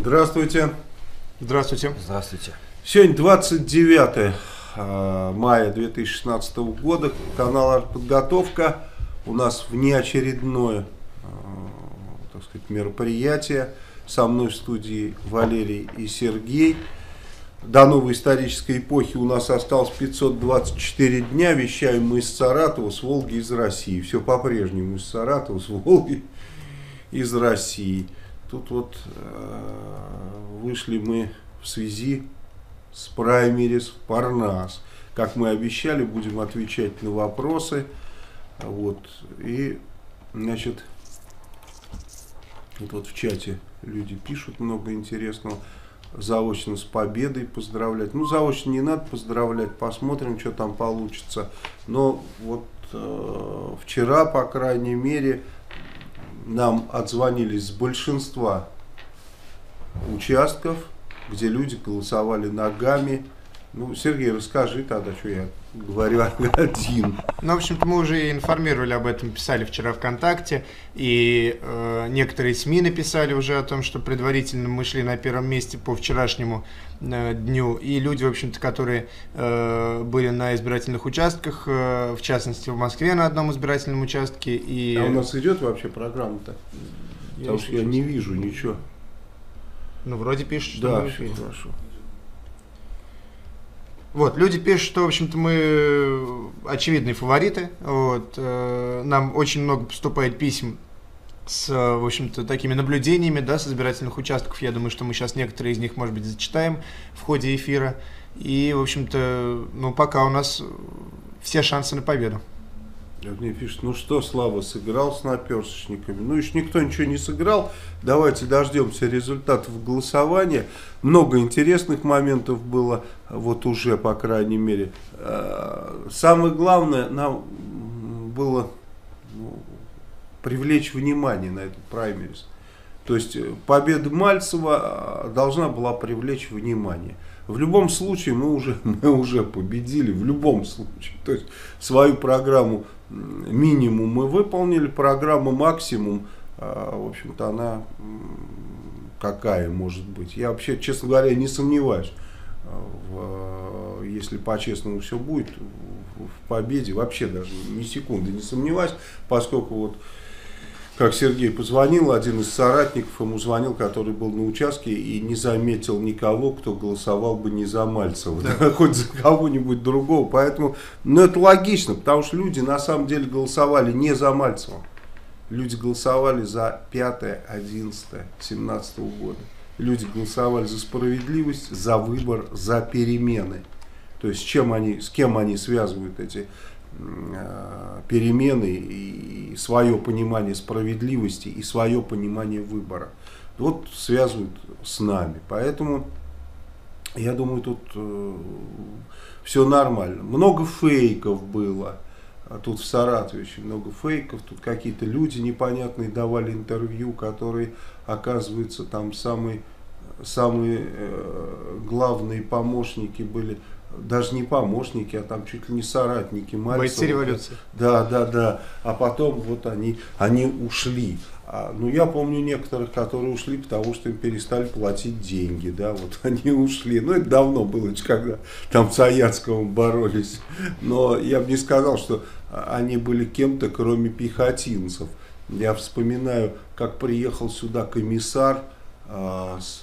Здравствуйте. Здравствуйте. Здравствуйте. Сегодня 29 мая 2016 года. Канал «Артподготовка». У нас внеочередное мероприятие. Со мной в студии Валерий и Сергей. До новой исторической эпохи у нас осталось 524 дня. Вещаем мы из Саратова, с Волги, из России. Все по-прежнему из Саратова, с Волги, из России. Тут вот вышли мы в связи с праймерис в Парнас. Как мы обещали, будем отвечать на вопросы. Вот. И, значит, вот в чате люди пишут много интересного. Заочно с победой поздравлять. Ну, заочно не надо поздравлять, посмотрим, что там получится. Но вот вчера, по крайней мере, нам отзвонились с большинства участков, где люди голосовали ногами. Ну, Сергей, расскажи тогда, что я говорю один. Ну, в общем-то, мы уже информировали об этом, писали вчера ВКонтакте, и некоторые СМИ написали уже о том, что предварительно мы шли на первом месте по вчерашнему дню, и люди, в общем-то, которые были на избирательных участках, в частности, в Москве на одном избирательном участке. И... А у нас идет вообще программа-то? Потому что я не вижу ничего. Ну, вроде пишут, что да, мы все хорошо. Вот, люди пишут, что, в общем-то, мы очевидные фавориты. Вот, нам очень много поступает писем с, в общем-то, такими наблюдениями, да, с избирательных участков. Я думаю, что мы сейчас некоторые из них, может быть, зачитаем в ходе эфира. И, в общем-то, ну, пока у нас все шансы на победу. Мне пишут, ну что, Слава сыграл с наперсточниками? Ну, еще никто ничего не сыграл. Давайте дождемся результатов голосования. Много интересных моментов было, вот уже, по крайней мере. Самое главное, нам было привлечь внимание на этот праймерис. То есть победа Мальцева должна была привлечь внимание. В любом случае мы уже победили, в любом случае. То есть свою программу минимум мы выполнили, программа максимум, в общем-то, она какая может быть. Я вообще, честно говоря, не сомневаюсь, если по-честному все будет, в победе, вообще даже ни секунды не сомневаюсь, поскольку вот как Сергей позвонил, один из соратников ему звонил, который был на участке и не заметил никого, кто голосовал бы не за Мальцева, да. Хоть за кого-нибудь другого. Поэтому, ну, это логично, потому что люди на самом деле голосовали не за Мальцева. Люди голосовали за 5-11-17 года. Люди голосовали за справедливость, за выбор, за перемены. То есть с кем они связывают эти перемены и свое понимание справедливости и свое понимание выбора. Вот связывают с нами. Поэтому я думаю, тут все нормально. Много фейков было. Тут в Саратове очень много фейков. Тут какие-то люди непонятные давали интервью, которые, оказывается, там самые главные помощники были. Даже не помощники, а там чуть ли не соратники Мальцева. Бойцы революции. Да. А потом вот они ушли. Ну, я помню некоторых, которые ушли, потому что им перестали платить деньги. Да, вот они ушли. Ну, это давно было, когда там с Аяцковым боролись. Но я бы не сказал, что они были кем-то, кроме пехотинцев. Я вспоминаю, как приехал сюда комиссар с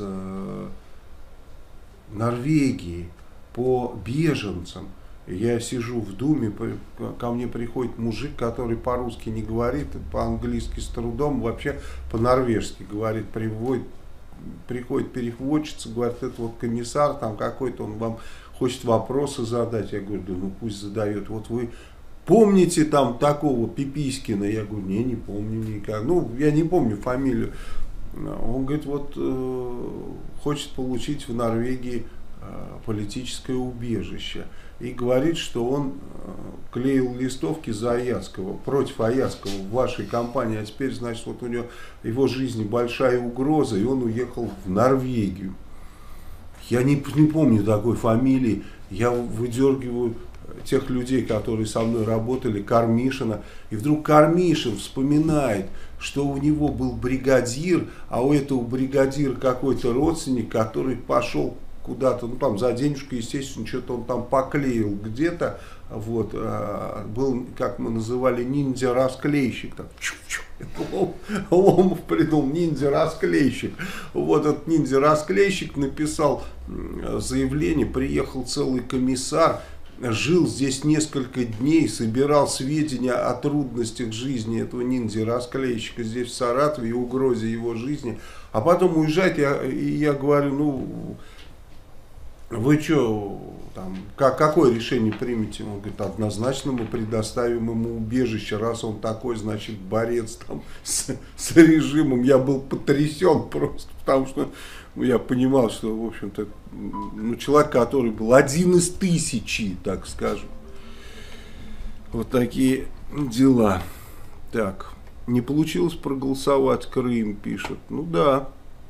Норвегии по беженцам. Я сижу в Думе, ко мне приходит мужик, который по-русски не говорит, по-английски с трудом, вообще по-норвежски говорит, приходит переводчица, говорит, это вот комиссар там какой-то, он вам хочет вопросы задать. Я говорю, да ну пусть задает. Вот вы помните там такого Пиписькина? Я говорю, не помню никак. Ну, я не помню фамилию. Он говорит, вот хочет получить в Норвегии политическое убежище. И говорит, что он клеил листовки за Аяцкого, против Аяцкого в вашей компании, а теперь, значит, вот у него его жизни большая угроза, и он уехал в Норвегию. Я не помню такой фамилии, я выдергиваю тех людей, которые со мной работали, Кармишина. И вдруг Кармишин вспоминает, что у него был бригадир, а у этого бригадира какой-то родственник, который пошел куда-то, ну там за денежку, естественно, что-то он там поклеил где-то, вот, был, как мы называли, ниндзя-расклейщик, так, Ломов придумал, ниндзя-расклейщик. Вот этот ниндзя-расклейщик написал заявление, приехал целый комиссар, жил здесь несколько дней, собирал сведения о трудностях жизни этого ниндзя-расклейщика здесь в Саратове и угрозе его жизни, а потом уезжает, я говорю, ну, вы что, там, какое решение примете? Он говорит, однозначно мы предоставим ему убежище, раз он такой, значит, борец там с режимом. Я был потрясен просто, потому что я понимал, что, в общем-то, ну, человек, который был один из тысячи, так скажем. Вот такие дела. Так, не получилось проголосовать, Крым пишет. Ну да.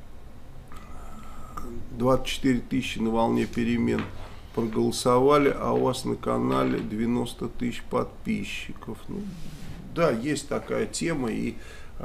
24 тысячи на волне перемен проголосовали, а у вас на канале 90 тысяч подписчиков. Ну, да, есть такая тема, и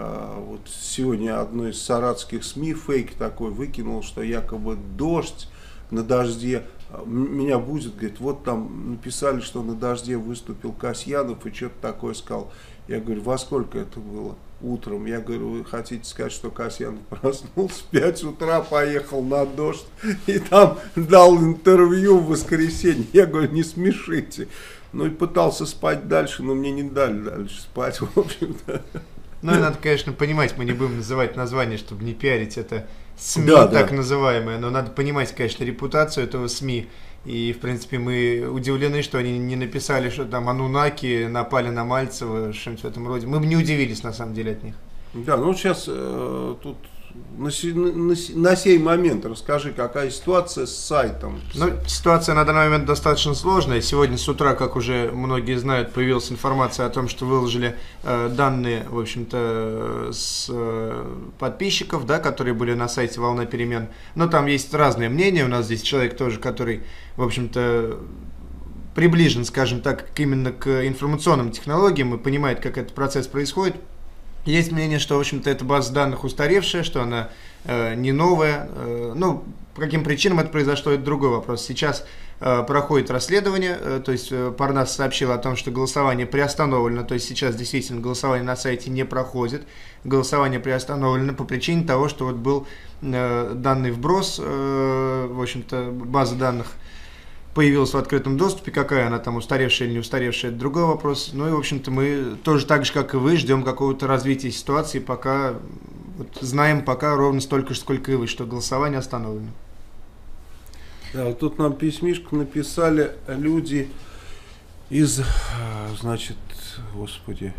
вот сегодня одно из саратских СМИ фейк такой выкинул, что якобы дождь, на дожде меня будет, говорит, вот там написали, что на дожде выступил Касьянов и что-то такое сказал. Я говорю, во сколько это было? Утром. Я говорю, вы хотите сказать, что Касьянов проснулся в 5 утра, поехал на дождь и там дал интервью в воскресенье. Я говорю, не смешите. Ну и пытался спать дальше, но мне не дали дальше спать, в общем-то. Ну и надо, конечно, понимать, мы не будем называть название, чтобы не пиарить это СМИ, да, так да. называемое, но надо понимать, конечно, репутацию этого СМИ. И, в принципе, мы удивлены, что они не написали, что там анунаки напали на Мальцева, что-нибудь в этом роде. Мы бы не удивились, на самом деле, от них. Да, ну сейчас тут на сей момент расскажи, какая ситуация с сайтом. Ну, ситуация на данный момент достаточно сложная. Сегодня с утра, как уже многие знают, появилась информация о том, что выложили данные, в общем-то, с подписчиков, да, которые были на сайте «Волна перемен». Но там есть разные мнения. У нас здесь человек тоже, который, в общем-то, приближен, скажем так, именно к информационным технологиям и понимает, как этот процесс происходит. Есть мнение, что, в общем-то, эта база данных устаревшая, что она не новая. Ну, по каким причинам это произошло, это другой вопрос. Сейчас проходит расследование, то есть Парнас сообщил о том, что голосование приостановлено, то есть сейчас действительно голосование на сайте не проходит. Голосование приостановлено по причине того, что вот был данный вброс, в общем-то, база данных появилась в открытом доступе, какая она там, устаревшая или не устаревшая, это другой вопрос. Ну и, в общем-то, мы тоже так же, как и вы, ждем какого-то развития ситуации, пока вот, знаем пока ровно столько же, сколько и вы, что голосование остановлено. Да, вот тут нам письмишко написали люди из, значит, господи,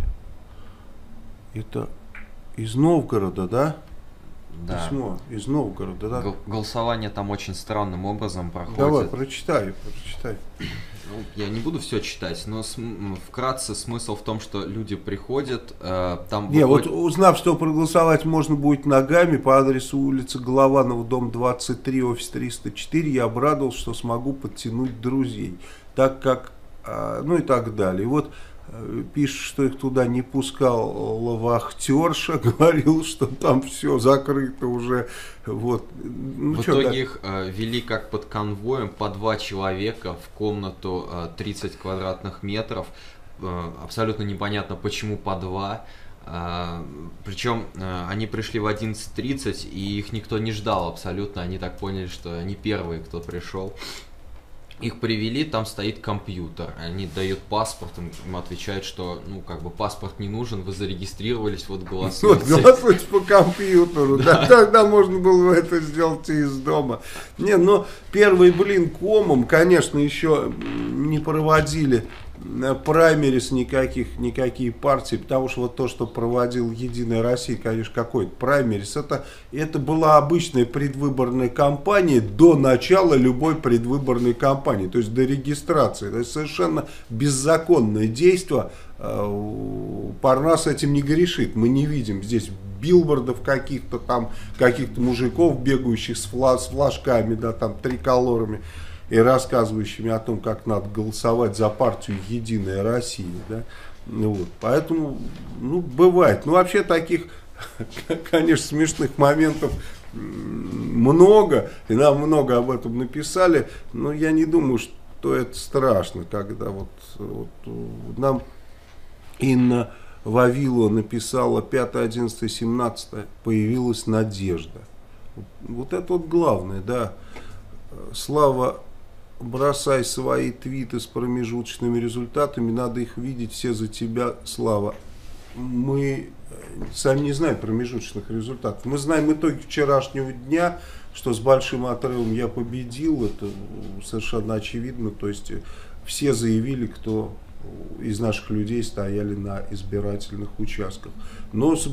это из Новгорода, да? Да. Письмо из Новгорода, да? Голосование там очень странным образом проходит. Давай, прочитай. Ну, я не буду все читать, но вкратце смысл в том, что люди приходят, там... Не, вот узнав, что проголосовать можно будет ногами по адресу улицы Голованова, дом 23, офис 304, я обрадовался, что смогу подтянуть друзей, так как, ну и так далее. И вот пишет, что их туда не пускал вахтерша, говорил, что там все закрыто уже. Вот. Ну, в итоге их вели как под конвоем по 2 человека в комнату 30 квадратных метров. Абсолютно непонятно, почему по 2. Причем они пришли в 11:30, и их никто не ждал абсолютно. Они так поняли, что они первые, кто пришел. Их привели, там стоит компьютер, они дают паспорт, им отвечают, что, ну, как бы, паспорт не нужен, вы зарегистрировались, вот голосуйте. Вот голосуйте по компьютеру, да, тогда можно было это сделать и из дома. Не, но первый блин комом, конечно, еще не проводили праймерис никакие партии, потому что вот то, что проводил Единая Россия, конечно, какой-то праймерис, это была обычная предвыборная кампания до начала любой предвыборной кампании, то есть до регистрации. То есть совершенно беззаконное действие. Парнас этим не грешит. Мы не видим здесь билбордов каких-то там, каких-то мужиков, бегающих с флажками, да, там, триколорами и рассказывающими о том, как надо голосовать за партию «Единая Россия». Да? Ну, вот. Поэтому, ну, бывает. Ну, вообще таких, конечно, смешных моментов много, и нам много об этом написали, но я не думаю, что это страшно, когда вот нам Инна Вавилова написала 5, 11, 17, появилась надежда. Вот это вот главное, да. Слава, бросай свои твиты с промежуточными результатами, надо их видеть все за тебя, Слава. Мы сами не знаем промежуточных результатов. Мы знаем итоги вчерашнего дня, что с большим отрывом я победил, это совершенно очевидно. То есть все заявили, кто из наших людей стояли на избирательных участках. Но в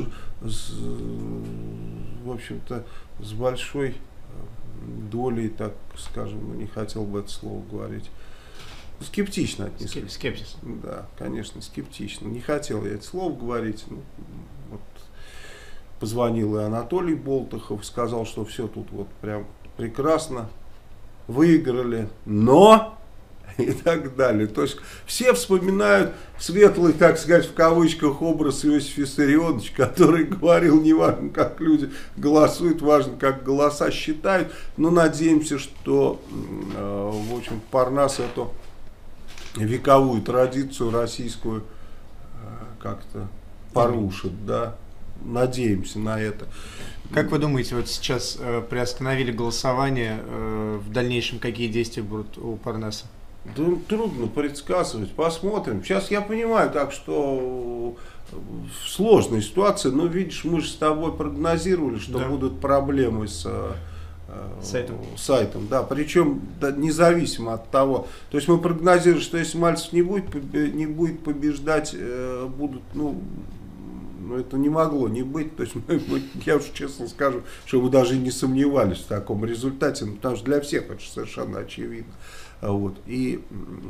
общем-то, с большой долей, так скажем, ну, не хотел бы это слово говорить, скептично отнеслись. Скепсис. Да, конечно, скептично. Не хотел я это слово говорить. Ну, вот, позвонил и Анатолий Болтухов, сказал, что все тут вот прям прекрасно, выиграли, но и так далее. То есть все вспоминают светлый, так сказать, в кавычках, образ Иосифа Виссарионовича, который говорил, не важно, как люди голосуют, важно, как голоса считают. Но надеемся, что, в общем, Парнас эту вековую традицию российскую как-то порушит, да. Надеемся на это. Как вы думаете, вот сейчас приостановили голосование, в дальнейшем какие действия будут у Парнаса? Да, трудно предсказывать, посмотрим. Сейчас я понимаю, так что сложная ситуация, но видишь, мы же с тобой прогнозировали, что да. будут проблемы с сайтом, да, причем да, независимо от того, то есть мы прогнозировали, что если Мальцев не будет побеждать, будут, ну, это не могло не быть, то есть я уж честно скажу, что мы даже не сомневались в таком результате, потому что для всех это совершенно очевидно. Вот. И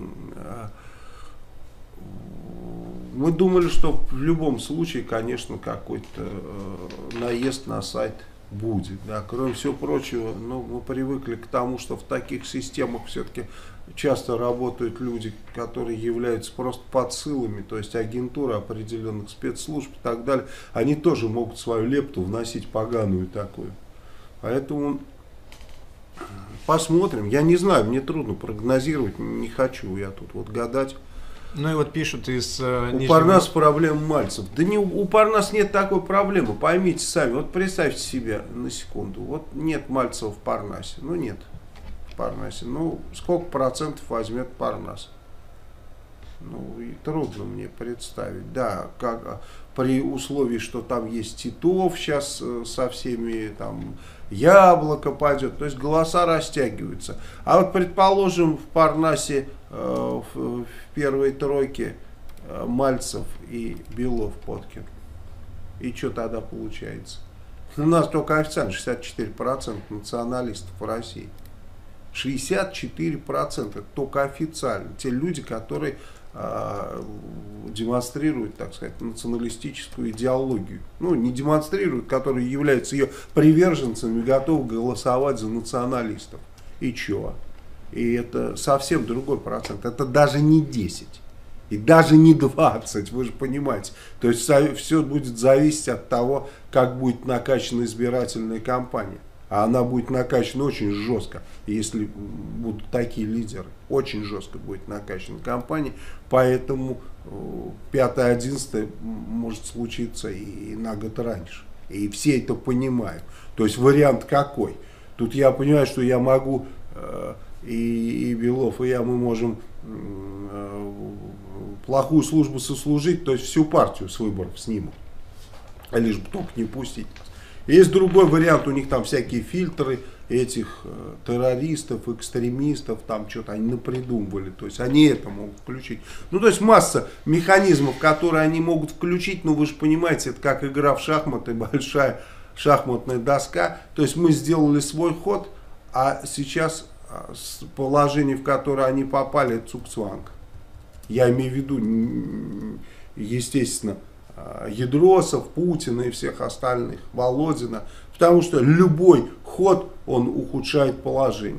мы думали, что в любом случае, конечно, какой-то наезд на сайт будет. Да. Кроме всего прочего, ну, мы привыкли к тому, что в таких системах все-таки часто работают люди, которые являются просто подсылами, то есть агентура определенных спецслужб и так далее. Они тоже могут свою лепту вносить поганую такую. Поэтому посмотрим. Я не знаю, мне трудно прогнозировать, не хочу я тут вот гадать. Ну и вот пишут из У Парнаса проблема Мальцев. Да не, у Парнаса нет такой проблемы, поймите сами. Вот представьте себе на секунду. Вот нет Мальцева в Парнасе. Ну нет в Парнасе. Ну сколько процентов возьмет Парнас? Ну и трудно мне представить. Да, как при условии, что там есть Титов сейчас со всеми там... Яблоко пойдет, то есть голоса растягиваются. А вот, предположим, в Парнасе в первой тройке Мальцев и Белов, Поткин. И что тогда получается? У нас только официально 64% националистов в России. 64% это только официально. Те люди, которые демонстрируют, так сказать, националистическую идеологию. Ну, не демонстрируют, которые являются ее приверженцами, готовы голосовать за националистов. И чё? И это совсем другой процент. Это даже не 10. И даже не 20, вы же понимаете. То есть все будет зависеть от того, как будет накачана избирательная кампания. А она будет накачана очень жестко, если будут такие лидеры. Очень жестко будет накачана кампания. Поэтому 5-11 может случиться и на год раньше. И все это понимают. То есть вариант какой? Тут я понимаю, что я могу, и Белов, и я, мы можем плохую службу сослужить, то есть всю партию с выборов снимут. Лишь бы только не пустить. Есть другой вариант, у них там всякие фильтры этих террористов, экстремистов, там что-то они напридумывали, то есть они это могут включить. Ну, то есть масса механизмов, которые они могут включить, ну, вы же понимаете, это как игра в шахматы, большая шахматная доска, то есть мы сделали свой ход, а сейчас положение, в которое они попали, это цугцванг. Я имею в виду, естественно, Ядросов, Путина и всех остальных, Володина, потому что любой ход, он ухудшает положение.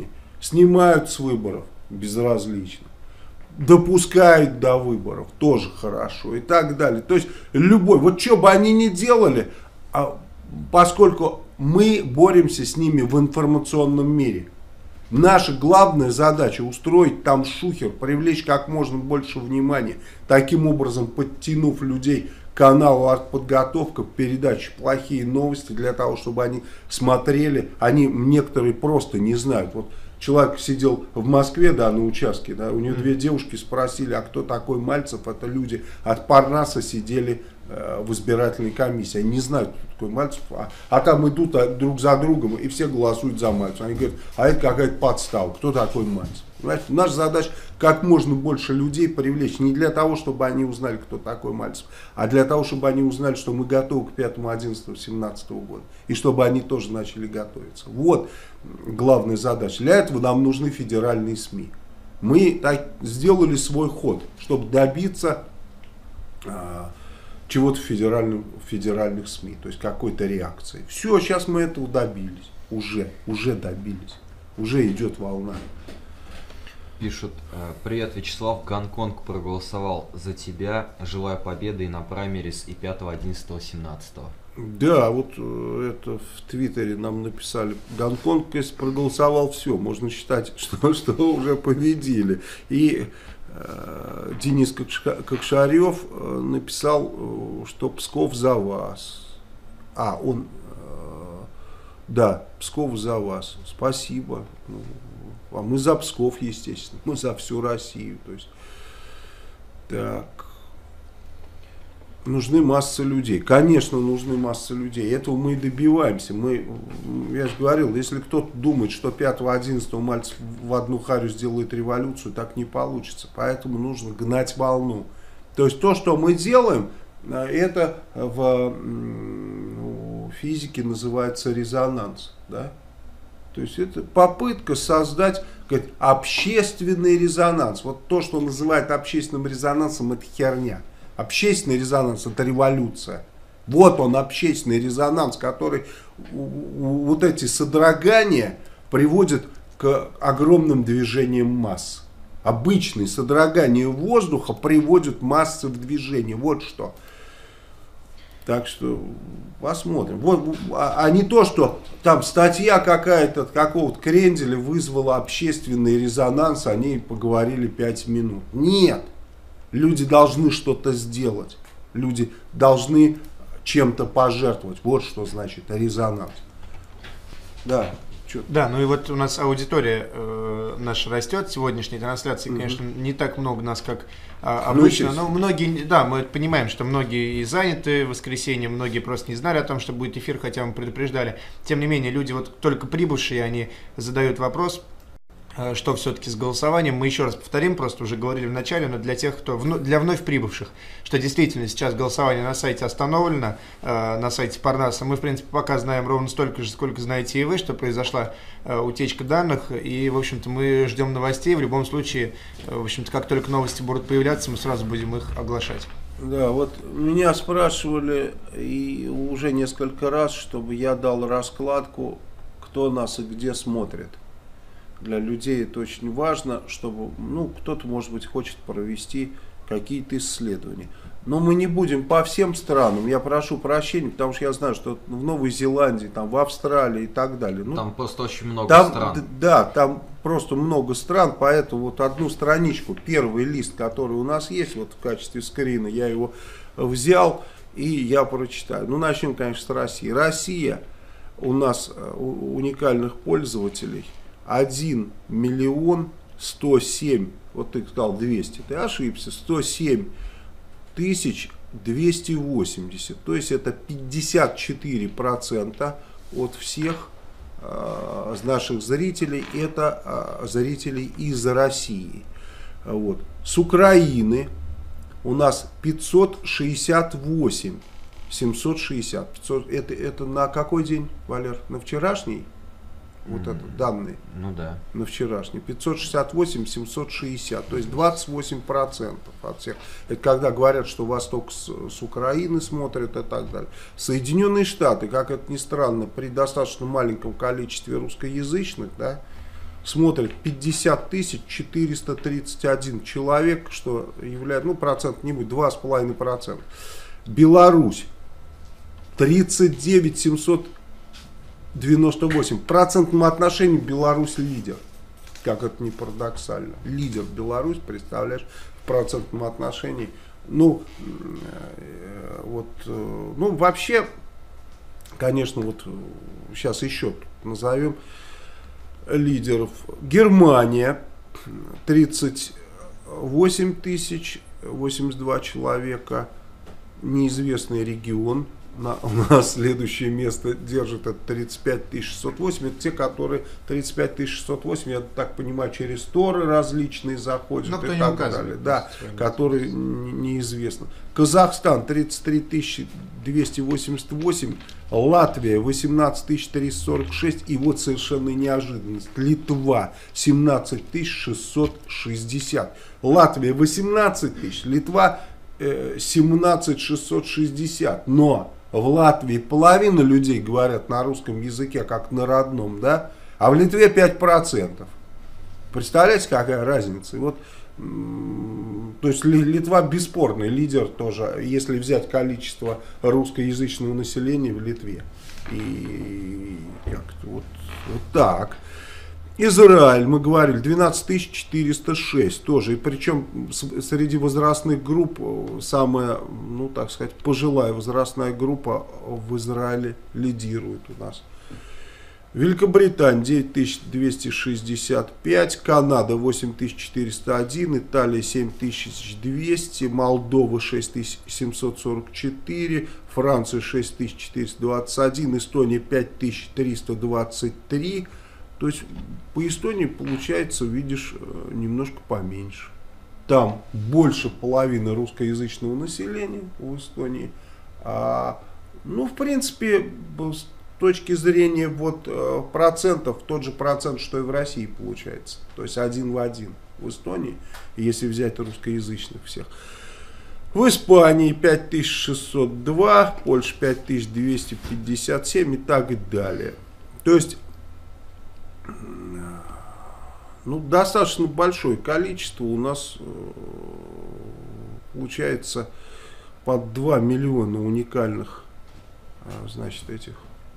Снимают с выборов, безразлично. Допускают до выборов, тоже хорошо, и так далее. То есть любой, вот что бы они ни делали, поскольку мы боремся с ними в информационном мире, наша главная задача устроить там шухер, привлечь как можно больше внимания, таким образом подтянув людей к каналу «Артподготовка», передачи «Плохие новости», для того, чтобы они смотрели, они некоторые просто не знают. Вот человек сидел в Москве, да, на участке, да, у него две девушки спросили, а кто такой Мальцев? Это люди от Парнаса сидели в избирательной комиссии. Они не знают, кто такой Мальцев, а там идут друг за другом, и все голосуют за Мальцева. Они говорят, а это какая-то подстава, кто такой Мальцев? Понимаете? Наша задача как можно больше людей привлечь, не для того, чтобы они узнали, кто такой Мальцев, а для того, чтобы они узнали, что мы готовы к 5, 11, 17 года, и чтобы они тоже начали готовиться. Вот главная задача. Для этого нам нужны федеральные СМИ. Мы так сделали свой ход, чтобы добиться чего-то в федеральных СМИ, то есть какой-то реакции. Все, сейчас мы этого добились, уже добились, уже идет волна. Пишут: привет, Вячеслав, Гонконг проголосовал за тебя, желаю победы и на праймерис и 5, 11, 17. Да, вот это в Твиттере нам написали. Гонконг, если проголосовал, все, можно считать, что уже победили. И Денис Кокшарев написал, что Псков за вас. Да, Псков за вас. Спасибо. А мы за Псков, естественно. Мы за всю Россию. То есть, так. Нужны масса людей. Конечно, нужны масса людей. Этого мы и добиваемся. Я же говорил, если кто-то думает, что 5-11 Мальцев в одну харю сделает революцию, так не получится. Поэтому нужно гнать волну. То есть то, что мы делаем, это в физике называется резонанс. Да? То есть это попытка создать общественный резонанс. Вот то, что называют общественным резонансом, это херня. Общественный резонанс — это революция. Вот он, общественный резонанс, который вот эти содрогания приводят к огромным движениям масс. Обычные содрогания воздуха приводят массы в движение. Вот что. Так что посмотрим. Вот, а не то, что там статья какая-то какого-то кренделя вызвала общественный резонанс, о ней поговорили 5 минут. Нет. Люди должны что-то сделать. Люди должны чем-то пожертвовать. Вот что значит резонанс. Да. Да, ну и вот у нас аудитория наша растет. Сегодняшней трансляции, конечно, не так много нас, как обычно. Но многие, да, мы понимаем, что многие и заняты в воскресенье, многие просто не знали о том, что будет эфир, хотя мы предупреждали. Тем не менее, люди вот только прибывшие, они задают вопрос, что все-таки с голосованием. Мы еще раз повторим, просто уже говорили в начале, но для тех, кто для вновь прибывших, что действительно сейчас голосование на сайте остановлено, на сайте Парнаса. Мы, в принципе, пока знаем ровно столько же, сколько знаете и вы, что произошла утечка данных, и, в общем-то, мы ждем новостей. В любом случае, в общем-то, как только новости будут появляться, мы сразу будем их оглашать. Да, вот меня спрашивали и уже несколько раз, чтобы я дал раскладку, кто нас и где смотрит. Для людей это очень важно, чтобы, кто-то, может быть, хочет провести какие-то исследования. Но мы не будем по всем странам, я прошу прощения, потому что я знаю, что в Новой Зеландии, там, в Австралии и так далее. Там просто очень много стран. Да, там просто много стран, поэтому вот одну страничку, первый лист, который у нас есть, вот в качестве скрина, я его взял и я прочитаю. Начнем, конечно, с России. Россия, у нас уникальных пользователей 1 107 000, вот ты сказал 200, ты ошибся, 107 280, то есть это 54% от всех наших зрителей, это зрителей из России. Вот. С Украины у нас 568 760. 500, это на какой день, Валер? На вчерашний? Вот это данные. Ну да. На вчерашний. 568 760. То есть 28% от всех. Это когда говорят, что Восток с Украины смотрят и так далее. Соединенные Штаты, как это ни странно, при достаточно маленьком количестве русскоязычных, да, смотрит 50 431 человек, что является, ну, процент не будет, 2,5%. Беларусь 39 798. В процентном отношении Беларусь лидер. Как это ни парадоксально. Лидер Беларусь, представляешь, в процентном отношении. Ну, вот, ну, вообще, конечно, вот сейчас еще назовем лидеров. Германия 38 082 человека. Неизвестный регион. У нас следующее место держит это 35 608. Это те, которые 35 608, я так понимаю, через торы различные заходят. Но кто и не так указывает. далее. Да, которые неизвестно. Казахстан 33 288. Латвия 18 346. И вот совершенно неожиданность. Литва 17 660. Латвия 18 тысяч. Литва 17 660. Но в Латвии половина людей говорят на русском языке, как на родном, да? А в Литве 5%. Представляете, какая разница? И вот, то есть Литва бесспорный лидер тоже, если взять количество русскоязычного населения в Литве. И как-то вот так. Израиль, мы говорили, 12 406 тоже. И причем среди возрастных групп самая, ну так сказать, пожилая возрастная группа в Израиле лидирует у нас. Великобритания 9265, Канада 8401, Италия 7200, Молдова 6744, Франция 6421, Эстония 5323. То есть по Эстонии получается, видишь, немножко поменьше. Там больше половины русскоязычного населения в Эстонии. Ну, в принципе, с точки зрения вот процентов, тот же процент, что и в России получается. То есть 1 в 1 в Эстонии, если взять русскоязычных всех. В Испании 5602, Польша 5257 и так далее. То есть, ну, достаточно большое количество у нас получается под 2 миллиона уникальных, значит, этих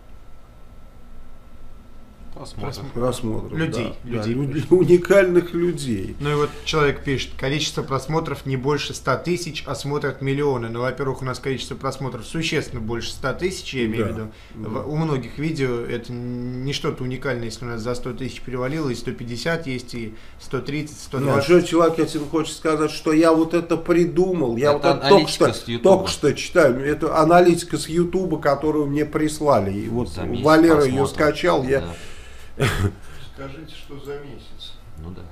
просмотров. Людей. Да, уникальных людей. Ну и вот человек пишет, количество просмотров не больше 100 тысяч, а смотрят миллионы. Ну, во-первых, у нас количество просмотров существенно больше 100 тысяч, я имею в виду. Да. У многих видео это не что-то уникальное, если у нас за 100 тысяч перевалило, и 150 есть, и 130, 120. Ну, что человек, я тебе хочу сказать, что я вот это придумал. Я это вот это только что читаю. Это аналитика с Ютуба, которую мне прислали. И вот Валера ее скачал, я... Да. Скажите, что за месяц. Ну да.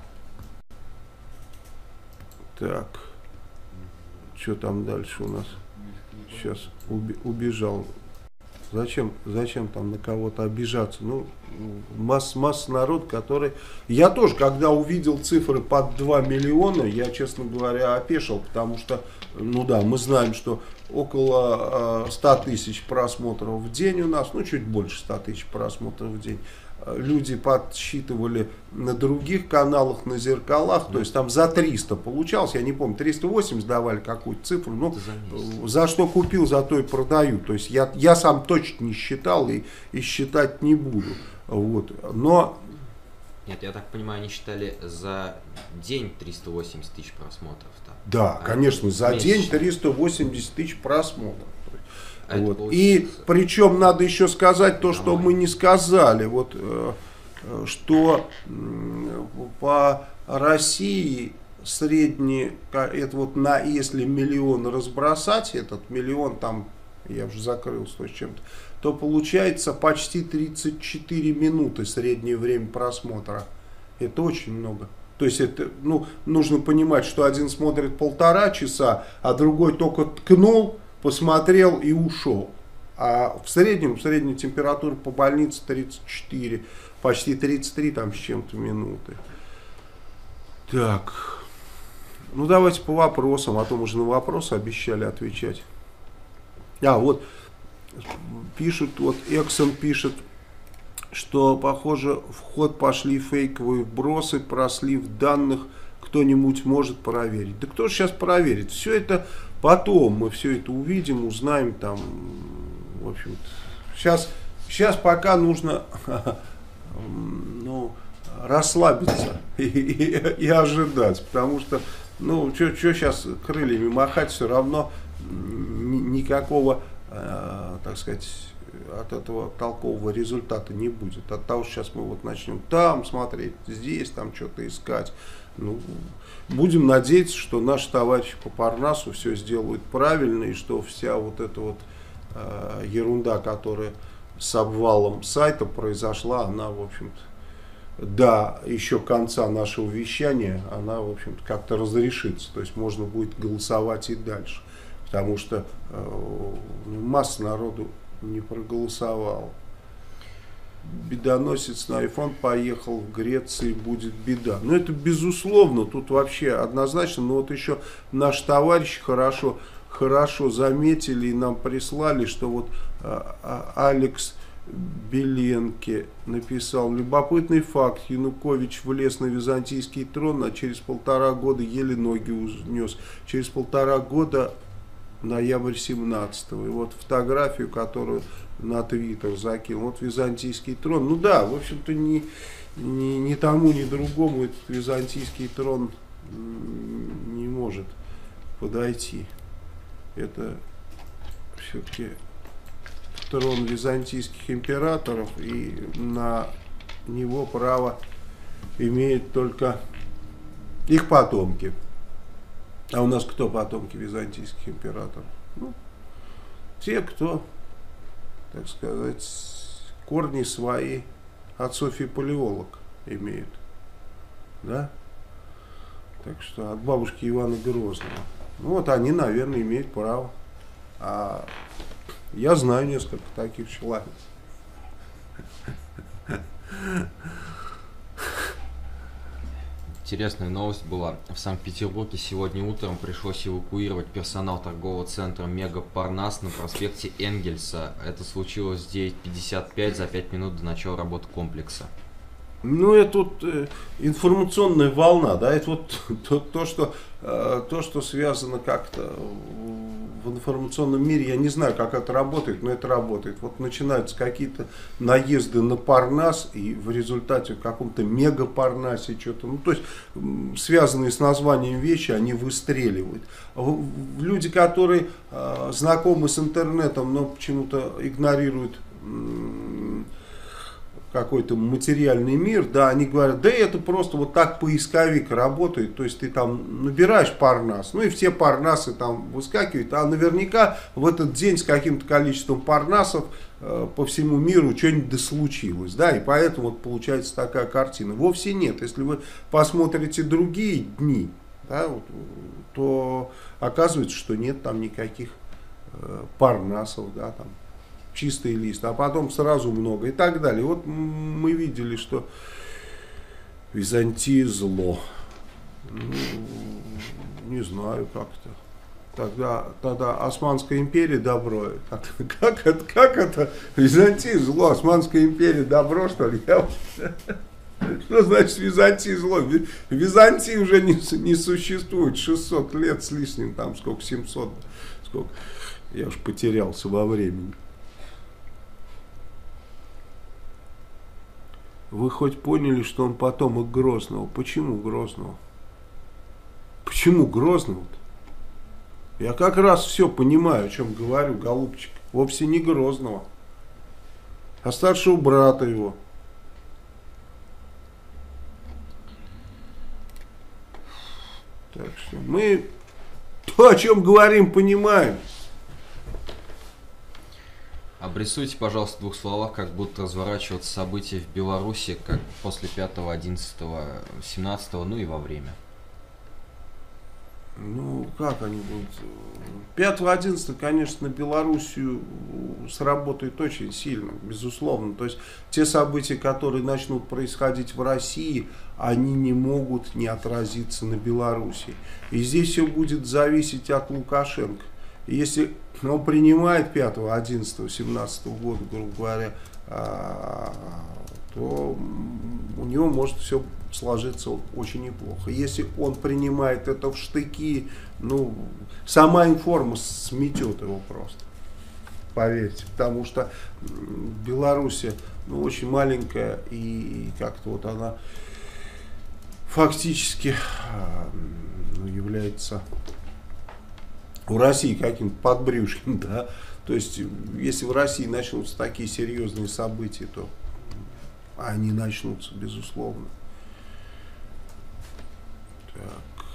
Так. Что там дальше у нас? Сейчас убежал. Зачем там на кого-то обижаться? Ну, масса народ, который... Я тоже, когда увидел цифры под 2 миллиона, я, честно говоря, опешил, потому что, ну да, мы знаем, что около 100 тысяч просмотров в день у нас, ну, чуть больше 100 тысяч просмотров в день. Люди подсчитывали на других каналах, на зеркалах, то есть там за 300 получалось, я не помню, 380 давали какую-то цифру, но за что купил, за то и продаю. То есть я сам точно не считал и считать не буду. Вот. Но... Нет, я так понимаю, они считали за день 380 тысяч просмотров. Там. Да, конечно, за день 380 тысяч просмотров. Вот. И причем надо еще сказать то, что мы не сказали, вот, что по России средний, это вот если миллион разбросать, этот миллион там, я уже закрыл 100 с чем-то, то получается почти 34 минуты среднее время просмотра. Это очень много. То есть это, ну, нужно понимать, что один смотрит 1,5 часа, а другой только ткнул, посмотрел и ушел. А в средняя температура по больнице 34, почти 33 там с чем-то минуты. Так, ну давайте по вопросам, а то мы же на вопросы обещали отвечать. Вот пишут, вот Эксон пишет, что, похоже, в ход пошли фейковые вбросы про слив данных, кто-нибудь может проверить. Да кто же сейчас проверит? Все это потом, мы все это увидим, узнаем там, в общем-то. Сейчас пока нужно расслабиться и ожидать, потому что, что сейчас крыльями махать, все равно никакого, так сказать, от этого толкового результата не будет. От того, что сейчас мы вот начнем там смотреть, здесь там что-то искать. Будем надеяться, что наши товарищи по Парнасу все сделают правильно, и что вся вот эта вот ерунда, которая с обвалом сайта произошла, она, в общем-то, до еще конца нашего вещания, она, в общем-то, как-то разрешится. То есть можно будет голосовать и дальше. Потому что масса народу не проголосовала. Бедоносец на iPhone поехал в Греции, будет беда. Но это безусловно, тут вообще однозначно. Но вот еще наши товарищи хорошо заметили и нам прислали, что вот Алекс Беленке написал: любопытный факт, Янукович влез на византийский трон, а через 1,5 года еле ноги унес. Через 1,5 года, ноябрь 17-го. И вот фотографию, которую на Твиттер закинул. Вот византийский трон. Ну да, в общем-то, ни тому, ни другому этот византийский трон не может подойти. Это все-таки трон византийских императоров, и на него право имеют только их потомки. А у нас кто потомки византийских императоров? Те, кто, так сказать, корни свои от Софьи Палеолог имеют. Да? Так что от бабушки Ивана Грозного. Вот они, наверное, имеют право. А я знаю несколько таких человек. Интересная новость была. В Санкт-Петербурге сегодня утром пришлось эвакуировать персонал торгового центра Мега Парнас на проспекте Энгельса. Это случилось в 9:55 за 5 минут до начала работы комплекса. Это вот информационная волна, да, это вот то, что связано как-то в информационном мире. Я не знаю, как это работает, но это работает. Вот начинаются какие-то наезды на Парнас, и в результате в каком-то мега-Парнасе что-то, то есть связанные с названием вещи, они выстреливают. Люди, которые знакомы с интернетом, но почему-то игнорируют какой-то материальный мир, да, они говорят, да это просто вот так поисковик работает, то есть ты там набираешь Парнас, и все Парнасы там выскакивают, а наверняка в этот день с каким-то количеством Парнасов по всему миру что-нибудь да случилось, да, и поэтому вот получается такая картина. Вовсе нет, если вы посмотрите другие дни, да, то оказывается, что нет там никаких Парнасов, да, там чистый лист, а потом сразу много и так далее. Вот мы видели, что Византия зло. Не знаю как-то. Тогда Османская империя добро. Как это? Византия зло, Османская империя добро, что ли? Что значит Византия зло? Византии уже не существует 600 лет с лишним, там сколько, 700, сколько. Я уж потерялся во времени. Вы хоть поняли, что он потомок Грозного? Почему Грозного? Почему Грозного-то? Я как раз все понимаю, о чем говорю, голубчик. Вовсе не Грозного, а старшего брата его. Так что мы то, о чем говорим, понимаем. Обрисуйте, пожалуйста, в 2 словах, как будут разворачиваться события в Беларуси, как после 5, 11, 17, и во время. Как они будут? 5-11, конечно, на Белоруссию сработает очень сильно, безусловно. То есть те события, которые начнут происходить в России, они не могут не отразиться на Белоруссии. И здесь все будет зависеть от Лукашенко. И если он принимает 5, 11, 17 года, грубо говоря, то у него может все сложиться очень неплохо. Если он принимает это в штыки, ну, сама информа сметет его просто. Поверьте, потому что Белоруссия, ну, очень маленькая, и как-то вот она фактически является у России каким-то подбрюшьем, да. То есть, если в России начнутся такие серьезные события, то они начнутся, безусловно. Так.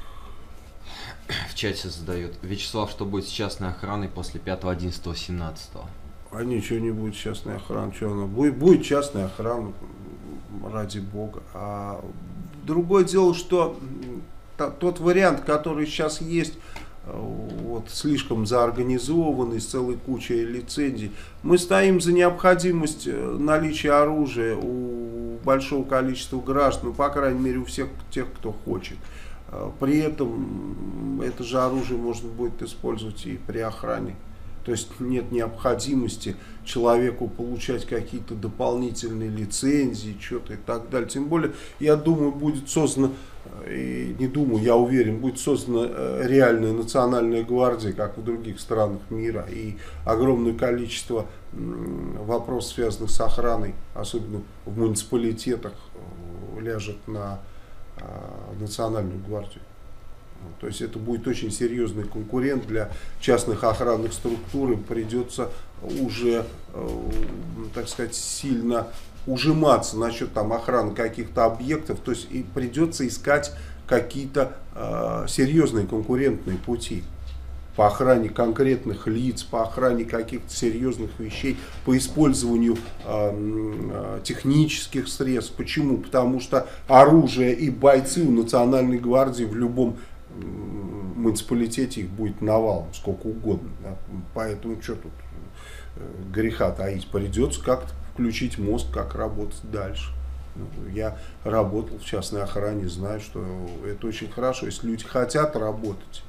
В чате задают. Вячеслав, что будет с частной охраной после 5, 11, 17? А ничего не будет частной охраны. Что она будет? Будет частная охрана, ради бога. А другое дело, что тот вариант, который сейчас есть, вот, слишком заорганизованный, с целой кучей лицензий. Мы стоим за необходимость наличия оружия у большого количества граждан, ну, по крайней мере, у всех тех, кто хочет. При этом это же оружие можно будет использовать и при охране. То есть нет необходимости человеку получать какие-то дополнительные лицензии, что-то и так далее. Тем более, я думаю, будет создана, и не думаю, я уверен, будет создана реальная национальная гвардия, как в других странах мира. И огромное количество вопросов, связанных с охраной, особенно в муниципалитетах, ляжет на национальную гвардию. То есть это будет очень серьезный конкурент для частных охранных структур, им придется уже, так сказать, сильно ужиматься насчет там охраны каких-то объектов, то есть и придется искать какие-то серьезные конкурентные пути по охране конкретных лиц, по охране каких-то серьезных вещей, по использованию технических средств. Почему? Потому что оружие и бойцы у Национальной гвардии в любом муниципалитете их будет навалом, сколько угодно. Да? Поэтому что тут греха таить? Придется как-то включить мозг, как работать дальше. Я работал в частной охране, знаю, что это очень хорошо. Если люди хотят работать,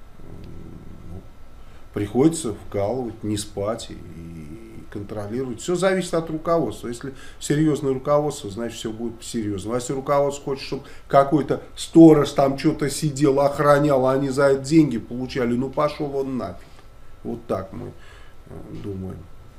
приходится вкалывать, не спать и контролировать. Все зависит от руководства. Если серьезное руководство, значит все будет серьезно. А если руководство хочет, чтобы какой-то сторож там что-то сидел, охранял, а они за это деньги получали, ну пошел он нафиг. Вот так мы думаем.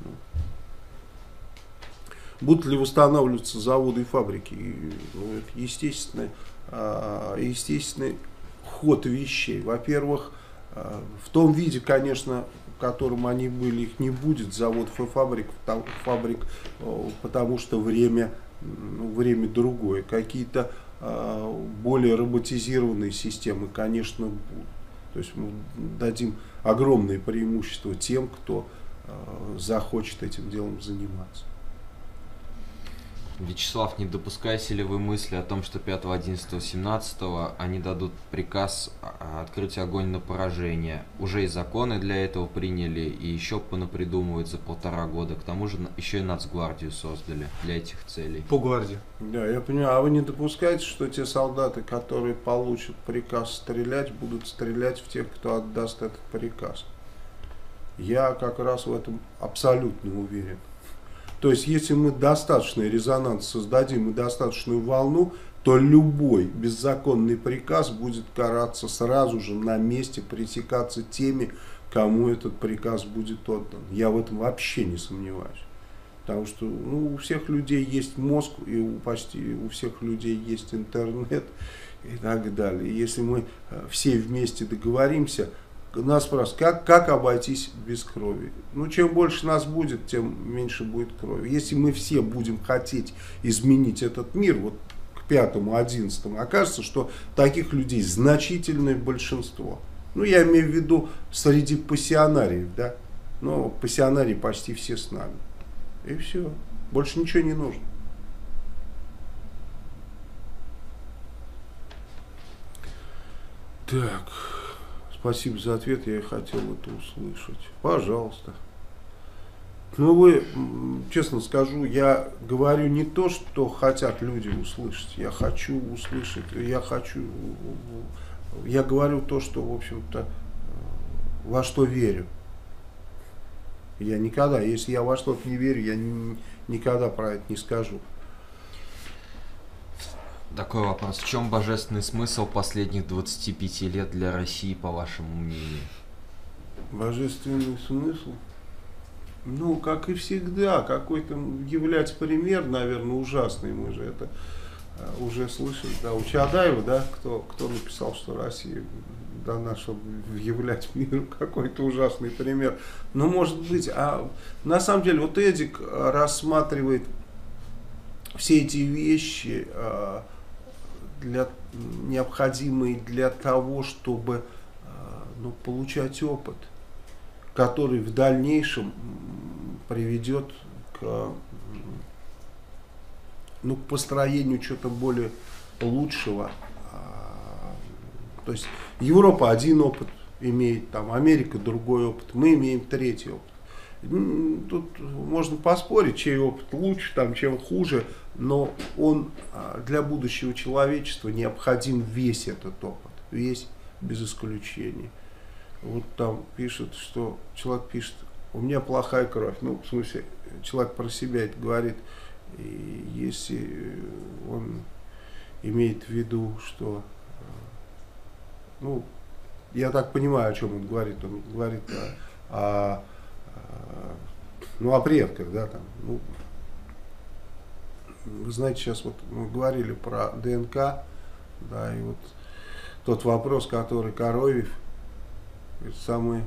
Будут ли восстанавливаться заводы и фабрики? Ну, это естественный ход вещей. Во-первых, в том виде, конечно, в котором они были, их не будет, заводов и фабрик, потому что время другое. Какие-то более роботизированные системы, конечно, будут. То есть мы дадим огромные преимущества тем, кто захочет этим делом заниматься. Вячеслав, не допускаете ли вы мысли о том, что 5, 11, 17 они дадут приказ открыть огонь на поражение? Уже и законы для этого приняли, и еще понапридумывают за 1,5 года. К тому же еще и Нацгвардию создали для этих целей. По гвардии. Да, я понимаю. А вы не допускаете, что те солдаты, которые получат приказ стрелять, будут стрелять в тех, кто отдаст этот приказ? Я как раз в этом абсолютно уверен. То есть, если мы достаточный резонанс создадим и достаточную волну, то любой беззаконный приказ будет караться сразу же на месте, пресекаться теми, кому этот приказ будет отдан. Я в этом вообще не сомневаюсь. Потому что у всех людей есть мозг, и почти у всех людей есть интернет и так далее. И если мы все вместе договоримся, нас спрашивают, как обойтись без крови. Ну, чем больше нас будет, тем меньше будет крови. Если мы все будем хотеть изменить этот мир, вот к 5-11, окажется, что таких людей значительное большинство. Ну, я имею в виду среди пассионариев, да. Но пассионарии почти все с нами. И все. Больше ничего не нужно. Так. Спасибо за ответ, я и хотел это услышать. Пожалуйста. Ну, вы, честно скажу, я говорю не то, что хотят люди услышать. Я хочу услышать, я говорю то, что, в общем-то, во что верю. Я никогда, если я во что-то не верю, я никогда про это не скажу. Такой вопрос. В чем божественный смысл последних 25 лет для России, по вашему мнению? Божественный смысл? Ну, как и всегда, какой-то являть пример, наверное, ужасный. Мы же это уже слышали, да, у Чадаева, да, кто написал, что Россия дана, чтобы являть миру какой-то ужасный пример. Ну, может быть, а на самом деле вот Эдик рассматривает все эти вещи, необходимые для того, чтобы получать опыт, который в дальнейшем приведет к построению чего-то более лучшего. То есть Европа один опыт имеет, там, Америка другой опыт, мы имеем третий опыт. Тут можно поспорить, чей опыт лучше, там, чем хуже, но он для будущего человечества необходим весь этот опыт, весь без исключения. Вот там пишет, что человек пишет, у меня плохая кровь. Ну, в смысле, человек про себя это говорит. И если он имеет в виду, что, я так понимаю, о чем он говорит о предках, да, там, вы знаете, сейчас вот мы говорили про ДНК, да, и вот тот вопрос, который Коровьев, самые,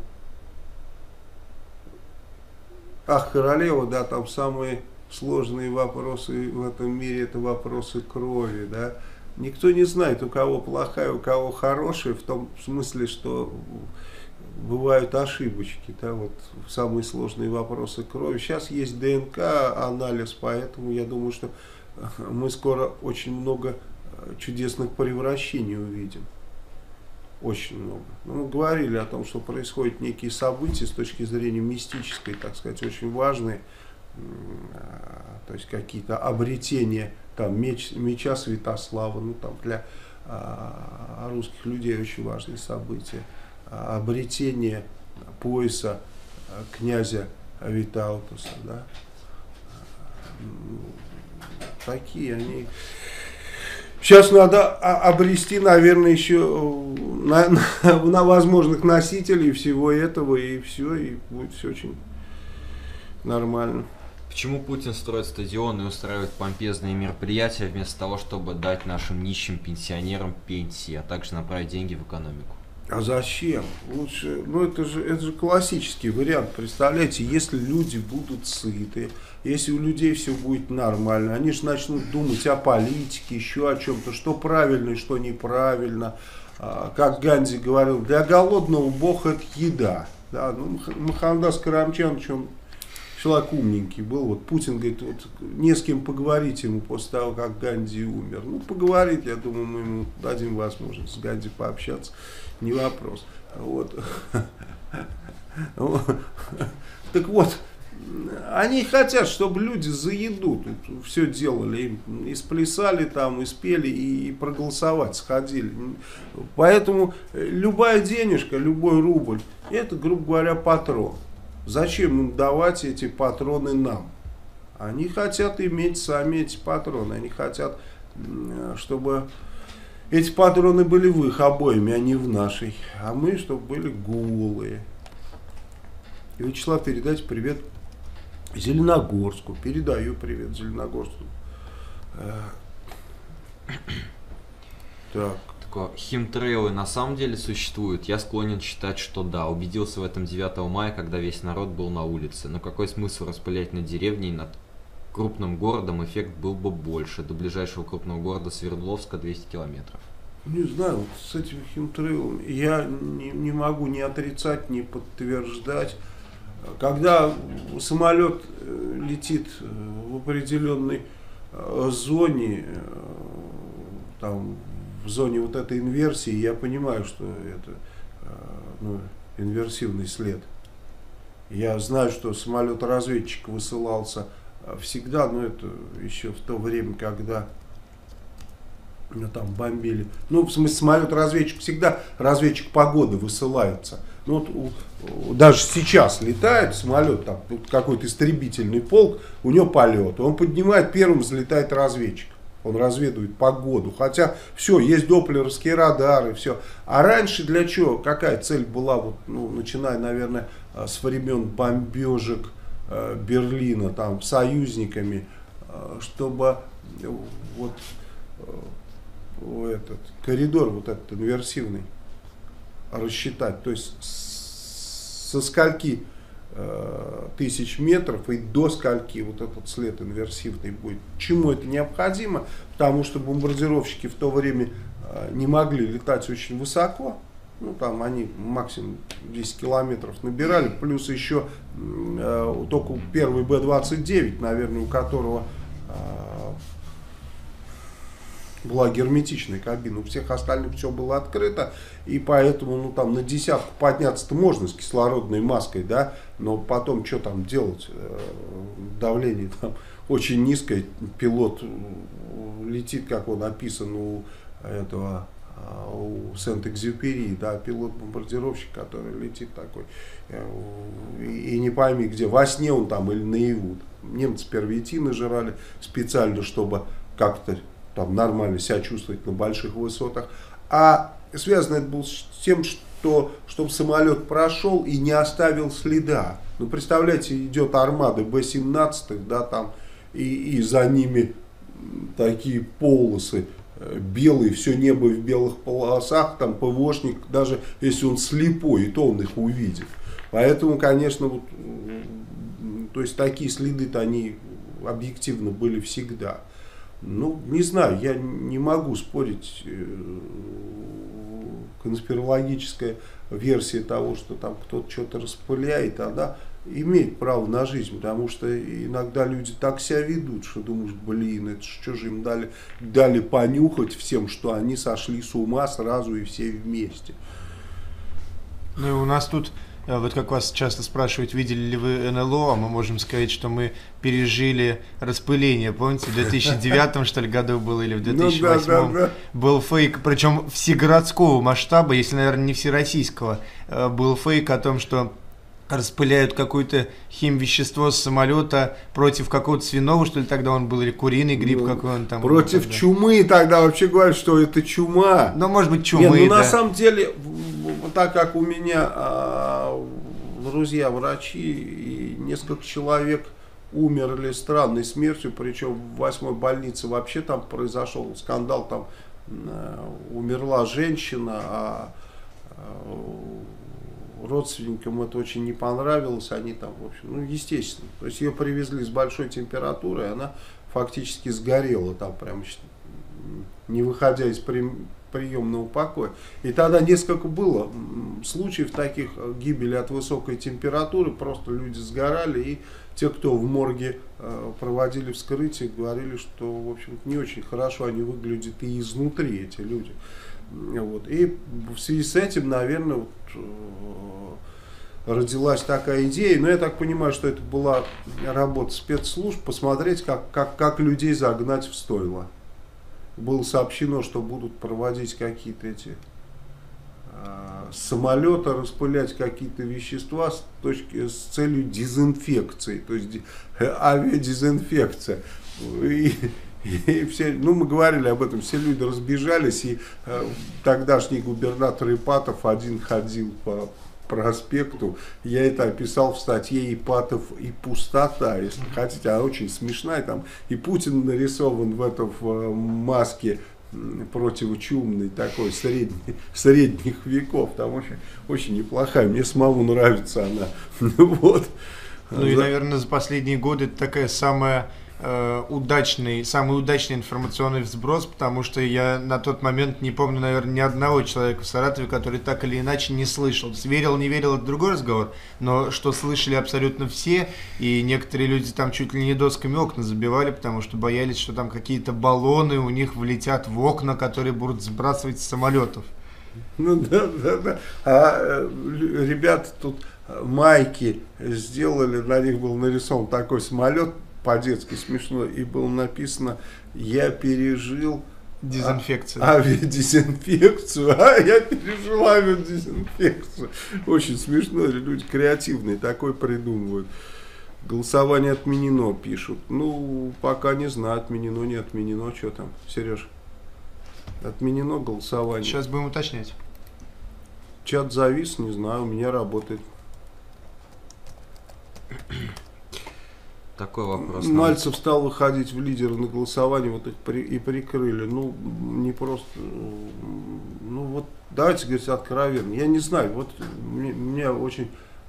королева, да, там самые сложные вопросы в этом мире, это вопросы крови, да. Никто не знает, у кого плохая, у кого хорошая, в том смысле, что бывают ошибочки, да, вот самые сложные вопросы крови. Сейчас есть ДНК-анализ, поэтому я думаю, что мы скоро очень много чудесных превращений увидим. Очень много. Мы говорили о том, что происходят некие события с точки зрения мистической, так сказать, очень важные. То есть какие-то обретения там, меча Святослава, там для русских людей очень важные события. Обретение пояса князя Витаутуса, да. Такие они. Сейчас надо обрести, наверное, еще на возможных носителей всего этого, и все, и будет все очень нормально. Почему Путин строит стадионы и устраивает помпезные мероприятия, вместо того, чтобы дать нашим нищим пенсионерам пенсии, а также направить деньги в экономику? А зачем? Лучше, это же классический вариант. Представляете, если люди будут сыты, если у людей все будет нормально, они же начнут думать о политике, еще о чем-то, что правильно и что неправильно. Как Ганди говорил, для голодного Бог это еда. Да? Мохаммедас Карамчанович, он человек умненький был. Вот Путин говорит, вот, не с кем поговорить ему после того, как Ганди умер. Поговорит, я думаю, мы ему дадим возможность с Ганди пообщаться. Не вопрос. Вот. Так вот, они хотят, чтобы люди за еду тут все делали, им и сплясали там, и спели, и проголосовать сходили. Поэтому любая денежка, любой рубль, это, грубо говоря, патрон. Зачем им давать эти патроны нам? Они хотят иметь сами эти патроны, они хотят, чтобы эти патроны были в их обойме, а не в нашей. А мы, чтобы были голые. И, Вячеслав, передайте привет Зеленогорску. Передаю привет Зеленогорску. Так. Химтрейлы на самом деле существуют? Я склонен считать, что да. Убедился в этом 9 мая, когда весь народ был на улице. Но какой смысл распылять над деревней, над крупным городом? Эффект был бы больше. До ближайшего крупного города Свердловска 200 километров. Не знаю, вот с этими химтрейлами я не могу ни отрицать, ни подтверждать. Когда самолет летит в определенной зоне, там, в зоне вот этой инверсии, я понимаю, что это инверсивный след. Я знаю, что самолет-разведчик высылался всегда, но это еще в то время, когда там бомбили. В смысле, самолет-разведчик всегда, разведчик погоды высылается. Ну, вот, даже сейчас летает самолет, там какой-то истребительный полк, у него полет, он поднимает, первым взлетает разведчик. Он разведывает погоду. Хотя все, есть доплеровские радары, все. А раньше для чего? Какая цель была, вот, ну, начиная, наверное, с времен бомбежек Берлина, там, союзниками, чтобы вот этот коридор, вот этот инверсивный, рассчитать. То есть со скольки тысяч метров и до скольки вот этот след инверсивный будет. Чему это необходимо? Потому что бомбардировщики в то время не могли летать очень высоко. Ну, там они максимум 10 километров набирали. Плюс еще только первый Б-29, наверное, у которого была герметичная кабина, у всех остальных все было открыто, и поэтому, ну, там на десятку подняться-то можно с кислородной маской, да, но потом что там делать, давление там очень низкое, пилот летит, как он описан у этого, у Сент-Экзюпери, да, пилот-бомбардировщик, который летит такой, и не пойми где, во сне он там или наяву. Немцы первитины жрали специально, чтобы как-то там нормально себя чувствовать на больших высотах. А связано это было с тем, что чтобы самолет прошел и не оставил следа. Ну, представляете, идет армада Б-17, да, там, и за ними такие полосы белые, все небо в белых полосах, там ПВОшник, даже если он слепой, и то он их увидит. Поэтому, конечно, вот, то есть такие следы-то они объективно были всегда. Ну, не знаю, я не могу спорить, конспирологическая версия того, что там кто-то что-то распыляет, она имеет право на жизнь, потому что иногда люди так себя ведут, что думаешь, блин, это что же им дали понюхать всем, что они сошли с ума сразу и все вместе. Ну и у нас тут, вот как вас часто спрашивают, видели ли вы НЛО, а мы можем сказать, что мы пережили распыление, помните, в 2009 что ли году было, или в 2008 ну, да. Был фейк, причем всегородского масштаба, если, наверное, не всероссийского, был фейк о том, что распыляют какое-то химвещество с самолета против какого-то свиного, что ли, тогда он был, или куриный грипп, ну, какой он там. Против чумы тогда вообще говорят, что это чума. Ну, может быть, чумы, ну, да. На самом деле, так как у меня друзья врачи, и несколько человек умерли странной смертью, причем в 8-й больнице вообще там произошел скандал, там умерла женщина, а родственникам это очень не понравилось, они там, в общем, ну, естественно, то есть ее привезли с большой температурой, она фактически сгорела там прям, не выходя из приемного покоя. И тогда несколько было случаев таких гибели от высокой температуры, просто люди сгорали, и те, кто в морге проводили вскрытие, говорили, что, в общем-то, не очень хорошо они выглядят и изнутри, эти люди. Вот. И в связи с этим, наверное, вот, родилась такая идея, но я так понимаю, что это была работа спецслужб, посмотреть, как людей загнать в стойло. Было сообщено, что будут проводить какие-то эти самолеты, распылять какие-то вещества с целью дезинфекции, то есть авиадезинфекция. И все, ну, мы говорили об этом, все люди разбежались, и тогдашний губернатор Ипатов один ходил по проспекту, я это описал в статье «Ипатов и пустота», если хотите, она очень смешная, там и Путин нарисован в маске противочумной, такой средних веков, там очень неплохая, мне самому нравится она. Вот. Ну и, наверное, за последние годы это такая самый удачный информационный взброс, потому что я на тот момент не помню, наверное, ни одного человека в Саратове, который так или иначе не слышал. Верил, не верил, это другой разговор, но что слышали абсолютно все, и некоторые люди там чуть ли не досками окна забивали, потому что боялись, что там какие-то баллоны у них влетят в окна, которые будут сбрасывать с самолетов. Ну да. А ребята тут майки сделали, на них был нарисован такой самолет, по-детски смешно, и было написано: «Я пережил Дезинфекцию. Авиадезинфекцию. Я пережил авиадезинфекцию. Очень смешно, люди креативные такое придумывают. Голосование отменено, пишут. Ну, пока не знаю, отменено, не отменено. Что там, Сереж? Отменено голосование. Сейчас будем уточнять. Чат завис, не знаю, у меня работает. Такой вопрос. Мальцев стал выходить в лидеры на голосование, вот их и прикрыли. Ну, не просто... Ну, вот, давайте говорить откровенно. Я не знаю, вот меня очень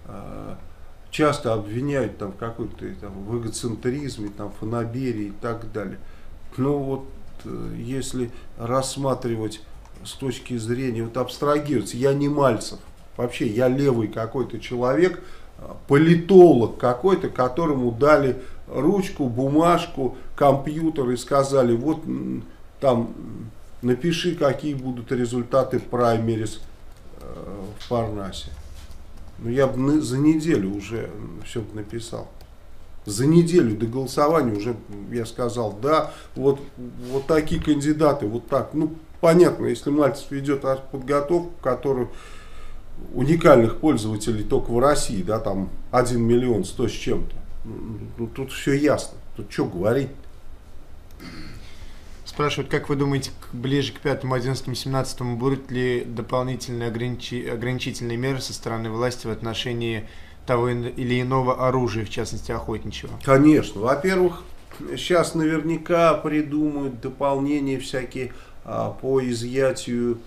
часто обвиняют там, в какой-то там, в эгоцентризме, там, фанаберии и так далее. Но вот, если рассматривать с точки зрения, вот абстрагироваться, я не Мальцев. Вообще, я левый какой-то человек, политолог какой-то, которому дали ручку, бумажку, компьютер и сказали, вот там напиши, какие будут результаты праймерис в Парнасе. Ну, я бы за неделю уже все написал. За неделю до голосования уже я сказал, да, вот такие кандидаты, вот так. Ну, понятно, если Мальцев ведет подготовку, которую уникальных пользователей только в России, да, там 1 миллион 100 с чем-то. Ну, тут все ясно. Тут что говорить? Спрашивают, как вы думаете, ближе к 5, 11, 17 будут ли дополнительные ограничительные меры со стороны власти в отношении того или иного оружия, в частности охотничьего? Конечно. Во-первых, сейчас наверняка придумают дополнения всякие по изъятию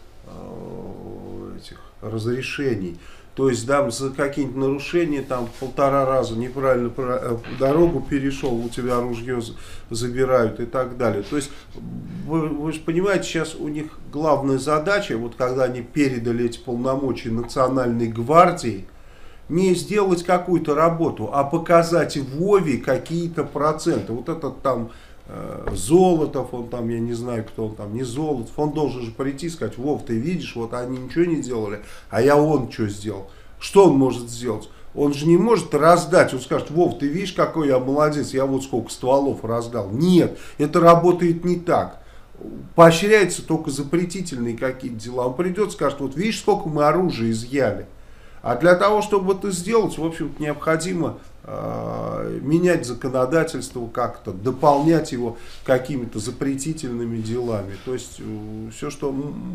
этих разрешений. То есть, да, за какие-нибудь нарушения, там, 1,5 раза неправильно дорогу перешел, у тебя ружье забирают и так далее. То есть, вы же понимаете, сейчас у них главная задача, вот когда они передали эти полномочия Национальной гвардии, не сделать какую-то работу, а показать Вове какие-то проценты. Вот этот там Золотов, он там, я не знаю, кто он там, не Золотов, он должен же прийти и сказать, Вов, ты видишь, вот они ничего не делали, а я он что сделал. Что он может сделать? Он же не может раздать, он скажет, Вов, ты видишь, какой я молодец, я вот сколько стволов раздал. Нет, это работает не так. Поощряются только запретительные какие-то дела. Он придет и скажет, вот видишь, сколько мы оружия изъяли. А для того, чтобы это сделать, в общем-то, необходимо менять законодательство как-то, дополнять его какими-то запретительными делами. То есть все, что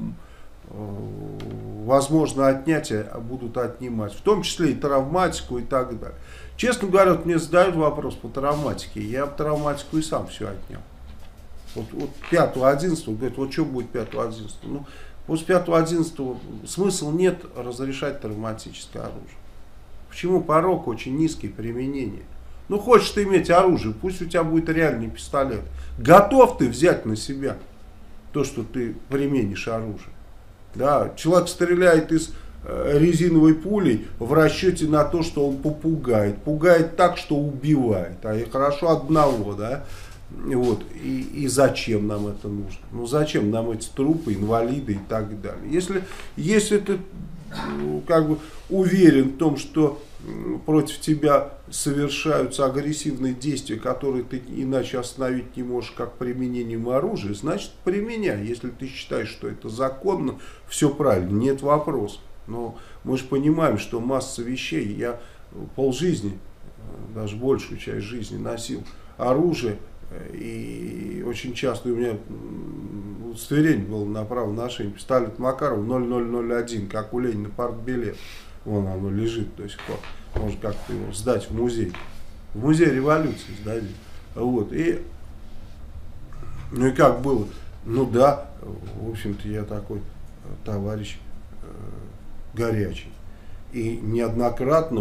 возможно отнять, будут отнимать. В том числе и травматику и так далее. Честно говоря, вот мне задают вопрос по травматике. Я бы травматику и сам все отнял. Вот 5-11, говорят, вот что будет 5-11? Ну, после 5-11 смысл нет разрешать травматическое оружие. Почему? Порог очень низкий применение. Ну, хочешь ты иметь оружие, пусть у тебя будет реальный пистолет. Готов ты взять на себя то, что ты применишь оружие. Да, человек стреляет из резиновой пулей в расчете на то, что он попугает. Пугает так, что убивает. А и хорошо одного, да. Вот. И зачем нам это нужно? Ну, зачем нам эти трупы, инвалиды и так далее? Если ты как бы уверен в том, что против тебя совершаются агрессивные действия, которые ты иначе остановить не можешь, как применением оружия, значит, применяй. Если ты считаешь, что это законно, все правильно, нет вопросов. Но мы же понимаем, что масса вещей, я полжизни, даже большую часть жизни носил оружие, и очень часто у меня удостоверение было на право ношения, пистолет Макарова 0001, как у Ленина партбилет. Вон оно лежит до сих пор. Можно как-то его сдать в музей. В музей революции сдали. Вот. Ну и как было? Ну да, в общем-то, я такой товарищ горячий. И неоднократно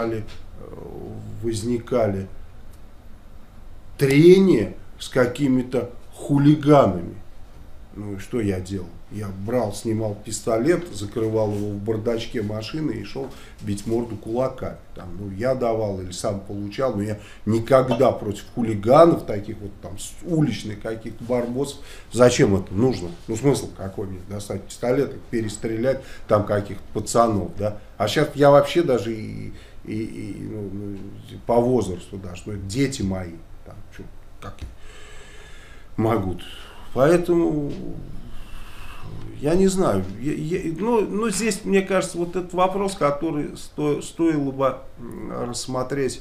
возникали трения с какими-то хулиганами. Ну и что я делал? Я снимал пистолет, закрывал его в бардачке машины и шел бить морду кулаками. Там, ну, я давал или сам получал, но я никогда против хулиганов, таких вот там уличных каких-то барбосов, зачем это нужно? Ну, смысл какой мне достать пистолет, перестрелять там каких-то пацанов, да? А сейчас я вообще даже по возрасту даже, ну, это дети мои, там, как могут Поэтому, я не знаю, ну, здесь, мне кажется, вот этот вопрос, который стоило бы рассмотреть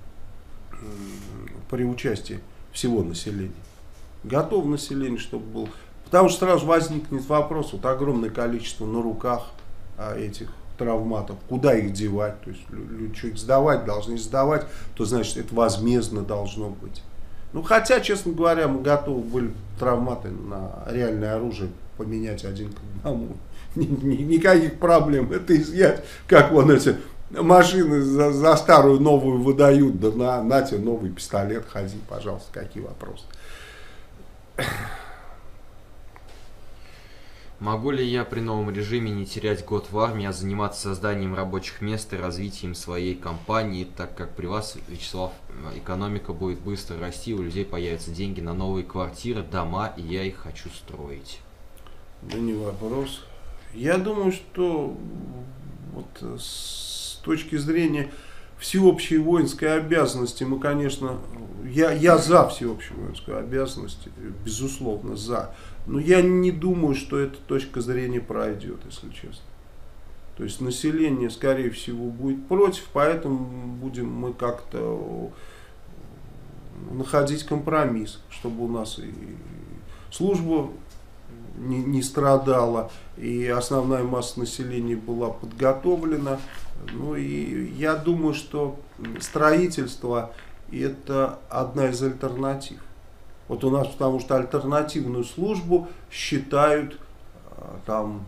при участии всего населения. Готово население, чтобы был. Потому что сразу возникнет вопрос, вот огромное количество на руках этих травматов, куда их девать, то есть люди что, их сдавать, должны сдавать, то значит это возмездно должно быть. Ну хотя, честно говоря, мы готовы были травматы на реальное оружие поменять один к одному. Никаких проблем. Это изъять, как вон эти машины за старую новую выдают, да на тебе новый пистолет, ходи, пожалуйста, какие вопросы. Могу ли я при новом режиме не терять год в армии, а заниматься созданием рабочих мест и развитием своей компании, так как при вас, Вячеслав, экономика будет быстро расти, у людей появятся деньги на новые квартиры, дома, и я их хочу строить? Да не вопрос. Я думаю, что вот с точки зрения всеобщей воинской обязанности мы, конечно, я за всеобщую воинскую обязанность, безусловно, за. Но я не думаю, что эта точка зрения пройдет, если честно. То есть население, скорее всего, будет против, поэтому будем мы как-то находить компромисс, чтобы у нас и служба не страдала, и основная масса населения была подготовлена. Ну и я думаю, что строительство это одна из альтернатив. Вот у нас, потому что альтернативную службу считают там,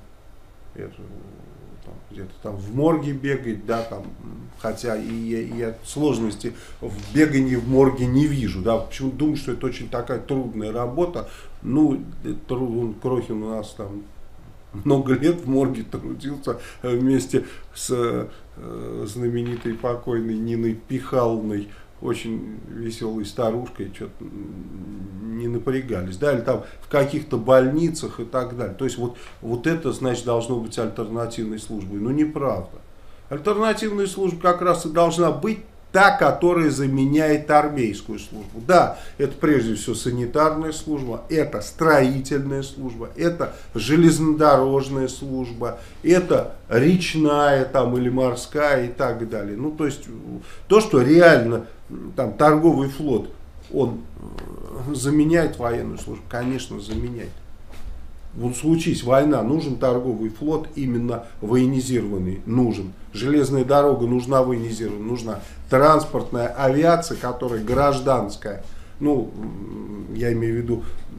где-то там в морге бегать, да, там, хотя и я сложности в бегании в морге не вижу, да, почему думаю, что это очень такая трудная работа. Ну, Крохин у нас там много лет в морге трудился вместе с знаменитой покойной Ниной Пихалной, очень веселой старушкой, что-то не напрягались, да, или там в каких-то больницах и так далее. То есть вот это, значит, должно быть альтернативной службой. Но неправда. Альтернативная служба как раз и должна быть та, которая заменяет армейскую службу. Да, это прежде всего санитарная служба, это строительная служба, это железнодорожная служба, это речная там, или морская и так далее. Ну, то есть, то, что реально там, торговый флот, он заменяет военную службу, конечно, заменяет. Вот случись война, нужен торговый флот, именно военизированный, нужен. Железная дорога нужна военизированная, нужна транспортная авиация, которая гражданская. Ну, я имею в виду,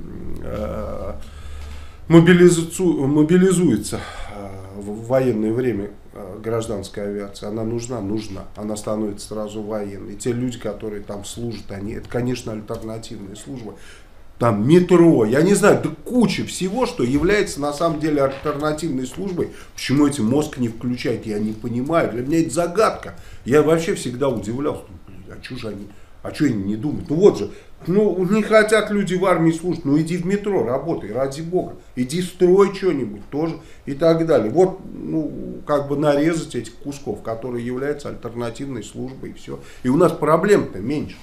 мобилизуется в военное время гражданская авиация. Она нужна. Она становится сразу военной. И те люди, которые там служат, это, конечно, альтернативная служба. Там метро, я не знаю, да куча всего, что является на самом деле альтернативной службой. Почему эти мозг не включает, я не понимаю. Для меня это загадка. Я вообще всегда удивлялся. А что же они, они не думают? Ну вот же, не хотят люди в армии служить, ну иди в метро, работай, ради бога. Иди строй что-нибудь тоже и так далее. Вот, как бы нарезать этих кусков, которые являются альтернативной службой и все. И у нас проблем-то меньше.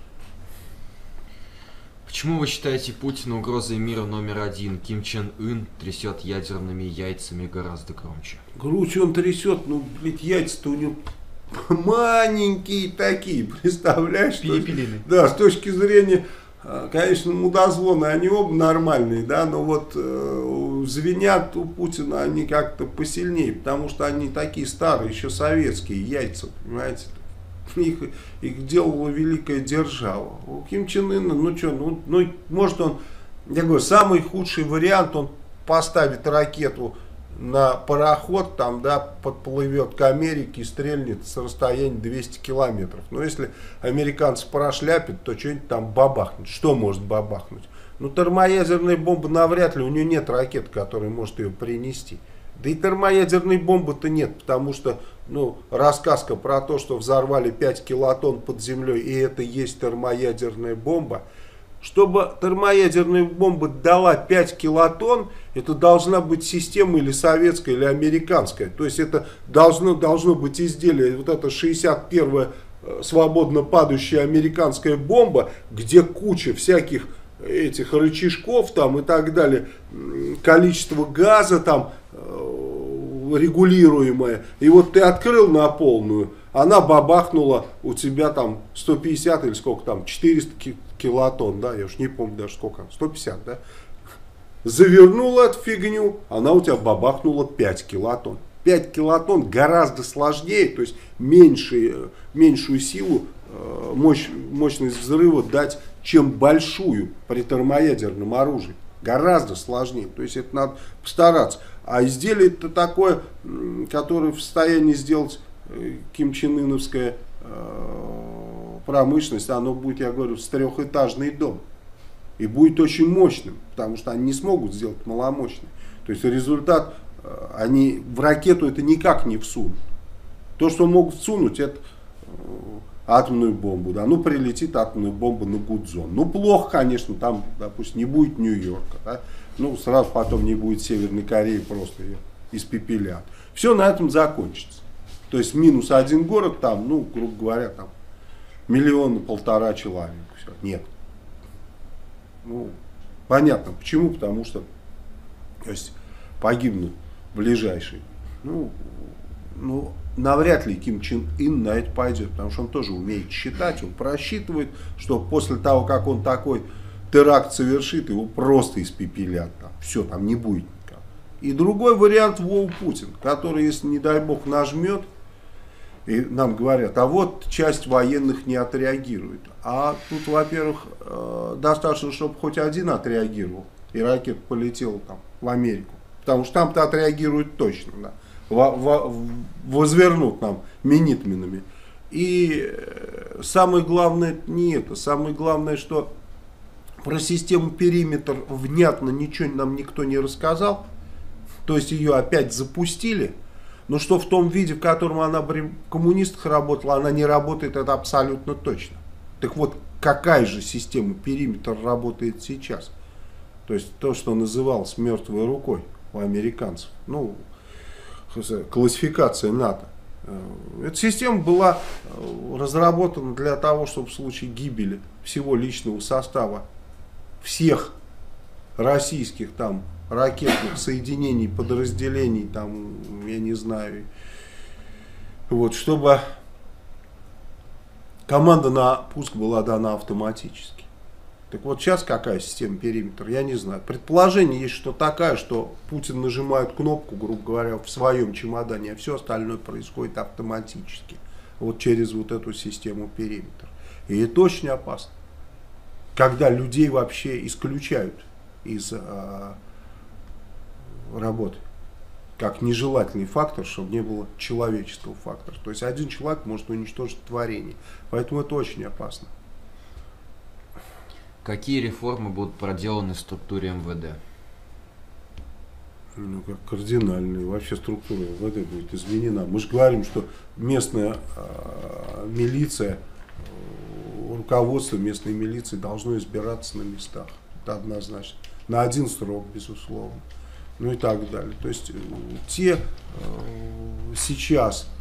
Почему вы считаете Путина угрозой мира номер один? Ким Чен Ын трясет ядерными яйцами гораздо громче. Круче он трясет, яйца-то у него маленькие такие, представляешь? Пилипилины. Да, с точки зрения, конечно, мудозвоны, они оба нормальные, да, но вот звенят у Путина они как-то посильнее, потому что они такие старые, еще советские яйца, понимаете? Их делала великая держава. У Ким Чен Ына, может он, я говорю, самый худший вариант, он поставит ракету на пароход, там, да, подплывет к Америке и стрельнет с расстояния 200 километров. Но если американцы прошляпят, то что-нибудь там бабахнет. Что может бабахнуть? Термоядерная бомба навряд ли, у нее нет ракет, которая может ее принести. Да и термоядерной бомбы-то нет, потому что рассказка про то, что взорвали 5 килотонн под землей, и это есть термоядерная бомба. Чтобы термоядерная бомба дала 5 килотонн, это должна быть система или советская, или американская. То есть это должно быть изделие, вот это 61-я свободно падающая американская бомба, где куча всяких этих рычажков там и так далее, количество газа там регулируемое, и вот ты открыл на полную, она бабахнула у тебя там 150 или сколько там, 400 килотонн, да, я уж не помню даже сколько, 150, да, завернула эту фигню, она у тебя бабахнула 5 килотонн. 5 килотонн гораздо сложнее, то есть меньшую силу, мощность взрыва дать, чем большую при термоядерном оружии. Гораздо сложнее. То есть это надо постараться. А изделие это такое, которое в состоянии сделать кимченыновская промышленность, оно будет, я говорю, с трехэтажный дом. И будет очень мощным, потому что они не смогут сделать маломощный. То есть результат, они в ракету это никак не всунут. То, что могут всунуть, это атомную бомбу. Да? Ну, прилетит атомная бомба на Гудзон. Ну, плохо, конечно, там, допустим, не будет Нью-Йорка. Да? Ну, сразу потом не будет Северной Кореи, просто ее испепелят. Все на этом закончится. То есть минус один город, там, ну, грубо говоря, там 1,5 миллиона человек. Все. Нет. Ну, понятно. Почему? Потому что то есть, погибнут ближайшие. Ну, навряд ли Ким Чен Ын на это пойдет, потому что он тоже умеет считать, он просчитывает, что после того, как он такой теракт совершит, его просто испепелят. Там. Все, там не будет никого. И другой вариант Вова Путин, который, если, не дай бог, нажмет, и нам говорят, а вот часть военных не отреагирует. А тут, во-первых, достаточно, чтобы хоть один отреагировал, и ракета полетела там в Америку. Потому что там-то отреагируют точно, да. Возвернут нам минитминами. И самое главное не это. Самое главное, что про систему периметр внятно ничего нам никто не рассказал. То есть ее опять запустили. Но что в том виде, в котором она при коммунистах работала, она не работает, это абсолютно точно. Так вот, какая же система периметр работает сейчас? То есть то, что называлось мертвой рукой у американцев. Ну, классификация НАТО. Эта система была разработана для того, чтобы в случае гибели всего личного состава всех российских там ракетных соединений, подразделений, там, я не знаю, вот, чтобы команда на пуск была дана автоматически. Так вот сейчас какая система периметр, я не знаю. Предположение есть, что такая, что Путин нажимает кнопку, грубо говоря, в своем чемодане, а все остальное происходит автоматически. Вот через вот эту систему периметр. И это очень опасно. Когда людей вообще исключают из работы. Как нежелательный фактор, чтобы не было человеческого фактора. То есть один человек может уничтожить творение. Поэтому это очень опасно. Какие реформы будут проделаны в структуре МВД? Ну, как кардинальные. Вообще структура МВД будет изменена. Мы же говорим, что местная милиция, руководство местной милиции должно избираться на местах. Это однозначно. На один срок, безусловно. Ну и так далее. То есть те сейчас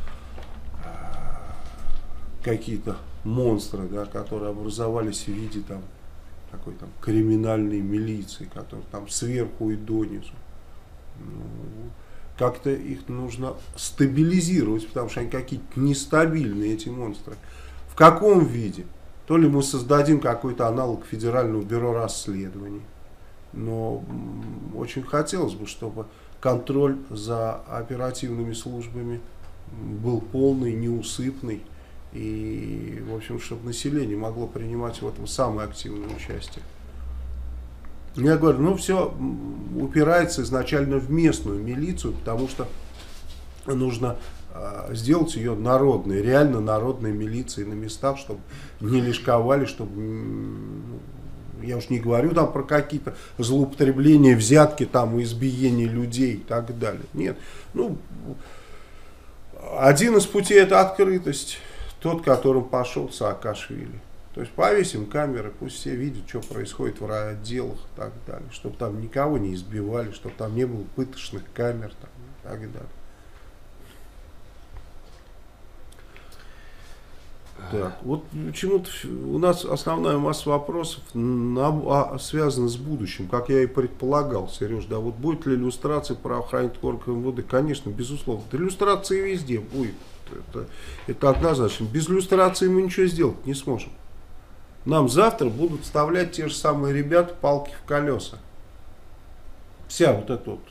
какие-то монстры, да, которые образовались в виде там, такой там криминальной милиции, которая там сверху и донизу. Ну, как-то их нужно стабилизировать, потому что они какие-то нестабильные, эти монстры. В каком виде? То ли мы создадим какой-то аналог Федерального бюро расследований, но очень хотелось бы, чтобы контроль за оперативными службами был полный, неусыпный. И, в общем, чтобы население могло принимать в этом самое активное участие. Я говорю, ну все упирается изначально в местную милицию, потому что нужно сделать ее народной, реально народной милицией на местах, чтобы не лишковали, чтобы, я уж не говорю там про какие-то злоупотребления, взятки, там, избиения людей и так далее. Нет, ну, один из путей — это открытость. Тот, которым пошел Саакашвили. То есть повесим камеры, пусть все видят, что происходит в райотделах и так далее. Чтобы там никого не избивали, чтобы там не было пыточных камер там, и так далее. Так, вот почему-то у нас основная масса вопросов связана с будущим, как я и предполагал, Сереж, да, вот будет ли иллюстрация правоохранительных органов МВД? Конечно, безусловно. Иллюстрация везде будет, это однозначно. Без иллюстрации мы ничего сделать не сможем. Нам завтра будут вставлять те же самые ребята палки в колеса. Вся вот эта вот,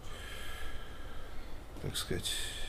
так сказать...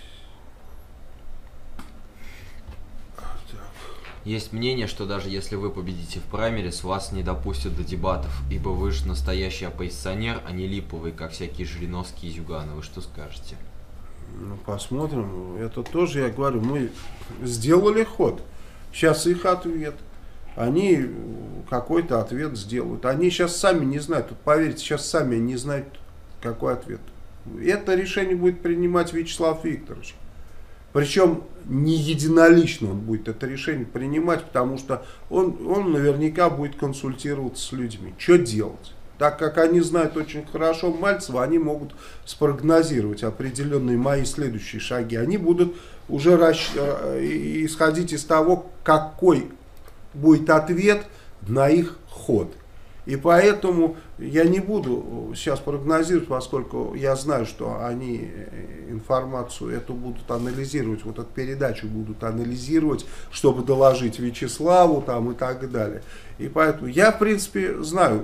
Есть мнение, что даже если вы победите в праймерис, вас не допустят до дебатов, ибо вы же настоящий оппозиционер, а не липовый, как всякие Жириновские и Зюгановы. Что скажете? Ну, посмотрим. Это тоже, я говорю, мы сделали ход. Сейчас их ответ. Они какой-то ответ сделают. Они сейчас сами не знают. Вот поверьте, сейчас сами не знают, какой ответ. Это решение будет принимать Вячеслав Викторович. Причем не единолично он будет это решение принимать, потому что он наверняка будет консультироваться с людьми. Что делать? Так как они знают очень хорошо Мальцева, они могут спрогнозировать определенные мои следующие шаги. Они будут уже исходить из того, какой будет ответ на их ход. И поэтому я не буду сейчас прогнозировать, поскольку я знаю, что они информацию эту будут анализировать, вот эту передачу будут анализировать, чтобы доложить Вячеславу там, и так далее. И поэтому я, в принципе, знаю,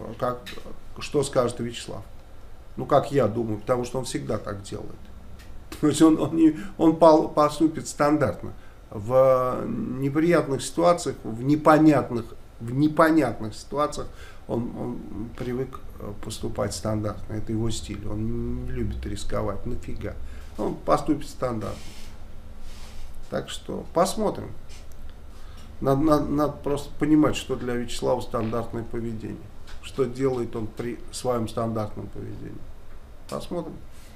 что скажет Вячеслав. Ну, как я думаю, потому что он всегда так делает. То есть он поступит стандартно. В неприятных ситуациях, в непонятных ситуациях он привык поступать стандартно. Это его стиль. Он не любит рисковать. Нафига. Он поступит стандартно. Так что посмотрим. Надо просто понимать, что для Вячеслава стандартное поведение. Что делает он при своем стандартном поведении. Посмотрим.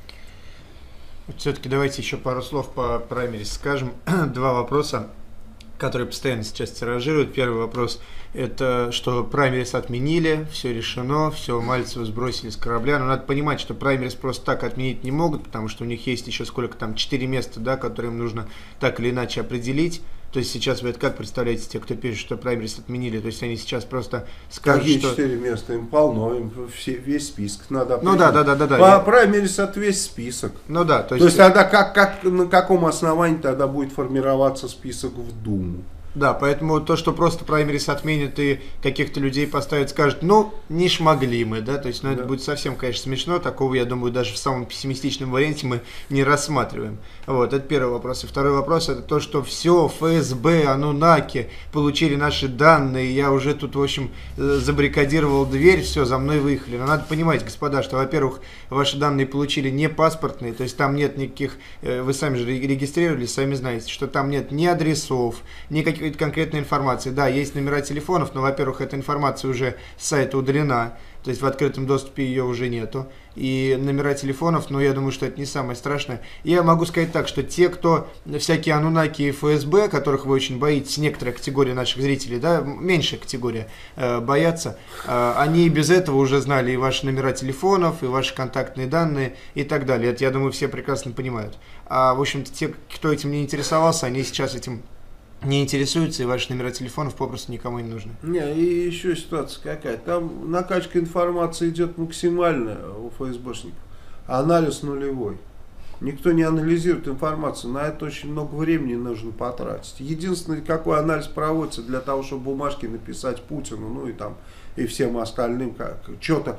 Все-таки давайте еще пару слов по праймерис скажем. Два вопроса, которые постоянно сейчас тиражируют. Первый вопрос — это что праймерис отменили, все решено, все, Мальцева сбросили с корабля. Но надо понимать, что праймерис просто так отменить не могут, потому что у них есть еще сколько там, 4 места, да, которые им нужно так или иначе определить. То есть сейчас вы это как представляете, те, кто пишет, что праймерис отменили? То есть они сейчас просто скажут, какие что... 4 места? Им полно, им весь список надо определить. Ну да. По праймерис это весь список. Ну да. То есть тогда на каком основании тогда будет формироваться список в Думу? Да, поэтому то, что просто праймерис отменят и каких-то людей поставят, скажут, ну, не шмогли мы, да, то есть, ну, это будет совсем, конечно, смешно, такого, я думаю, даже в самом пессимистичном варианте мы не рассматриваем. Вот, это первый вопрос. И второй вопрос, это то, что все, ФСБ, Анунаки получили наши данные, я уже тут, в общем, забаррикадировал дверь, все, за мной выехали. Но надо понимать, господа, что, во-первых, ваши данные получили не паспортные, то есть там нет никаких, вы сами же регистрировались, сами знаете, что там нет ни адресов, ни каких конкретной информации. Да, есть номера телефонов, но, во-первых, эта информация уже с сайта удалена, то есть в открытом доступе ее уже нету. И номера телефонов, но я думаю, что это не самое страшное. Я могу сказать так, что те, кто всякие Анунаки и ФСБ, которых вы очень боитесь, некоторая категория наших зрителей, да, меньшая категория, боятся, они и без этого уже знали и ваши номера телефонов, и ваши контактные данные и так далее. Это, я думаю, все прекрасно понимают. А, в общем-то, те, кто этим не интересовался, они сейчас этим не интересуются, и ваши номера телефонов попросту никому не нужны. Не, и еще ситуация какая. Там накачка информации идет максимальная у ФСБшников. Анализ нулевой. Никто не анализирует информацию. На это очень много времени нужно потратить. Единственный, какой анализ проводится для того, чтобы бумажки написать Путину, ну и там, и всем остальным что-то.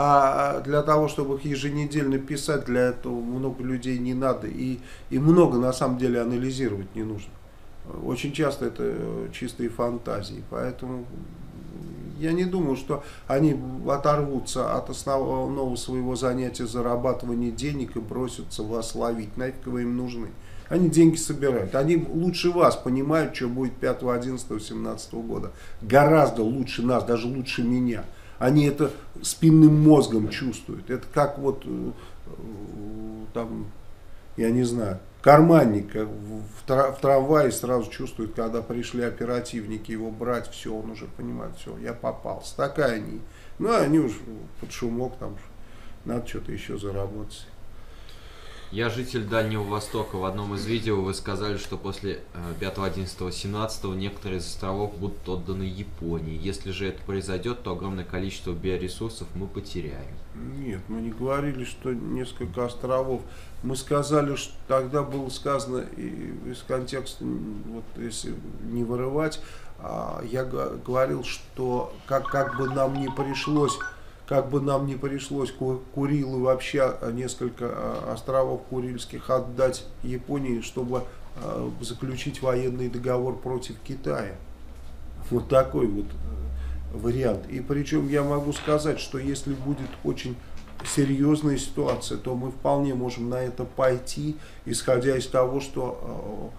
А для того, чтобы их еженедельно писать, для этого много людей не надо. И много на самом деле анализировать не нужно. Очень часто это чистые фантазии, поэтому я не думаю, что они оторвутся от основного своего занятия зарабатывания денег и бросятся вас ловить. Нафиг вы им нужны? Они деньги собирают. Они лучше вас понимают, что будет 5, 11, 17 года. Гораздо лучше нас, даже лучше меня. Они это спинным мозгом чувствуют. Это как вот там, я не знаю, карманник в трамвае сразу чувствует, когда пришли оперативники его брать, все, он уже понимает, все, я попался. Такая они. Ну, они уж под шумок, там надо что-то еще заработать. Я житель Дальнего Востока. В одном из видео вы сказали, что после 5, 11, 17 некоторые из островов будут отданы Японии. Если же это произойдет, то огромное количество биоресурсов мы потеряем. Нет, мы не говорили, что несколько островов. Мы сказали, что тогда было сказано из контекста, вот если не вырывать, я говорил, что как бы нам не пришлось Курилы, вообще несколько островов Курильских отдать Японии, чтобы заключить военный договор против Китая. Вот такой вот вариант. И причем я могу сказать, что если будет очень серьезная ситуация, то мы вполне можем на это пойти, исходя из того, что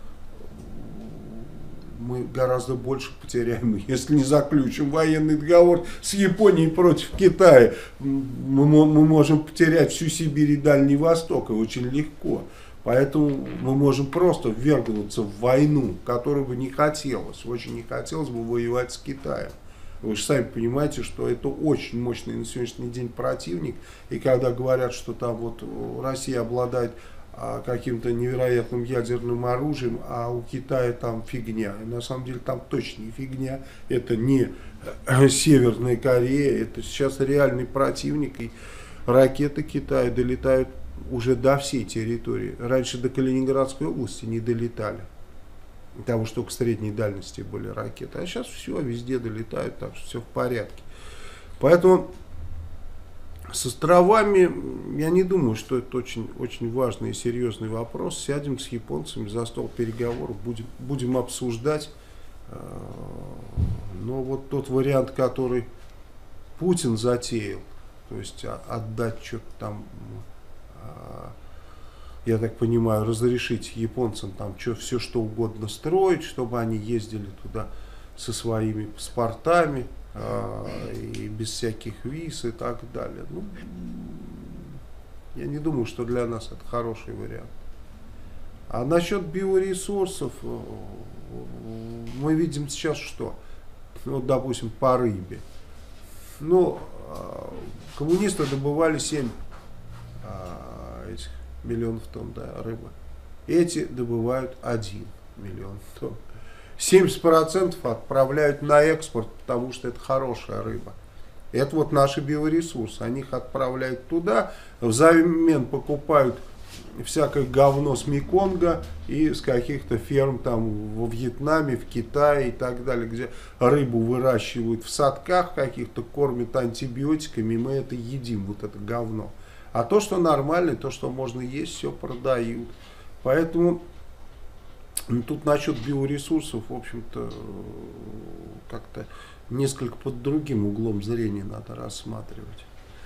мы гораздо больше потеряем, если не заключим военный договор с Японией против Китая. Мы можем потерять всю Сибирь и Дальний Восток, и очень легко. Поэтому мы можем просто ввергнуться в войну, которую бы не хотелось. Очень не хотелось бы воевать с Китаем. Вы же сами понимаете, что это очень мощный на сегодняшний день противник. И когда говорят, что там вот Россия обладает каким-то невероятным ядерным оружием, а у Китая там фигня. И на самом деле там точно не фигня. Это не Северная Корея, это сейчас реальный противник. И ракеты Китая долетают уже до всей территории. Раньше до Калининградской области не долетали. Потому что только к средней дальности были ракеты. А сейчас все, везде долетают, так что все в порядке. Поэтому с островами, я не думаю, что это очень, очень важный и серьезный вопрос. Сядем с японцами за стол переговоров, будем обсуждать. Но вот тот вариант, который Путин затеял, то есть отдать что-то там, я так понимаю, разрешить японцам там все что угодно строить, чтобы они ездили туда со своими паспортами, и без всяких виз и так далее. Ну, я не думаю, что для нас это хороший вариант. А насчет биоресурсов, мы видим сейчас что? Вот, допустим, по рыбе. Ну, коммунисты добывали 7 миллионов тонн, да, рыбы. Эти добывают 1 миллион тонн. 70% отправляют на экспорт, потому что это хорошая рыба. Это вот наши биоресурсы. Они их отправляют туда, взамен покупают всякое говно с Меконга и с каких-то ферм там во Вьетнаме, в Китае и так далее, где рыбу выращивают в садках каких-то, кормят антибиотиками, и мы это едим, вот это говно. А то, что нормально, то, что можно есть, все продают. Поэтому тут насчет биоресурсов, в общем-то, как-то несколько под другим углом зрения надо рассматривать.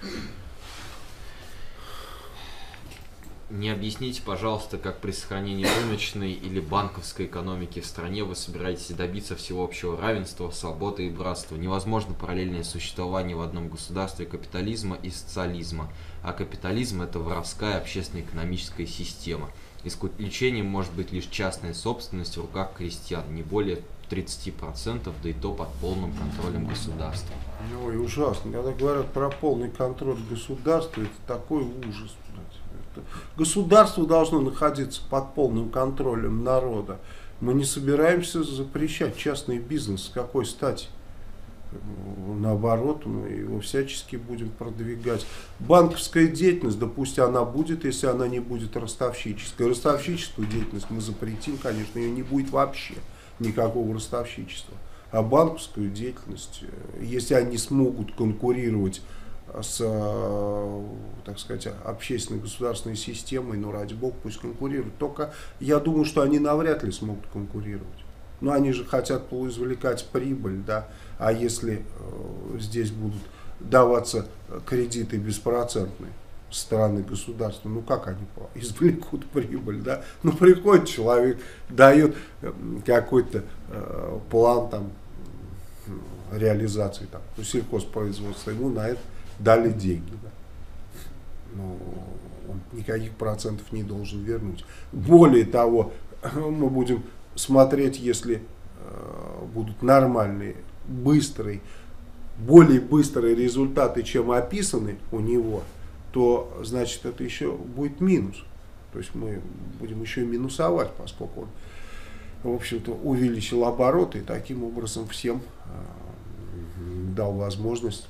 Не объясните, пожалуйста, как при сохранении рыночной или банковской экономики в стране вы собираетесь добиться всеобщего равенства, свободы и братства. Невозможно параллельное существование в одном государстве капитализма и социализма. А капитализм – это воровская общественно-экономическая система. Исключением может быть лишь частная собственность в руках крестьян, не более 30%, да и то под полным контролем государства. Ой, ужасно. Когда говорят про полный контроль государства, это такой ужас. Государство должно находиться под полным контролем народа. Мы не собираемся запрещать частный бизнес. С какой стати? Наоборот, мы его всячески будем продвигать. Банковская деятельность, да пусть она будет, если она не будет ростовщической. Ростовщическую деятельность мы запретим, конечно, ее не будет вообще никакого ростовщичества. А банковскую деятельность, если они смогут конкурировать с, так сказать, общественной государственной системой, ну, ради бога, пусть конкурируют. Только я думаю, что они навряд ли смогут конкурировать. Но они же хотят извлекать прибыль, да, а если здесь будут даваться кредиты беспроцентные со стороны государства, ну как они извлекут прибыль, да? Ну приходит человек, дает какой-то план там реализации там, сельхозпроизводства, ему на это дали деньги, да. Но он никаких процентов не должен вернуть. Более того, мы будем смотреть, если будут нормальные, быстрые, более быстрые результаты, чем описаны у него, то значит это еще будет минус. То есть мы будем еще и минусовать, поскольку он, в общем-то, увеличил обороты и таким образом всем дал возможность,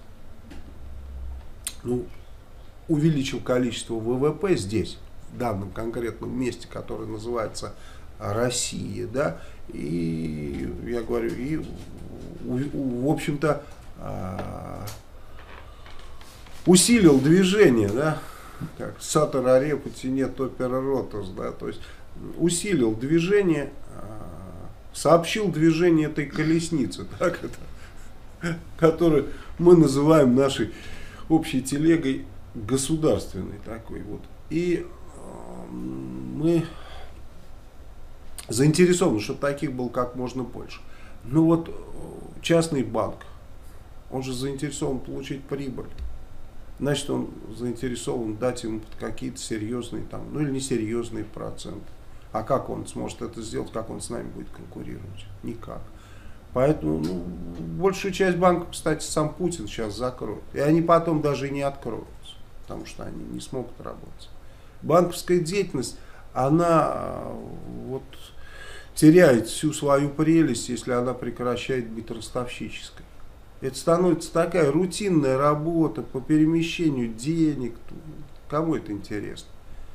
увеличил количество ВВП здесь, в данном конкретном месте, которое называется Россия, да, и я говорю, и в общем-то усилил движение, да, как Сатора Репути нет опера Ротус, да, то есть усилил движение, сообщил движение этой колесницы, так это, которую мы называем нашей общей телегой государственной такой вот. И мы заинтересованы, чтобы таких было как можно больше. Ну вот частный банк, он же заинтересован получить прибыль. Значит, он заинтересован дать ему какие-то серьезные там, ну или несерьезные проценты. А как он сможет это сделать, как он с нами будет конкурировать? Никак. Поэтому большую часть банков, кстати, сам Путин сейчас закроет. И они потом даже и не откроются, потому что они не смогут работать. Банковская деятельность, она вот теряет всю свою прелесть, если она прекращает быть ростовщической. Это становится такая рутинная работа по перемещению денег. Кому это интересно?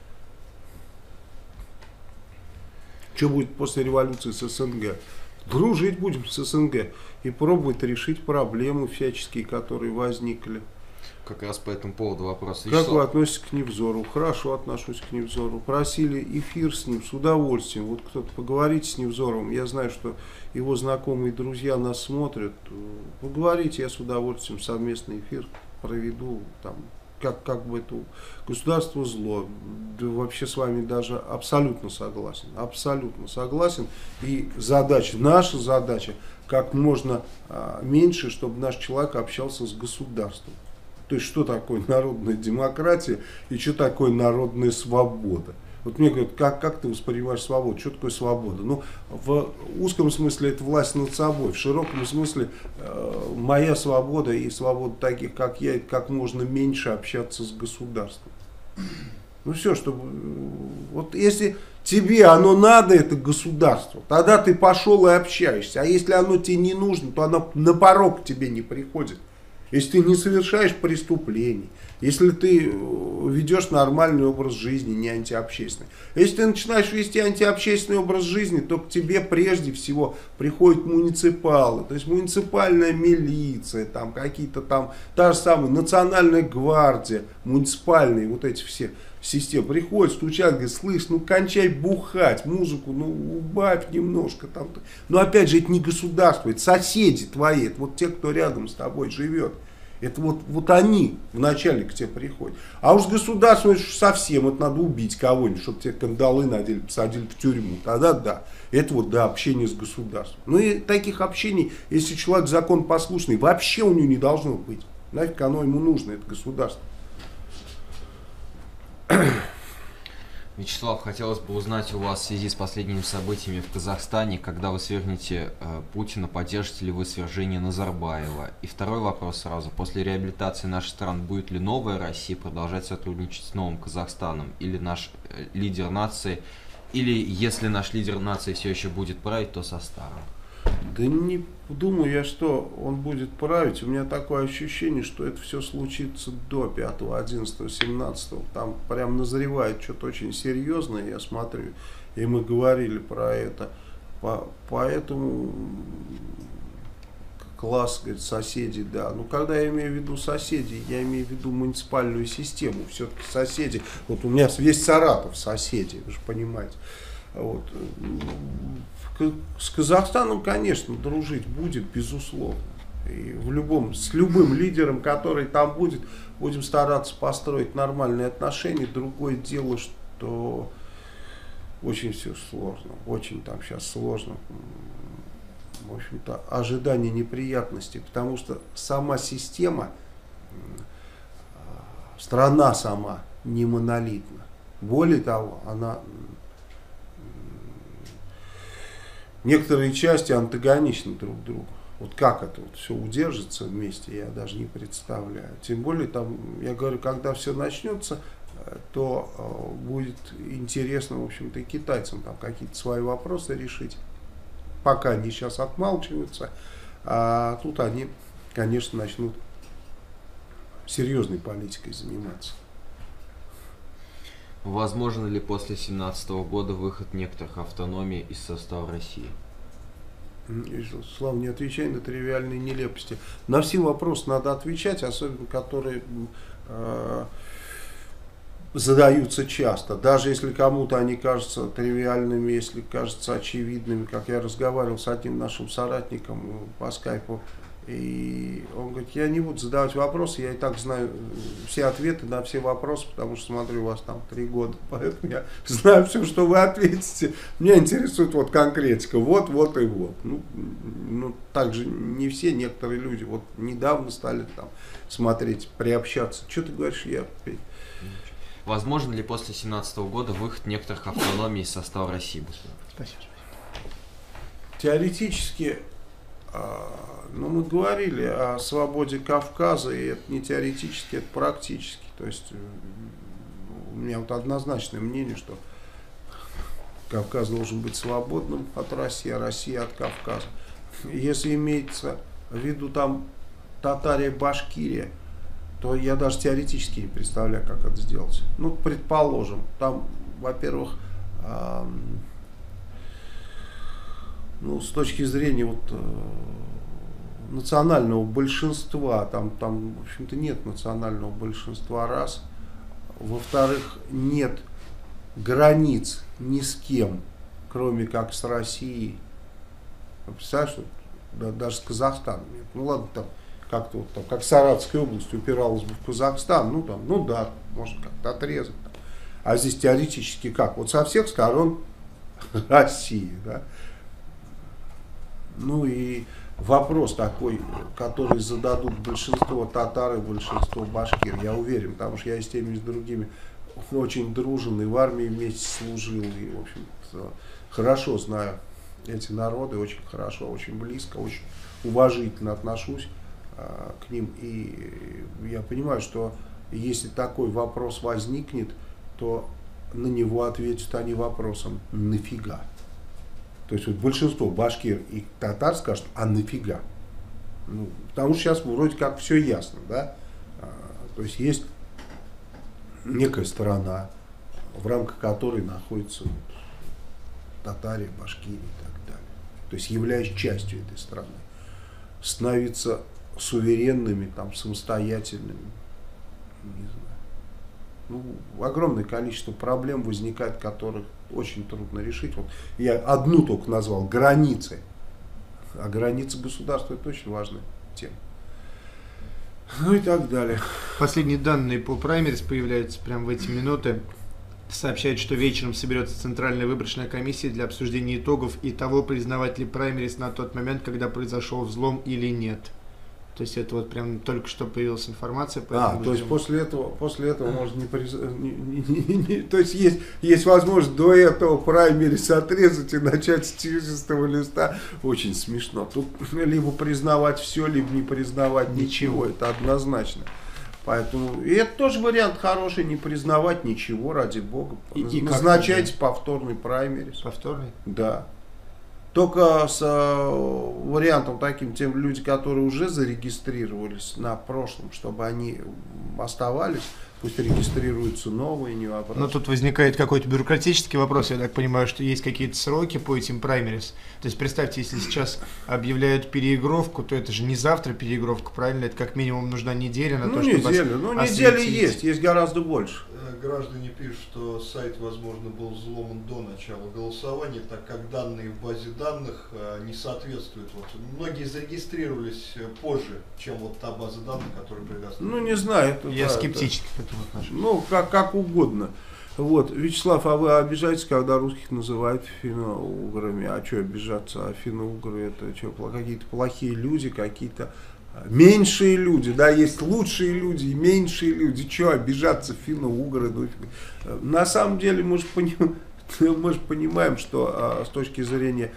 Что будет после революции с СНГ? Дружить будем с СНГ и пробовать решить проблемы всяческие, которые возникли. Как раз по этому поводу вопрос. Как вы относитесь к Невзорову? Хорошо отношусь к Невзорову. Просили эфир с ним с удовольствием. Вот кто-то поговорите с Невзоровым. Я знаю, что его знакомые друзья нас смотрят. Поговорите, я с удовольствием совместный эфир проведу. Там, как бы это государство зло. Да вообще с вами даже абсолютно согласен. Абсолютно согласен. И задача, наша задача, как можно меньше, чтобы наш человек общался с государством. То есть, что такое народная демократия и что такое народная свобода. Вот мне говорят, как ты воспринимаешь свободу? Что такое свобода? Ну, в узком смысле это власть над собой. В широком смысле моя свобода и свобода таких, как я, как можно меньше общаться с государством. Ну все, чтобы... Вот если тебе оно надо, это государство, тогда ты пошел и общаешься. А если оно тебе не нужно, то оно на порог к тебе не приходит. Если ты не совершаешь преступлений, если ты ведешь нормальный образ жизни, не антиобщественный. Если ты начинаешь вести антиобщественный образ жизни, то к тебе прежде всего приходят муниципалы, то есть муниципальная милиция, там какие-то там, та же самая национальная гвардия, муниципальные вот эти все системы. Приходят, стучат, говорят, слышь, ну кончай бухать, музыку, ну убавь немножко там. Но опять же, это не государство, это соседи твои, это вот те, кто рядом с тобой живет. Это вот они вначале к тебе приходят. А уж государство это совсем, это надо убить кого-нибудь, чтобы тебе кандалы надели, посадили в тюрьму. Тогда да, это вот да, общение с государством. Ну и таких общений, если человек законопослушный, вообще у него не должно быть. Нафиг оно ему нужно, это государство. Вячеслав, хотелось бы узнать у вас в связи с последними событиями в Казахстане, когда вы свергнете Путина, поддержите ли вы свержение Назарбаева? И второй вопрос сразу. После реабилитации нашей страны будет ли новая Россия продолжать сотрудничать с новым Казахстаном? Или наш лидер нации, или если наш лидер нации все еще будет править, то со старым? Да не думаю я, что он будет править. У меня такое ощущение, что это все случится до 5, 11, 17. Там прям назревает что-то очень серьезное, я смотрю. И мы говорили про это. Поэтому класс, говорит, соседи, да. Ну, когда я имею в виду соседей, я имею в виду муниципальную систему. Все-таки соседи. Вот у меня весь Саратов соседи, вы же понимаете. Вот. С Казахстаном, конечно, дружить будет, безусловно. И с любым лидером, который там будет, будем стараться построить нормальные отношения. Другое дело, что очень все сложно. Очень там сейчас сложно. В общем-то, ожидание неприятностей. Потому что сама система, страна сама не монолитна. Более того, она... Некоторые части антагоничны друг другу. Вот как это вот все удержится вместе, я даже не представляю. Тем более, там, я говорю, когда все начнется, то будет интересно, в общем-то, и китайцам там какие-то свои вопросы решить. Пока они сейчас отмалчиваются, а тут они, конечно, начнут серьезной политикой заниматься. Возможно ли после 2017 года выход некоторых автономий из состава России? Слава, не отвечай на тривиальные нелепости. На все вопросы надо отвечать, особенно которые задаются часто. Даже если кому-то они кажутся тривиальными, если кажутся очевидными, как я разговаривал с одним нашим соратником по скайпу, и он говорит, я не буду задавать вопросы, я и так знаю все ответы на все вопросы, потому что смотрю, у вас там 3 года, поэтому я знаю все, что вы ответите. Меня интересует вот конкретика, вот и вот. Ну, также не все, некоторые люди вот недавно стали там смотреть, приобщаться. Что ты говоришь, я... Возможно ли после 2017 года выход некоторых автономий из состава России? Спасибо. Теоретически, ну, мы говорили о свободе Кавказа, и это не теоретически, это практически. То есть у меня вот однозначное мнение, что Кавказ должен быть свободным от России, а Россия от Кавказа. Если имеется в виду там Татария, Башкирия, то я даже теоретически не представляю, как это сделать. Ну, предположим, там, во-первых, ну, с точки зрения вот национального большинства, там, в общем-то, нет национального большинства, раз. Во-вторых, нет границ ни с кем, кроме как с Россией. Представляешь, да, даже с Казахстаном нет. Ну ладно, там как-то вот там, как Саратовская область упиралась бы в Казахстан, ну там, ну да, может как-то отрезать. А здесь теоретически как? Вот со всех сторон России, да. Ну и вопрос такой, который зададут большинство татар и большинство башкир, я уверен, потому что я и с теми, и с другими очень дружен, и в армии вместе служил, и, в общем, хорошо знаю эти народы, очень хорошо, очень близко, очень уважительно отношусь к ним, и я понимаю, что если такой вопрос возникнет, то на него ответят они вопросом «нафига?». То есть вот большинство башкир и татар скажут, а нафига? Ну, потому что сейчас вроде как все ясно, да? То есть есть некая страна, в рамках которой находится вот, Татария, Башкирия и так далее. То есть являясь частью этой страны. Становиться суверенными, там, самостоятельными, не знаю. Ну, огромное количество проблем возникает, которых очень трудно решить. Вот я одну только назвал, границы. А границы государства — это очень важная тема. Ну и так далее. Последние данные по праймерис появляются прямо в эти минуты. Сообщает, что вечером соберется Центральная выборочная комиссия для обсуждения итогов и того, признавать ли праймерис на тот момент, когда произошел взлом или нет. То есть это вот прям только что появилась информация. То есть после этого можно не признать. То есть есть возможность до этого праймерис отрезать и начать с чистого листа. Очень смешно. Тут либо признавать все, либо не признавать ничего. Это однозначно. Поэтому и это тоже вариант хороший, не признавать ничего, ради бога. Назначайте повторный праймерис. Повторный? Да. Только с вариантом таким, тем люди, которые уже зарегистрировались на прошлом, чтобы они оставались, пусть регистрируются новые, не вопрос. Но тут возникает какой-то бюрократический вопрос. Я так понимаю, что есть какие-то сроки по этим праймерис. То есть представьте, если сейчас объявляют переигровку, то это же не завтра переигровка, правильно? Это как минимум нужна неделя на то, чтобы неделя есть гораздо больше. Граждане пишут, что сайт, возможно, был взломан до начала голосования, так как данные в базе данных не соответствуют. Вот, многие зарегистрировались позже, чем вот та база данных, которая привязана. Ну, не знаю. Я скептически к этому отношусь. Ну, как угодно. Вот, Вячеслав, а вы обижаетесь, когда русских называют финно-уграми? А что обижаться? А финно-угры это что, какие-то плохие люди, какие-то меньшие люди, да, есть лучшие люди и меньшие люди. Что обижаться, финно-угры? Ну, на самом деле мы же понимаем, что с точки зрения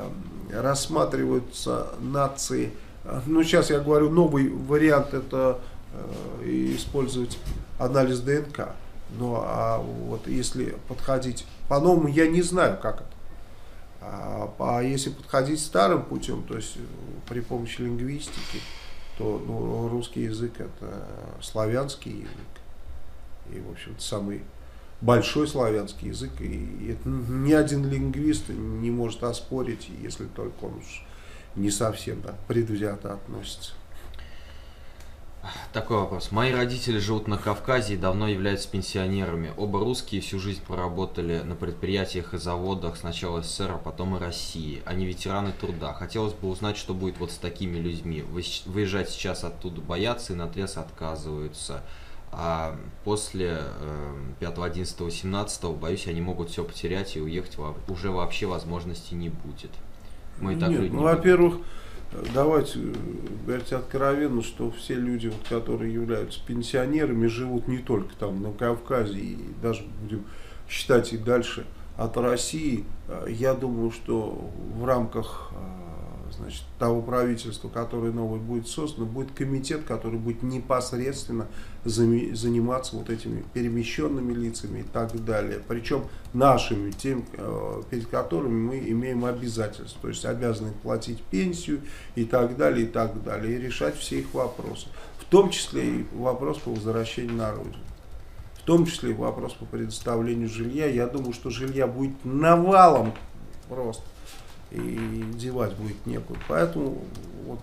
рассматриваются нации, ну сейчас я говорю, новый вариант — это использовать анализ ДНК. Ну, а вот если подходить по-новому, я не знаю, как это. А если подходить старым путем, то есть при помощи лингвистики, то ну, русский язык это славянский язык. И, в общем-то, самый большой славянский язык. И это ни один лингвист не может оспорить, если только он уж не совсем предвзято относится. Такой вопрос. Мои родители живут на Кавказе и давно являются пенсионерами. Оба русские, всю жизнь проработали на предприятиях и заводах сначала СССР, а потом и России. Они ветераны труда. Хотелось бы узнать, что будет вот с такими людьми. Выезжать сейчас оттуда боятся и наотрез отказываются. А после 5, 11, 17, боюсь, они могут все потерять и уехать уже вообще возможности не будет. Мы и так Нет, ну, во-первых, давайте говорить откровенно, что все люди, вот, которые являются пенсионерами, живут не только там на Кавказе, и даже будем считать и дальше от России. Я думаю, что в рамках значит, того правительства, которое новое будет создано, будет комитет, который будет непосредственно заниматься вот этими перемещенными лицами и так далее. Причем нашими, тем, перед которыми мы имеем обязательства, то есть обязаны платить пенсию и так далее, и решать все их вопросы. В том числе и вопрос по возвращению на родину. В том числе и вопрос по предоставлению жилья. Я думаю, что жилья будет навалом просто. И девать будет некуда. Поэтому вот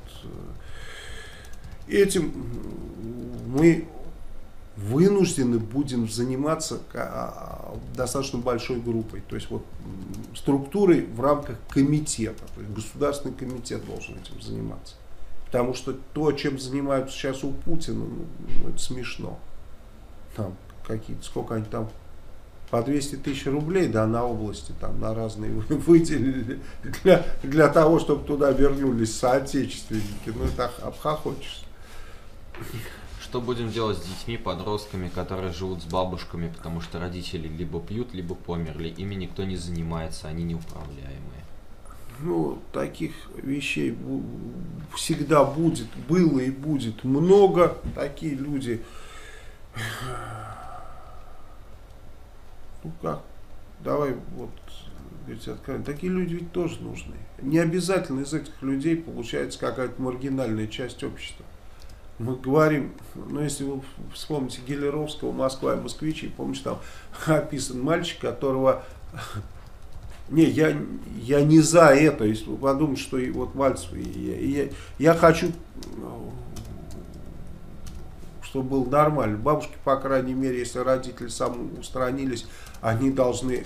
этим мы вынуждены будем заниматься достаточно большой группой. То есть вот структурой в рамках комитета. То есть государственный комитет должен этим заниматься. Потому что то, чем занимаются сейчас у Путина, ну, это смешно. Там какие-то, сколько они там, по 200 тысяч рублей, да, на области, там, на разные выделили для того, чтобы туда вернулись соотечественники. Ну, это обхохочешься. Что будем делать с детьми, подростками, которые живут с бабушками, потому что родители либо пьют, либо померли, ими никто не занимается, они неуправляемые? Ну, таких вещей всегда будет, было и будет много. Такие люди... Ну как, давай вот говорить откровенно, такие люди ведь тоже нужны. Не обязательно из этих людей получается какая-то маргинальная часть общества. Мы говорим, ну если вы вспомните Гелеровского, Москва и москвичи, помните, там описан мальчик, которого... Не, я не за это, если вы подумаете, что и вот Мальцев, я хочу... чтобы было нормально. Бабушки, по крайней мере, если родители самоустранились, они должны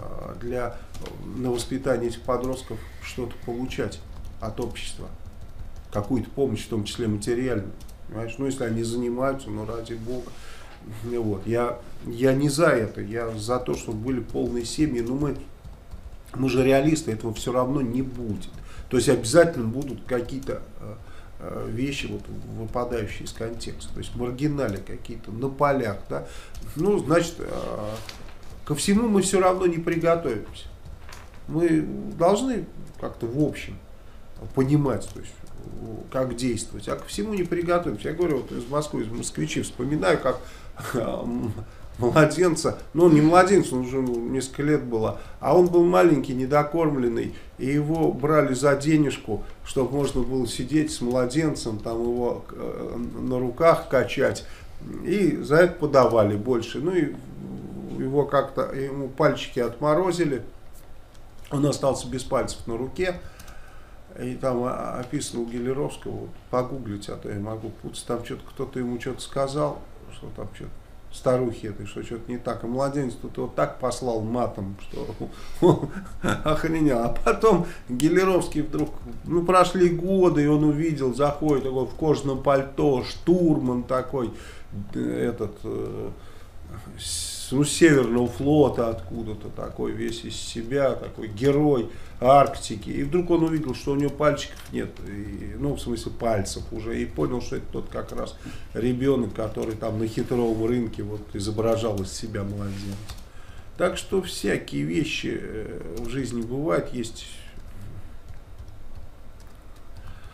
на воспитание этих подростков что-то получать от общества. Какую-то помощь, в том числе материальную. Понимаешь? Ну, если они занимаются, ну, ради бога. Вот. Я не за это. Я за то, чтобы были полные семьи. Но мы же реалисты, этого все равно не будет. То есть обязательно будут какие-то вещи, вот, выпадающие из контекста, то есть маргинали какие-то на полях, да, ну, значит, ко всему мы все равно не приготовимся. Мы должны как-то в общем понимать, то есть, как действовать, а ко всему не приготовимся. Я говорю, вот из Москвы, из москвичей вспоминаю, как младенца, ну он не младенец, он уже несколько лет было, а он был маленький, недокормленный, и его брали за денежку, чтобы можно было сидеть с младенцем, там его на руках качать, и за это подавали больше. Ну и его как-то, ему пальчики отморозили, он остался без пальцев на руке, и там описано у Гелеровского, вот, погуглить, а то я могу путаться, там что-то кто-то ему что-то сказал, что там что-то, старухи этой, что что-то не так. И младенец тут его так послал матом, что он охренел. А потом Гелеровский вдруг, ну, прошли годы, и он увидел, заходит такой в кожаном пальто, штурман такой, этот, ну, Северного флота откуда-то, такой весь из себя, такой герой Арктики. И вдруг он увидел, что у него пальчиков нет, и, ну, в смысле пальцев уже, и понял, что это тот как раз ребенок, который там на хитровом рынке вот изображал из себя младенца. Так что всякие вещи в жизни бывают, есть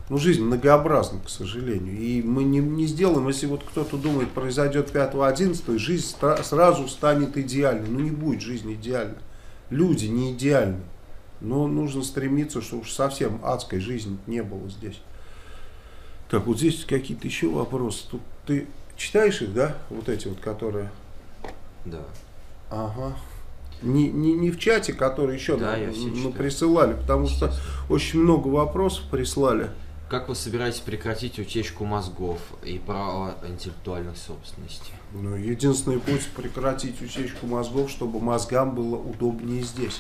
Ну, жизнь многообразна, к сожалению. И мы не сделаем, если вот кто-то думает, произойдет 5-11, жизнь сразу станет идеальной. Ну, не будет жизнь идеальной. Люди не идеальны. Но нужно стремиться, чтобы уж совсем адской жизни не было здесь. Так, вот здесь какие-то еще вопросы. Тут ты читаешь их, да? Вот эти вот, которые... Да. Ага. Не в чате, который еще Да, мы присылали, потому что очень много вопросов прислали. Как вы собираетесь прекратить утечку мозгов и права интеллектуальной собственности? Ну, единственный путь прекратить утечку мозгов, чтобы мозгам было удобнее здесь.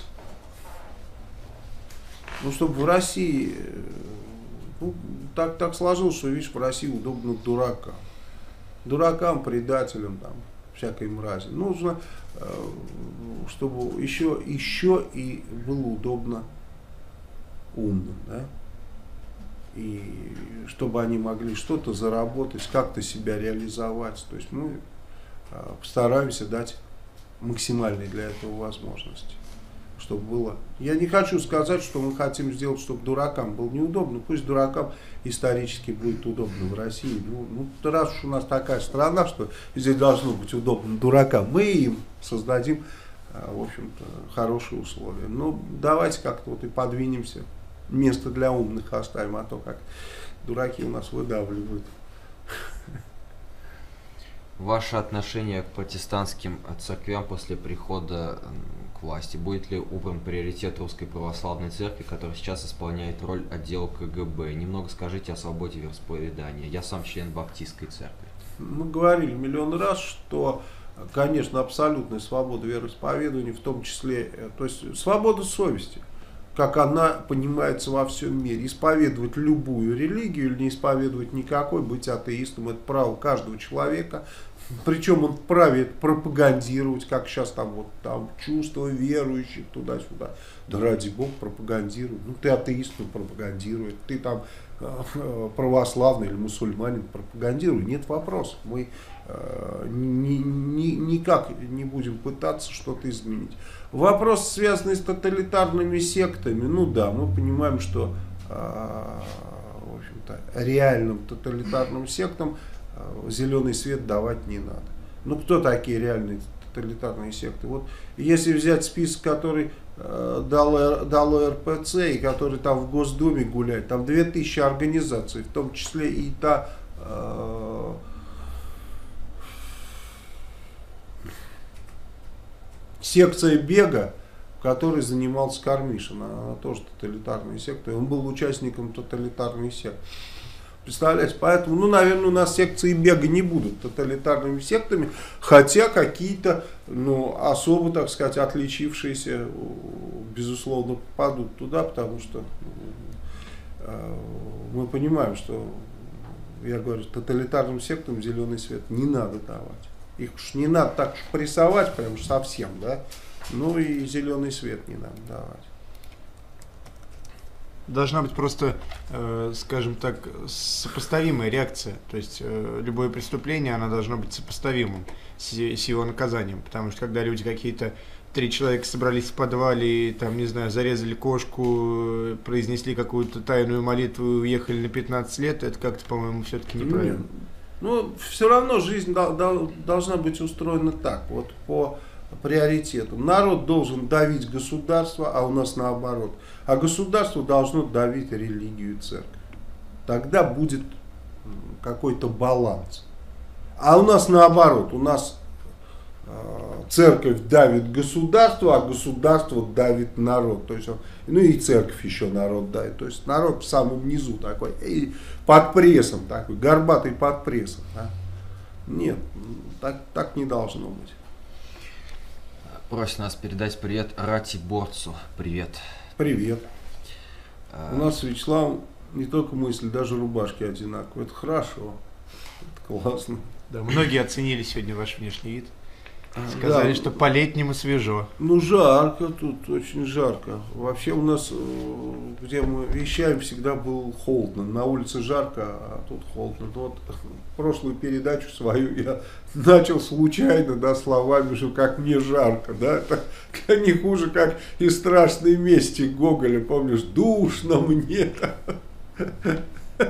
Ну, чтобы в России... Ну, так сложилось, что, видишь, в России удобно дуракам. Дуракам, предателям, там, всякой мрази. Нужно, чтобы еще и было удобно умным, да? И чтобы они могли что-то заработать, как-то себя реализовать. То есть мы постараемся дать максимальные для этого возможности, чтобы было. Я не хочу сказать, что мы хотим сделать, чтобы дуракам было неудобно. Пусть дуракам исторически будет удобно в России. Ну, раз уж у нас такая страна, что здесь должно быть удобно дуракам, мы им создадим, в общем-то, хорошие условия. Но давайте как-то вот и подвинемся. Место для умных оставим, а то как дураки у нас выдавливают. Ваше отношение к протестантским церквям после прихода к власти? Будет ли убран приоритет Русской Православной Церкви, которая сейчас исполняет роль отдела КГБ? Немного скажите о свободе вероисповедания. Я сам член Баптистской церкви. Мы говорили миллион раз, что, конечно, абсолютная свобода вероисповедания, в том числе, то есть свобода совести, как она понимается во всем мире. Исповедовать любую религию или не исповедовать никакой, быть атеистом, это право каждого человека. Причем он вправе пропагандировать, как сейчас там, вот, там чувства верующих туда-сюда. Да ради бога, пропагандируй. Ну ты атеист, ну пропагандируй. Ты там православный или мусульманин, пропагандируй. Нет вопросов. Мы никак не будем пытаться что-то изменить. Вопрос, связанный с тоталитарными сектами, ну да, мы понимаем, что в общем-то, реальным тоталитарным сектам зеленый свет давать не надо. Ну кто такие реальные тоталитарные секты? Вот если взять список, который дало РПЦ и который там в Госдуме гуляет, там 2000 организаций, в том числе и та секция бега, в которой занимался Кармишин, она тоже тоталитарная секта, и он был участником тоталитарной секты. Представляете, поэтому, ну, наверное, у нас секции бега не будут тоталитарными сектами, хотя какие-то, ну, особо, так сказать, отличившиеся, безусловно, попадут туда, потому что мы понимаем, что, я говорю, тоталитарным сектам зеленый свет не надо давать. Их уж не надо так прессовать, прям уж совсем, да. Ну и зеленый свет не надо давать. Должна быть просто, скажем так, сопоставимая реакция. То есть любое преступление, оно должно быть сопоставимым с его наказанием. Потому что когда люди какие-то 3 человека собрались в подвале и, там, не знаю, зарезали кошку, произнесли какую-то тайную молитву и уехали на 15 лет, это как-то, по-моему, все-таки неправильно. Ну, все равно жизнь должна быть устроена так, вот по приоритетам. Народ должен давить государство, а у нас наоборот. А государство должно давить религию и церковь. Тогда будет какой-то баланс. А у нас наоборот, у нас церковь давит государство, а государство давит народ. То есть, ну и церковь еще народ давит. То есть народ в самом низу такой, под прессом такой, горбатый под прессом. Да? Нет, так не должно быть. Просит нас передать привет Ратиборцу. Привет. Привет. У нас с Вячеславом не только мысли, даже рубашки одинаковые. Это хорошо. Это классно. Да, многие оценили сегодня ваш внешний вид. Сказали, да, что по-летнему свежо. Ну, жарко тут, очень жарко. Вообще у нас, где мы вещаем, всегда было холодно. На улице жарко, а тут холодно. Вот прошлую передачу свою я начал случайно, да, словами, что как мне жарко, да. Это не хуже, как из «Страшной мести» Гоголя, помнишь, душно мне.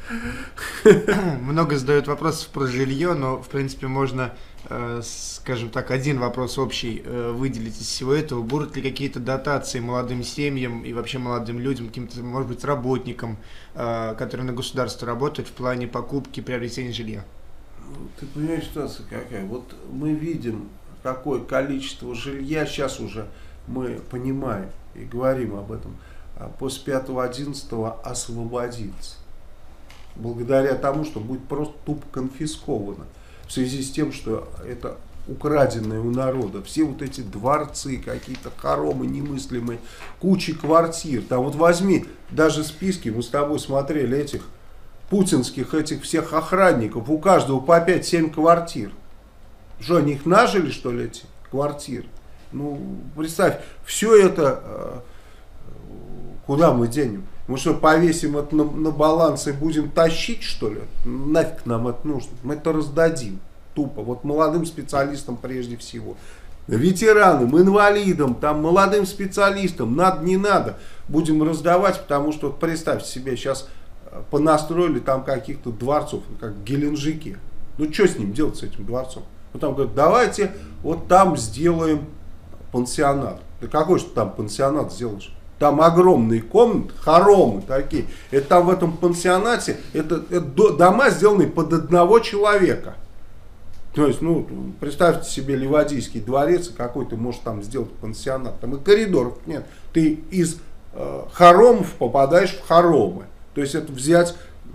Много задают вопросов про жилье, но, в принципе, можно, скажем так, один вопрос общий выделить из всего этого. Будут ли какие-то дотации молодым семьям и вообще молодым людям, каким-то, может быть, работникам, которые на государство работают в плане покупки, приобретения жилья? Ты понимаешь, ситуация какая? Вот мы видим, какое количество жилья, сейчас уже мы понимаем и говорим об этом, после 5-11 освободится. Благодаря тому, что будет просто тупо конфисковано. В связи с тем, что это украденное у народа. Все вот эти дворцы, какие-то хоромы немыслимые, куча квартир. Там вот возьми даже списки, мы с тобой смотрели этих путинских, этих всех охранников. У каждого по 5-7 квартир. Что, они их нажили, что ли, эти квартиры? Ну, представь, все это куда мы денем? Мы что, повесим это на баланс и будем тащить, что ли? Нафиг нам это нужно? Мы это раздадим. Тупо. Вот молодым специалистам прежде всего. Ветеранам, инвалидам, там, молодым специалистам, надо, не надо. Будем раздавать, потому что, вот представьте себе, сейчас понастроили там каких-то дворцов, как в Геленджике. Ну, что с ним делать, с этим дворцом? Ну, там говорят, давайте вот там сделаем пансионат. Да какой же там пансионат сделаешь? Там огромные комнаты, хоромы такие. Это там в этом пансионате, это дома сделаны под одного человека. То есть, ну, представьте себе Ливадийский дворец, какой ты можешь там сделать пансионат. Там и коридоров нет. Ты из хоромов попадаешь в хоромы. То есть это взять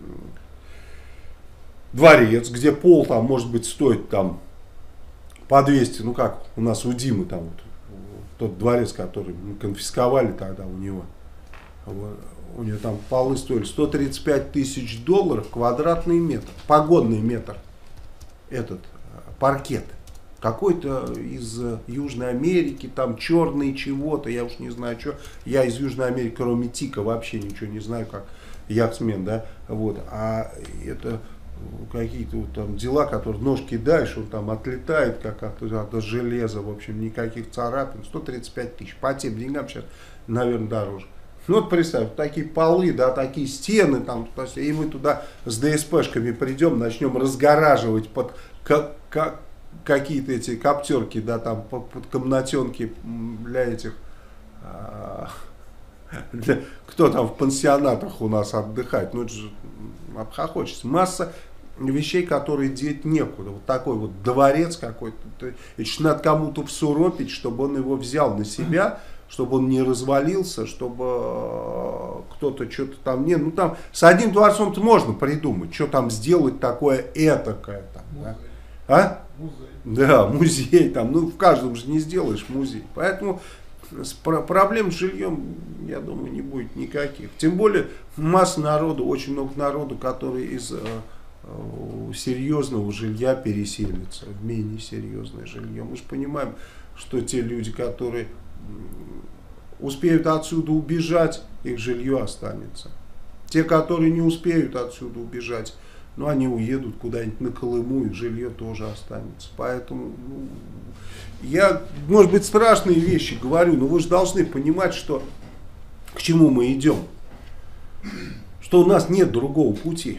дворец, где пол там может быть стоит там по 200, ну как у нас у Димы там вот. Тот дворец, который мы конфисковали тогда у него. У него там полы стоили 135 тысяч долларов квадратный метр. Погодный метр. Этот паркет. Какой-то из Южной Америки, там черный чего-то, я уж не знаю, что. Я из Южной Америки, кроме тика, вообще ничего не знаю, как яхтсмен, да. Вот. А это какие-то вот там дела, которые нож кидаешь, он там отлетает, как от железа, в общем, никаких царапин. 135 тысяч. По тем деньгам сейчас, наверное, дороже. Ну вот представь, такие полы, да, такие стены, там, и мы туда с ДСПшками придем, начнем разгораживать под какие-то эти коптерки, да, там, под комнатенки для этих... кто там в пансионатах у нас отдыхает, ну это же обхохочется. Масса вещей, которые деть некуда. Вот такой вот дворец какой-то. Это же надо кому-то всуропить, чтобы он его взял на себя, чтобы он не развалился, чтобы кто-то что-то там... Не, ну там с одним дворцом-то можно придумать, что там сделать такое этакое. Там, да? А? Музей. Да, музей там. Ну в каждом же не сделаешь музей. Поэтому... Проблем с жильем, я думаю, не будет никаких. Тем более масса народу, очень много народу, которые из серьезного жилья переселятся в менее серьезное жилье. Мы же понимаем, что те люди, которые успеют отсюда убежать, их жилье останется. Те, которые не успеют отсюда убежать, ну, они уедут куда-нибудь на Колыму, их жилье тоже останется. Поэтому, ну, я, может быть, страшные вещи говорю, но вы же должны понимать, что к чему мы идем. Что у нас нет другого пути.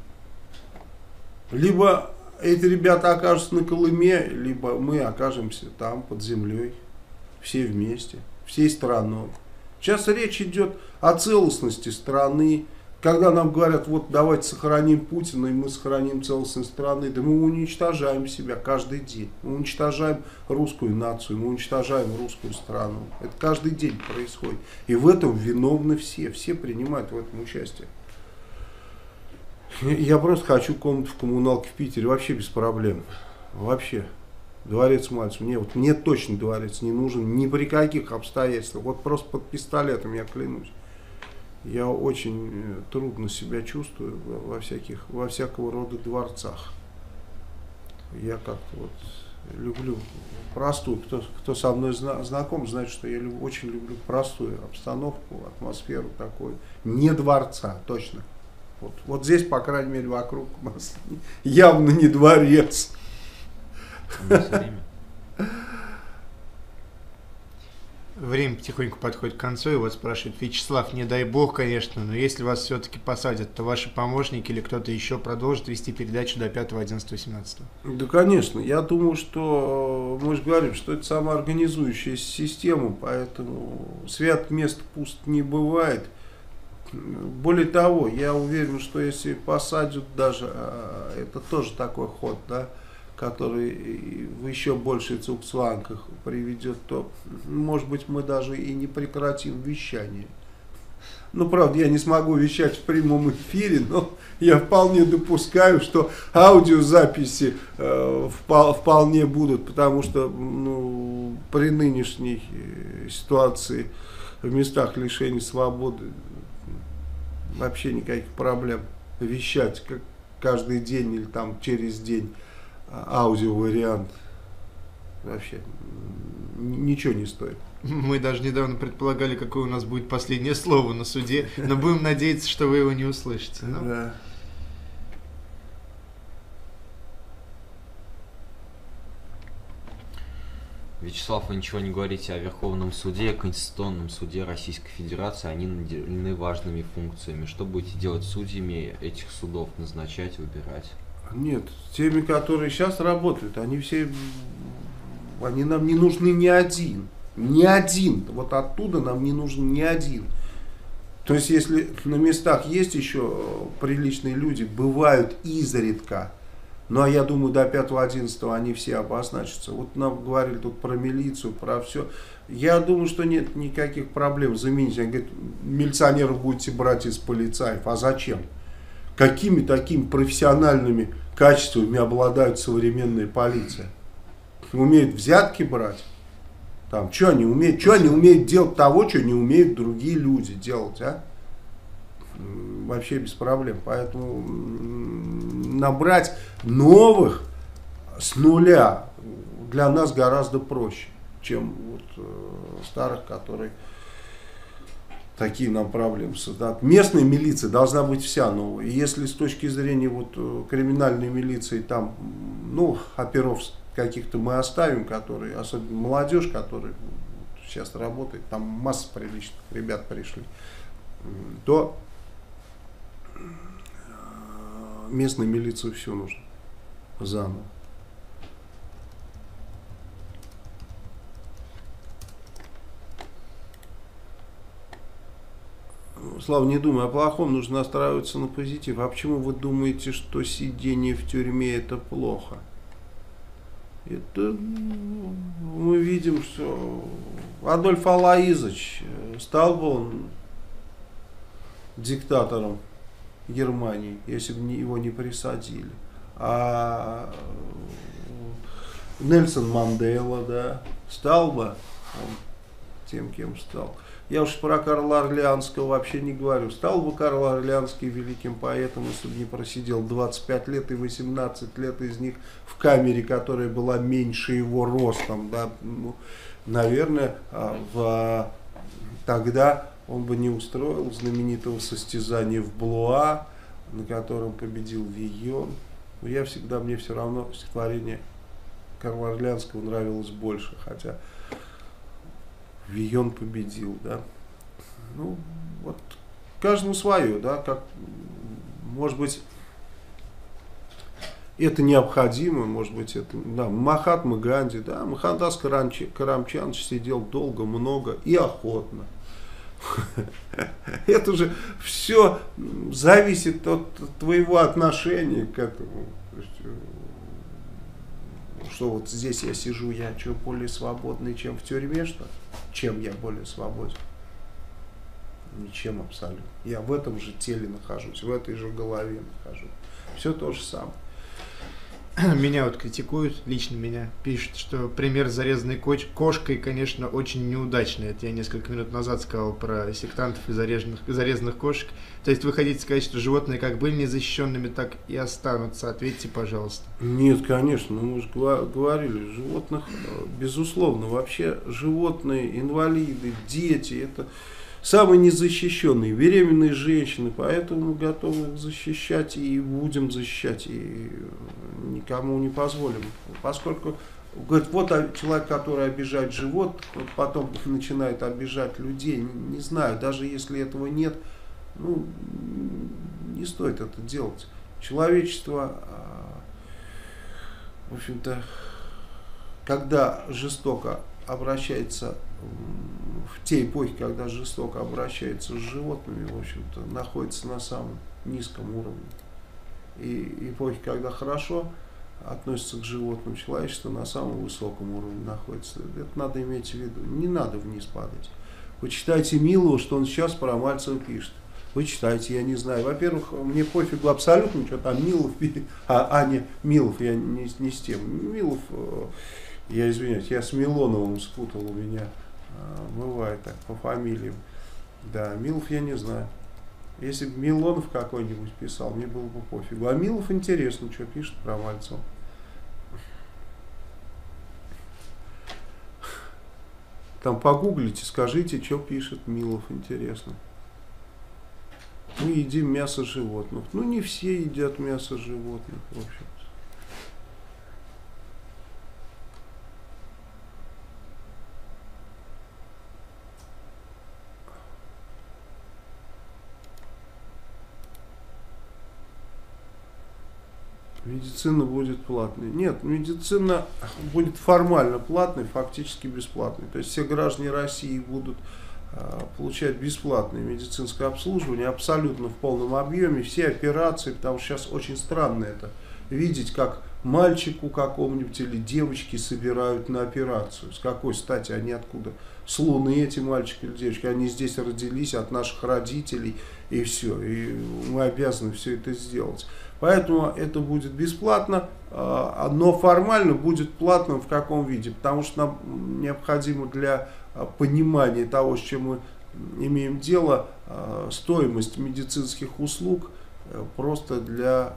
Либо эти ребята окажутся на Колыме, либо мы окажемся там, под землей, все вместе, всей страной. Сейчас речь идет о целостности страны. Когда нам говорят, вот давайте сохраним Путина, и мы сохраним целостность страны, да мы уничтожаем себя каждый день. Мы уничтожаем русскую нацию, мы уничтожаем русскую страну. Это каждый день происходит. И в этом виновны все. Все принимают в этом участие. Я просто хочу комнату в коммуналке в Питере, вообще без проблем. Вообще. Дворец Мальцева. Мне точно дворец не нужен ни при каких обстоятельствах. Вот просто под пистолетом, я клянусь. Я очень трудно себя чувствую во всякого рода дворцах. Я как-то вот люблю простую. Кто со мной знаком, знает, что я очень люблю простую обстановку, атмосферу такой. Не дворца, точно. Вот здесь, по крайней мере, вокруг у нас явно не дворец. Время потихоньку подходит к концу, и вот спрашивает Вячеслав, не дай бог, конечно, но если вас все-таки посадят, то ваши помощники или кто-то еще продолжит вести передачу до 5, 11, 17? Да, конечно. Я думаю, что мы же говорим, что это самоорганизующая система, поэтому свят мест пуст не бывает. Более того, я уверен, что если посадят даже, это тоже такой ход, да, который в еще больший цугцвангах приведет, то, может быть, мы даже и не прекратим вещание. Ну, правда, я не смогу вещать в прямом эфире, но я вполне допускаю, что аудиозаписи вполне будут, потому что при нынешней ситуации в местах лишения свободы вообще никаких проблем вещать каждый день или там через день аудиовариант вообще ничего не стоит. Мы даже недавно предполагали, какое у нас будет последнее слово на суде, но будем надеяться, что вы его не услышите. Но... Да. Вячеслав, вы ничего не говорите о Верховном суде, Конституционном суде Российской Федерации. Они наделены важными функциями. Что будете делать с судьями этих судов? Назначать, выбирать? Нет, теми, которые сейчас работают, они нам не нужны ни один. Ни один. Вот оттуда нам не нужен ни один. То есть, если на местах есть еще приличные люди, бывают изредка. Ну, а я думаю, до 5-11 они все обозначатся. Вот нам говорили тут про милицию, про все. Я думаю, что нет никаких проблем заменить. Они говорят, милиционеров будете брать из полицаев. А зачем? Какими такими профессиональными качествами обладает современная полиция? Умеют взятки брать? Там, что они умеют? Что они умеют делать того, что не умеют другие люди делать, а? Вообще без проблем. Поэтому набрать новых с нуля для нас гораздо проще, чем вот старых, которые такие нам проблемы создают. Местная милиция должна быть вся новая. И если с точки зрения вот криминальной милиции там, оперов каких-то мы оставим, которые, особенно молодежь, которая сейчас работает, там масса приличных ребят пришли, то местной милиции все нужно заново. Слава, не думай о плохом, нужно настраиваться на позитив. А почему вы думаете, что сидение в тюрьме это плохо? Это мы видим, что Адольф Алаизович, стал бы он диктатором Германии, если бы его не присадили. А Нельсон Мандела, да, стал бы он тем, кем стал. Я уж про Карла Орлеанского вообще не говорю. Стал бы Карл Орлеанский великим поэтом, если бы не просидел 25 лет и 18 лет из них в камере, которая была меньше его ростом. Да? Наверное, тогда он бы не устроил знаменитого состязания в Блуа, на котором победил Вийон. Но мне все равно стихотворение Карла Орлеанского нравилось больше, хотя Вийон победил, да. Ну, вот каждому свое, да, как, может быть, это необходимо, может быть, это, да, Махатма Ганди, да, Мохандас Карамчандж сидел долго, много и охотно. Это же все зависит от твоего отношения к этому. Что вот здесь я сижу, я что, более свободный, чем в тюрьме, что ли? Чем я более свободен? Ничем абсолютно. Я в этом же теле нахожусь, в этой же голове нахожусь. Все то же самое. Меня вот критикуют, лично меня, пишут, что пример с зарезанной кошкой, конечно, очень неудачный. Это я несколько минут назад сказал про сектантов и зарезанных кошек. То есть вы хотите сказать, что животные как были незащищенными, так и останутся? Ответьте, пожалуйста. Нет, конечно, мы уже говорили, животных, безусловно, вообще животные, инвалиды, дети, это самые незащищенные, беременные женщины, поэтому мы готовы их защищать и будем защищать, и никому не позволим, поскольку Говорит, вот человек, который обижает животных, вот потом начинает обижать людей. Не знаю, даже если этого нет, ну, не стоит это делать. Человечество, в общем-то, когда жестоко обращается, в те эпохи, когда жестоко обращается с животными, в общем-то, находится на самом низком уровне. И эпохи, когда хорошо относится к животным, человечество на самом высоком уровне находится. Это надо иметь в виду. Не надо вниз падать. Вы читайте Милова, что он сейчас про Мальцева пишет. Вы читайте, я не знаю. Во-первых, мне пофигу абсолютно, что там Милов, не Милов, я не с тем. Милов, я извиняюсь, я с Милоновым спутал, у меня бывает так по фамилиям. Да, Милов я не знаю. Если бы Милонов какой-нибудь писал, мне было бы пофигу. А Милов интересно, что пишет про Мальцева. Там погуглите, скажите, что пишет Милов, интересно. Мы едим мясо животных. Ну, не все едят мясо животных, в общем-то. Медицина будет платной. Нет, медицина будет формально платной, фактически бесплатной. То есть все граждане России будут получать бесплатное медицинское обслуживание абсолютно в полном объеме, все операции, потому что сейчас очень странно это видеть, как мальчику какому-нибудь или девочке собирают на операцию. С какой стати они откуда? С Луны эти мальчики или девочки, они здесь родились от наших родителей и все. И мы обязаны все это сделать. Поэтому это будет бесплатно, но формально будет платным в каком виде? Потому что нам необходимо для понимания того, с чем мы имеем дело, стоимость медицинских услуг просто для,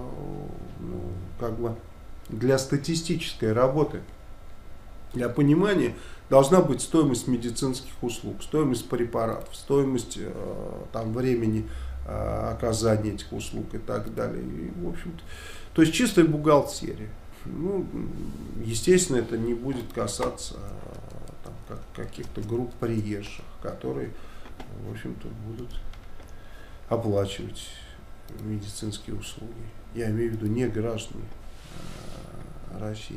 для статистической работы. Для понимания должна быть стоимость медицинских услуг, стоимость препаратов, стоимость времени оказания этих услуг и так далее. И, в общем-то, то есть чистая бухгалтерия. Ну, естественно, это не будет касаться каких-то групп приезжих, которые, в общем-то, будут оплачивать медицинские услуги. Я имею в виду не граждане России.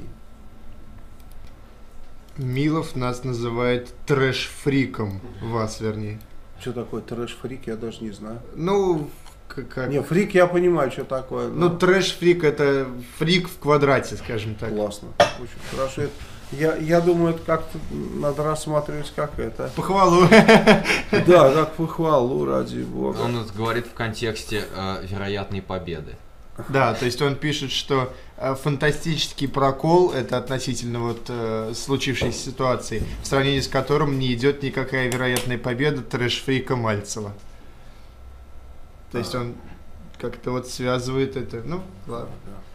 Милов нас называет трэш-фриком, вас вернее. Что такое трэш-фрик, я даже не знаю. Ну, как... Не, фрик я понимаю, что такое. Но... Ну, трэш-фрик это фрик в квадрате, скажем так. Классно, очень хорошо. Я думаю, это как-то надо рассматривать как это. Похвалу. Да, как похвалу, ради бога. Он это говорит в контексте вероятной победы. Да, то есть он пишет, что фантастический прокол это относительно вот случившейся ситуации, в сравнении с которым не идет никакая вероятная победа трэш-фрика Мальцева. То есть он как-то вот связывает это. Ну, ладно.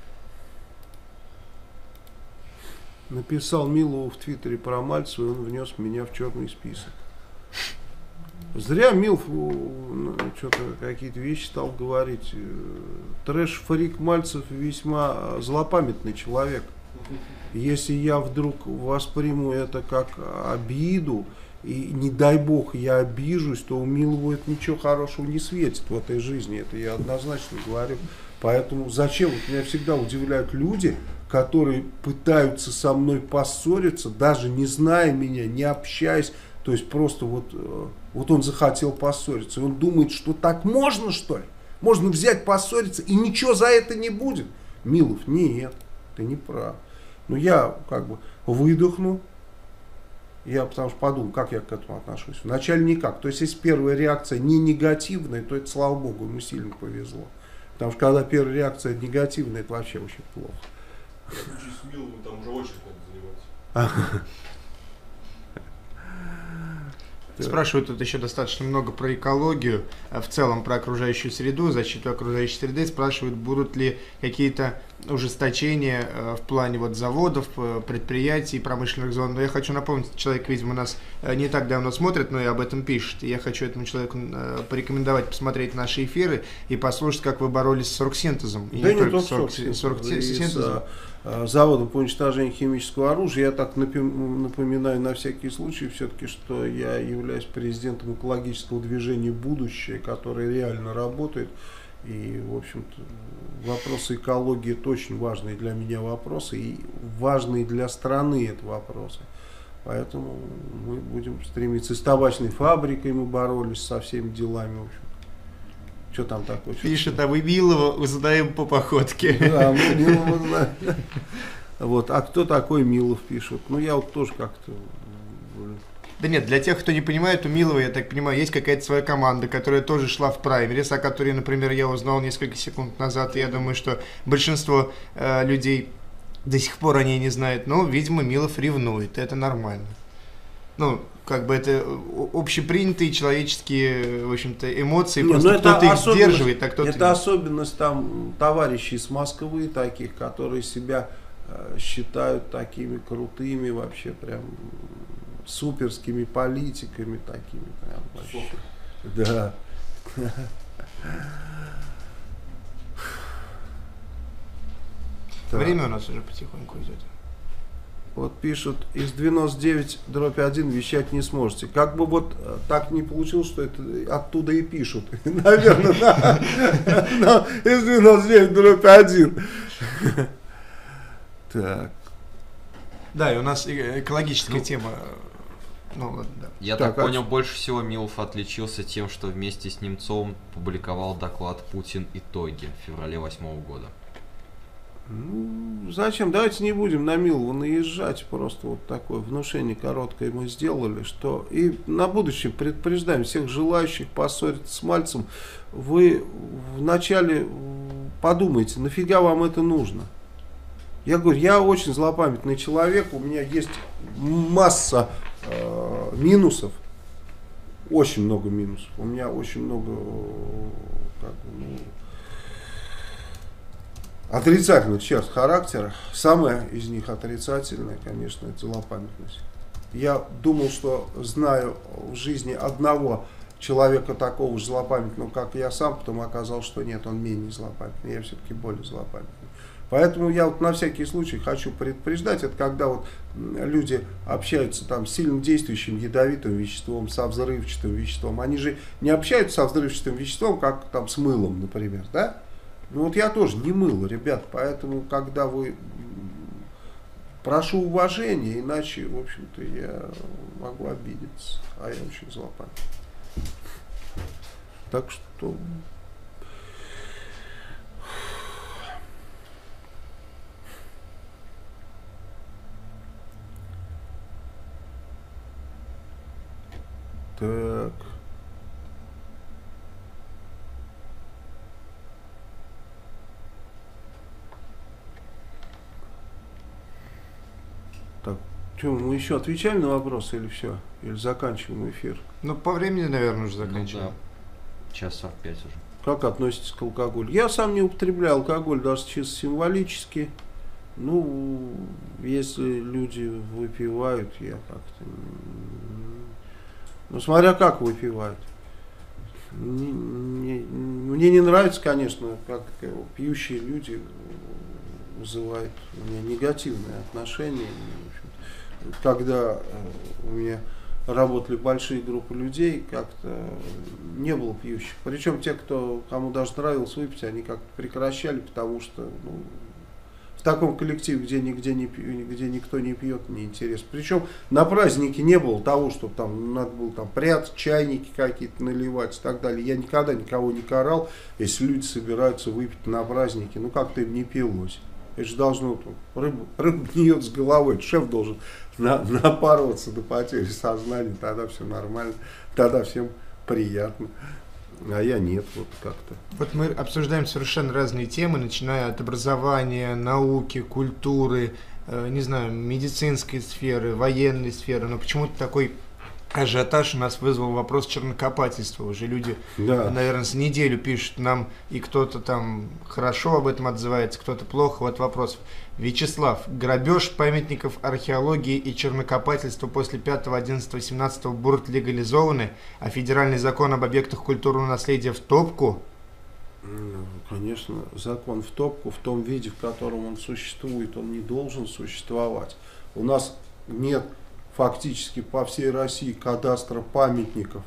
Написал Милову в Твиттере про Мальцева, и он внес меня в черный список. Зря Милов что-то какие-то вещи стал говорить. Трэш-фрик Мальцев весьма злопамятный человек. Если я вдруг восприму это как обиду, и не дай бог я обижусь, то у Милова это ничего хорошего не светит в этой жизни. Это я однозначно говорю. Поэтому зачем? Вот меня всегда удивляют люди, которые пытаются со мной поссориться, даже не зная меня, не общаясь. То есть просто вот он захотел поссориться. И он думает, что так можно, что ли? Можно взять, поссориться, и ничего за это не будет. Милов, нет, ты не прав. Но я как бы выдохну. Я потому что подумал, как я к этому отношусь. Вначале никак. То есть, если первая реакция не негативная, то это, слава богу, ему сильно повезло. Потому что когда первая реакция негативная, это вообще очень плохо. В случае с Миловым там уже очередь надо занимать. Спрашивают тут еще достаточно много про экологию, в целом про окружающую среду, защиту окружающей среды. Спрашивают, будут ли какие-то ужесточения в плане вот заводов, предприятий, промышленных зон. Но я хочу напомнить, человек, видимо, нас не так давно смотрит, но и об этом пишет. И я хочу этому человеку порекомендовать посмотреть наши эфиры и послушать, как вы боролись с оргсинтезом. И да не только с оргсинтезом. Заводом по уничтожению химического оружия. Я так напоминаю на всякий случай все-таки, что я являюсь президентом экологического движения «Будущее», которое реально работает. И, в общем-то, вопросы экологии – это очень важные для меня вопросы, и важные для страны это вопросы. Поэтому мы будем стремиться. И с табачной фабрикой мы боролись, со всеми делами, в общем. Что там такое? Пишет, а вы Милова узнаем по походке. Да, мы Милова узнаем. Вот, а кто такой Милов, пишут? Ну, я вот тоже как-то... Да нет, для тех, кто не понимает, у Милова, я так понимаю, есть какая-то своя команда, которая тоже шла в праймерис, о которой, например, я узнал несколько секунд назад, и я думаю, что большинство людей до сих пор о ней не знают, но, видимо, Милов ревнует, это нормально. Ну, как бы это общепринятые человеческие, в общем-то, эмоции, просто кто-то их сдерживает, а кто-то это нет. Особенность там товарищей из Москвы таких, которые себя считают такими крутыми вообще прям... суперскими политиками такими прям вообще. Да. Время у нас уже потихоньку идет. Вот пишут, из 99/1 вещать не сможете. Как бы вот так не получилось, что это оттуда и пишут. Наверное, из 99/1. Так. Да, и у нас экологическая тема. Ну, ладно, да. Я так понял, больше всего Милов отличился тем, что вместе с Немцовым публиковал доклад «Путин. Итоги» в феврале 2008 года. Ну, зачем? Давайте не будем на Милова наезжать. Просто вот такое внушение короткое мы сделали, что и на будущее предупреждаем всех желающих поссориться с Мальцем. Вы вначале подумайте, нафига вам это нужно? Я говорю, я очень злопамятный человек, у меня есть масса минусов, очень много минусов. У меня очень много отрицательных черт характера. Самая из них отрицательная, конечно, это злопамятность. Я думал, что знаю в жизни одного человека такого же злопамятного, как я сам, потом оказалось, что нет, он менее злопамятный, я все-таки более злопамятный. Поэтому я вот на всякий случай хочу предупреждать, это когда вот люди общаются там с сильно действующим ядовитым веществом, со взрывчатым веществом. Они же не общаются со взрывчатым веществом, как там с мылом, например, да? Ну вот я тоже не мыло, ребят, поэтому когда вы... Прошу уважения, иначе, в общем-то, я могу обидеться, а я очень злопамятный. Так что... Так. Так, что, мы еще отвечаем на вопросы или все? Или заканчиваем эфир? Ну, по времени, наверное, уже заканчиваем. Ну, да. Час 45 уже. Как относитесь к алкоголю? Я сам не употребляю алкоголь, даже чисто символически. Ну, если люди выпивают, я как-то... Ну, смотря как выпивают. Мне не нравится, конечно, как пьющие люди вызывают у меня негативные отношения. Когда у меня работали большие группы людей, как-то не было пьющих. Причем те, кому даже нравилось выпить, они как-то прекращали, потому что в таком коллективе, где никто не пьет, неинтересно. Причем на празднике не было того, что там надо было там прятать, чайники какие-то наливать и так далее. Я никогда никого не карал, если люди собираются выпить на празднике. Ну как-то им не пилось. Это же должно, рыба гниет с головой, шеф должен напарываться до потери сознания, тогда все нормально, тогда всем приятно. А я нет, вот как-то. Вот мы обсуждаем совершенно разные темы, начиная от образования, науки, культуры, не знаю, медицинской сферы, военной сферы, но почему-то такой ажиотаж у нас вызвал вопрос чернокопательства. Уже люди, Да. наверное, с неделю пишут нам, и кто-то там хорошо об этом отзывается, кто-то плохо. Вот вопрос. Вячеслав, грабеж памятников археологии и чернокопательства после 5, 11, 17 бурт легализованы, а федеральный закон об объектах культурного наследия в топку? Ну, конечно, закон в топку в том виде, в котором он существует, он не должен существовать. У нас нет фактически по всей России кадастра памятников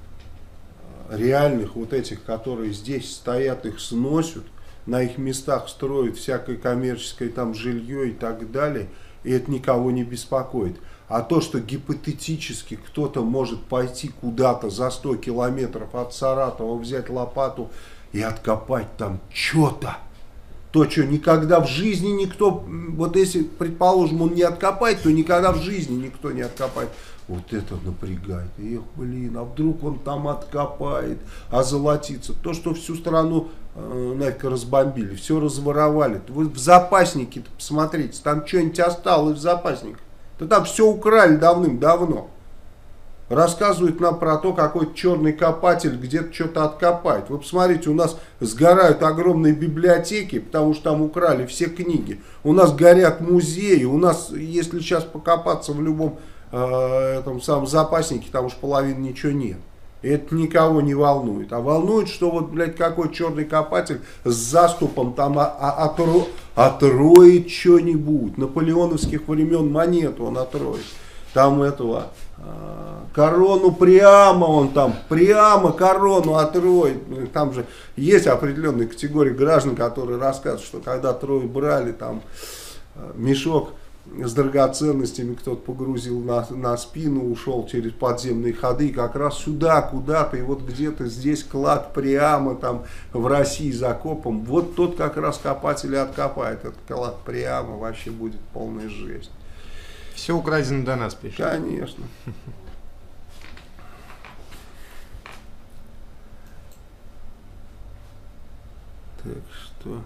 реальных, вот этих, которые здесь стоят, их сносят, на их местах строят всякое коммерческое там жилье и так далее, и это никого не беспокоит. А то, что гипотетически кто-то может пойти куда-то за 100 километров от Саратова, взять лопату и откопать там что-то, то, что никогда в жизни никто, вот если, предположим, он не откопает, то никогда в жизни никто не откопает. Вот это напрягает. Эх, блин, а вдруг он там откопает, озолотится. То, что всю страну нафиг разбомбили, все разворовали. Вы в запаснике-то посмотрите, там что-нибудь осталось в запасниках. Да там все украли давным-давно. Рассказывают нам про то, какой черный копатель где-то что-то откопает. Вы посмотрите, у нас сгорают огромные библиотеки, потому что там украли все книги. У нас горят музеи. У нас, если сейчас покопаться в любом этом самом запаснике, там уж половины ничего нет. И это никого не волнует. А волнует, что вот, блядь, какой черный копатель с заступом там отроет что-нибудь. Наполеоновских времен монету он отроет. Там этого корону прямо он там, прямо корону отроет. Там же есть определенные категории граждан, которые рассказывают, что когда трое брали там мешок с драгоценностями, кто-то погрузил на спину, ушел через подземные ходы, и как раз сюда, куда-то, и вот где-то здесь клад прямо там в России закопан. Вот тот как раз копатель и откопает этот клад прямо, вообще будет полная жесть. Все украдено до нас, пишет. Конечно. Так что...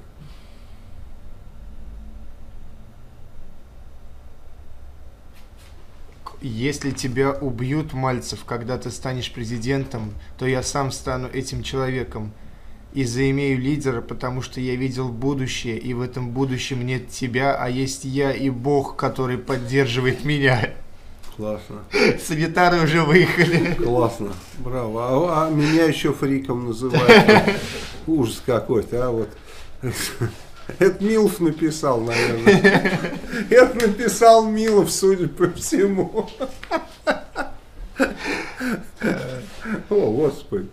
Если тебя убьют, Мальцев, когда ты станешь президентом, то я сам стану этим человеком и заимею лидера, потому что я видел будущее, и в этом будущем нет тебя, а есть я и Бог, который поддерживает меня. Классно. Санитары уже выехали. Классно. Браво. А меня еще фриком называют. Ужас какой-то, а вот... Это Милов написал, наверное. Это написал Милов, судя по всему. О, Господи.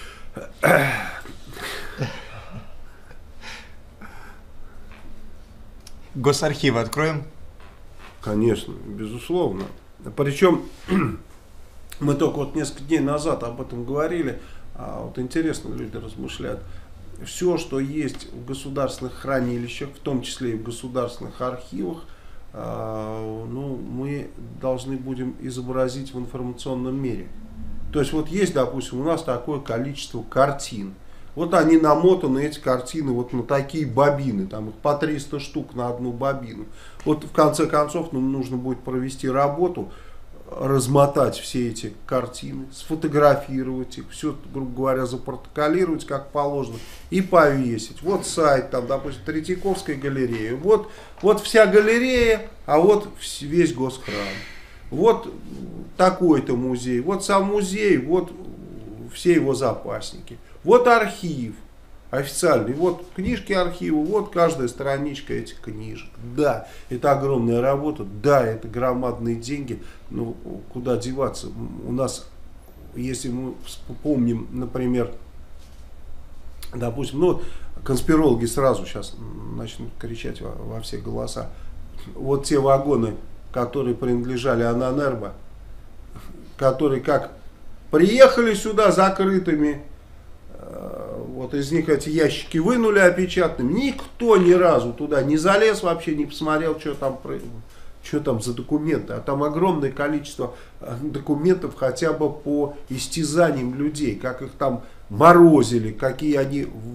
Госархивы откроем? Конечно, безусловно. Причем мы только вот несколько дней назад об этом говорили. А вот интересно, люди размышляют. Все, что есть в государственных хранилищах, в том числе и в государственных архивах, ну, мы должны будем изобразить в информационном мире. То есть вот есть, допустим, у нас такое количество картин. Вот они намотаны, эти картины, вот на такие бобины, там их по 300 штук на одну бобину. Вот в конце концов нам нужно будет провести работу, размотать все эти картины, сфотографировать их, все, грубо говоря, запротоколировать как положено и повесить. Вот сайт, там, допустим, Третьяковская галерея, вот вся галерея, а вот весь госхрам. Вот такой-то музей, вот сам музей, вот все его запасники. Вот архив официальный, вот книжки архива, вот каждая страничка этих книжек. Да, это огромная работа, да, это громадные деньги, но куда деваться? У нас, если мы помним, например, допустим, ну, конспирологи сразу сейчас начнут кричать во все голоса. Вот те вагоны, которые принадлежали Ананербо, которые как приехали сюда закрытыми, вот из них эти ящики вынули опечатанными, никто ни разу туда не залез, вообще не посмотрел, что там за документы. А там огромное количество документов хотя бы по истязаниям людей, как их там морозили, какие они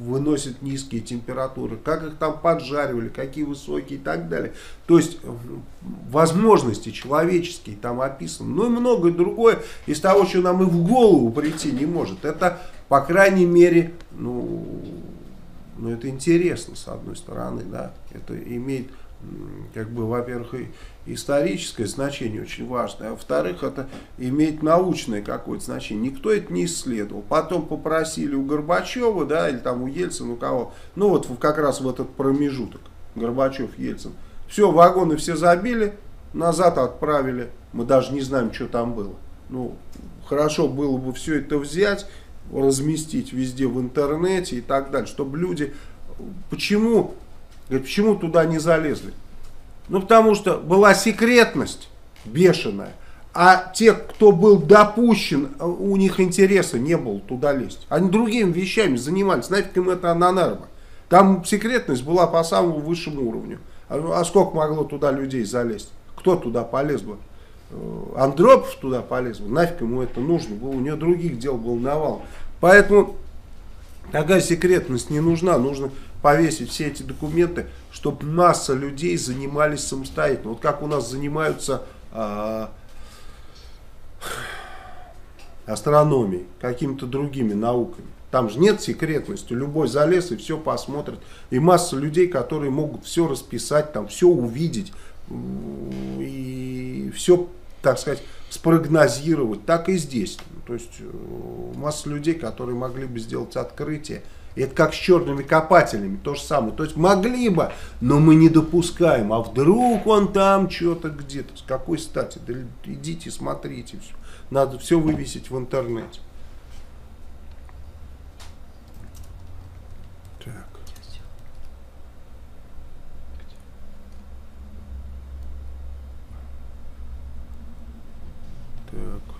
выносят низкие температуры, как их там поджаривали, какие высокие и так далее. То есть возможности человеческие там описаны. Ну и многое другое из того, что нам и в голову прийти не может. Это, по крайней мере, это интересно, с одной стороны, да. Это имеет, как бы, во-первых, и историческое значение очень важное, а во-вторых, это имеет научное какое-то значение. Никто это не исследовал. Потом попросили у Горбачева, да, или там у Ельцина, у кого, ну вот как раз в этот промежуток, Горбачев, Ельцин, все, вагоны все забили, назад отправили, мы даже не знаем, что там было. Ну, хорошо было бы все это взять, разместить везде в интернете и так далее, чтобы люди, почему туда не залезли? Ну, потому что была секретность бешеная, а те, кто был допущен, у них интереса не было туда лезть. Они другими вещами занимались, нафиг им это на нервы. Там секретность была по самому высшему уровню. А сколько могло туда людей залезть? Кто туда полез бы? Андропов туда полез бы? Нафиг ему это нужно было? У него других дел был навал. Поэтому такая секретность не нужна. Нужно повесить все эти документы, чтобы масса людей занимались самостоятельно. Вот как у нас занимаются астрономией, какими-то другими науками. Там же нет секретности. Любой залез и все посмотрит. И масса людей, которые могут все расписать, там, все увидеть и все, так сказать, спрогнозировать. Так и здесь. То есть масса людей, которые могли бы сделать открытие. И это как с черными копателями, то же самое. То есть могли бы, но мы не допускаем. А вдруг он там что-то где-то. С какой стати? Да идите, смотрите. Все. Надо все вывесить в интернете. Так. Так.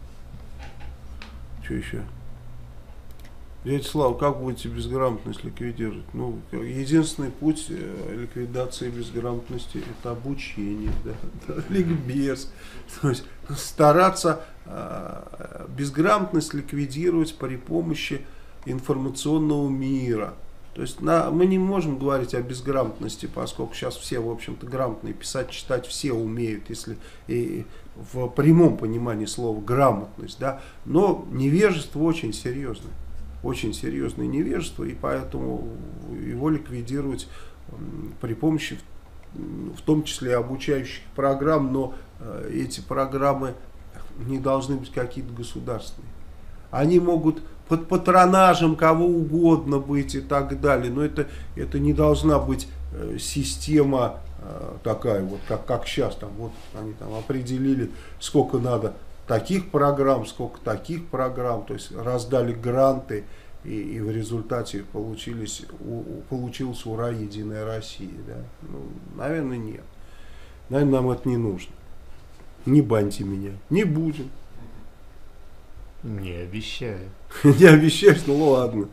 Что еще? Дядя Слава, как будете безграмотность ликвидировать? Ну, единственный путь ликвидации безграмотности — это обучение, да, ликбез. То есть стараться безграмотность ликвидировать при помощи информационного мира. То есть мы не можем говорить о безграмотности, поскольку сейчас все, в общем-то, грамотные, писать, читать все умеют, если и в прямом понимании слова грамотность, да, но невежество очень серьезное. Очень серьезное невежество, и поэтому его ликвидировать при помощи, в том числе, обучающих программ, но эти программы не должны быть какие-то государственные. Они могут под патронажем кого угодно быть и так далее, но это не должна быть система такая, вот как сейчас, там, вот они там определили, сколько надо таких программ, сколько таких программ, то есть раздали гранты, и в результате получилась ура, Единая Россия. Да? Ну, наверное, нет. Наверное, нам это не нужно. Не баньте меня. Не будем. Не обещаю. Не обещаешь, ну ладно.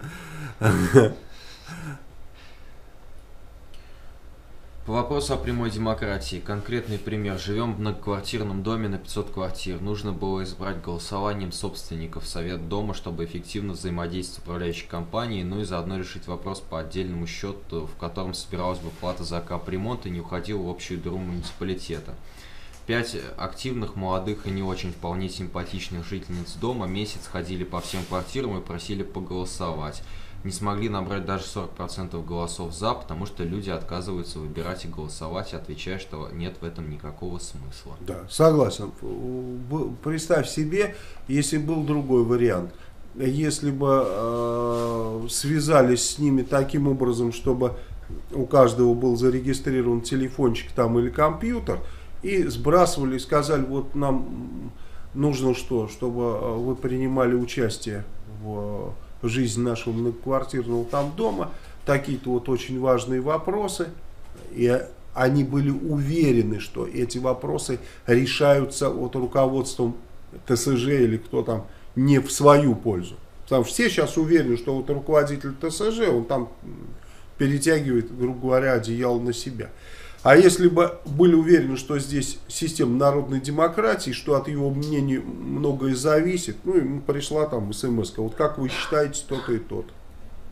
По вопросу о прямой демократии. Конкретный пример. Живем в многоквартирном доме на 500 квартир. Нужно было избрать голосованием собственников совет дома, чтобы эффективно взаимодействовать с управляющей компанией, ну и заодно решить вопрос по отдельному счету, в котором собиралась бы плата за капремонт и не уходила в общую дыру муниципалитета. 5 активных, молодых и не очень вполне симпатичных жительниц дома месяц ходили по всем квартирам и просили поголосовать. Не смогли набрать даже 40% голосов «за», потому что люди отказываются выбирать и голосовать, отвечая, что нет в этом никакого смысла. Да, согласен. Представь себе, если был другой вариант. Если бы связались с ними таким образом, чтобы у каждого был зарегистрирован телефончик там или компьютер, и сбрасывали, и сказали, вот нам нужно что, чтобы вы принимали участие в жизнь нашего многоквартирного там дома, такие-то вот очень важные вопросы, и они были уверены, что эти вопросы решаются от руководством ТСЖ или кто там не в свою пользу. Потому что все сейчас уверены, что вот руководитель ТСЖ, он там перетягивает, грубо говоря, одеяло на себя. А если бы были уверены, что здесь система народной демократии, что от его мнения многое зависит, ну, ему пришла там смс-ка, вот как вы считаете то-то и то-то.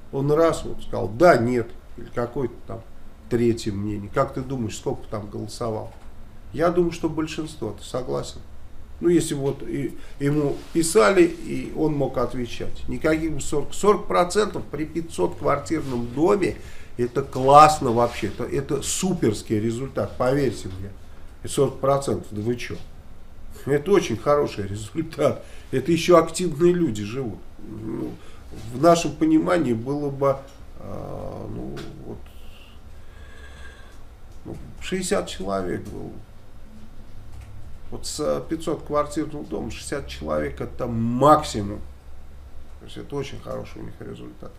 Он раз вот сказал, да, нет, или какое-то там третье мнение. Как ты думаешь, сколько там голосовал? Я думаю, что большинство, ты согласен? Ну, если вот ему писали, и он мог отвечать. Никаких 40% при 500-квартирном доме, это классно вообще, это суперский результат, поверьте мне. И 40%, да вы что? Это очень хороший результат. Это еще активные люди живут. Ну, в нашем понимании было бы 60 человек было. Вот с 500-квартирного дома 60 человек это максимум. То есть это очень хороший у них результат.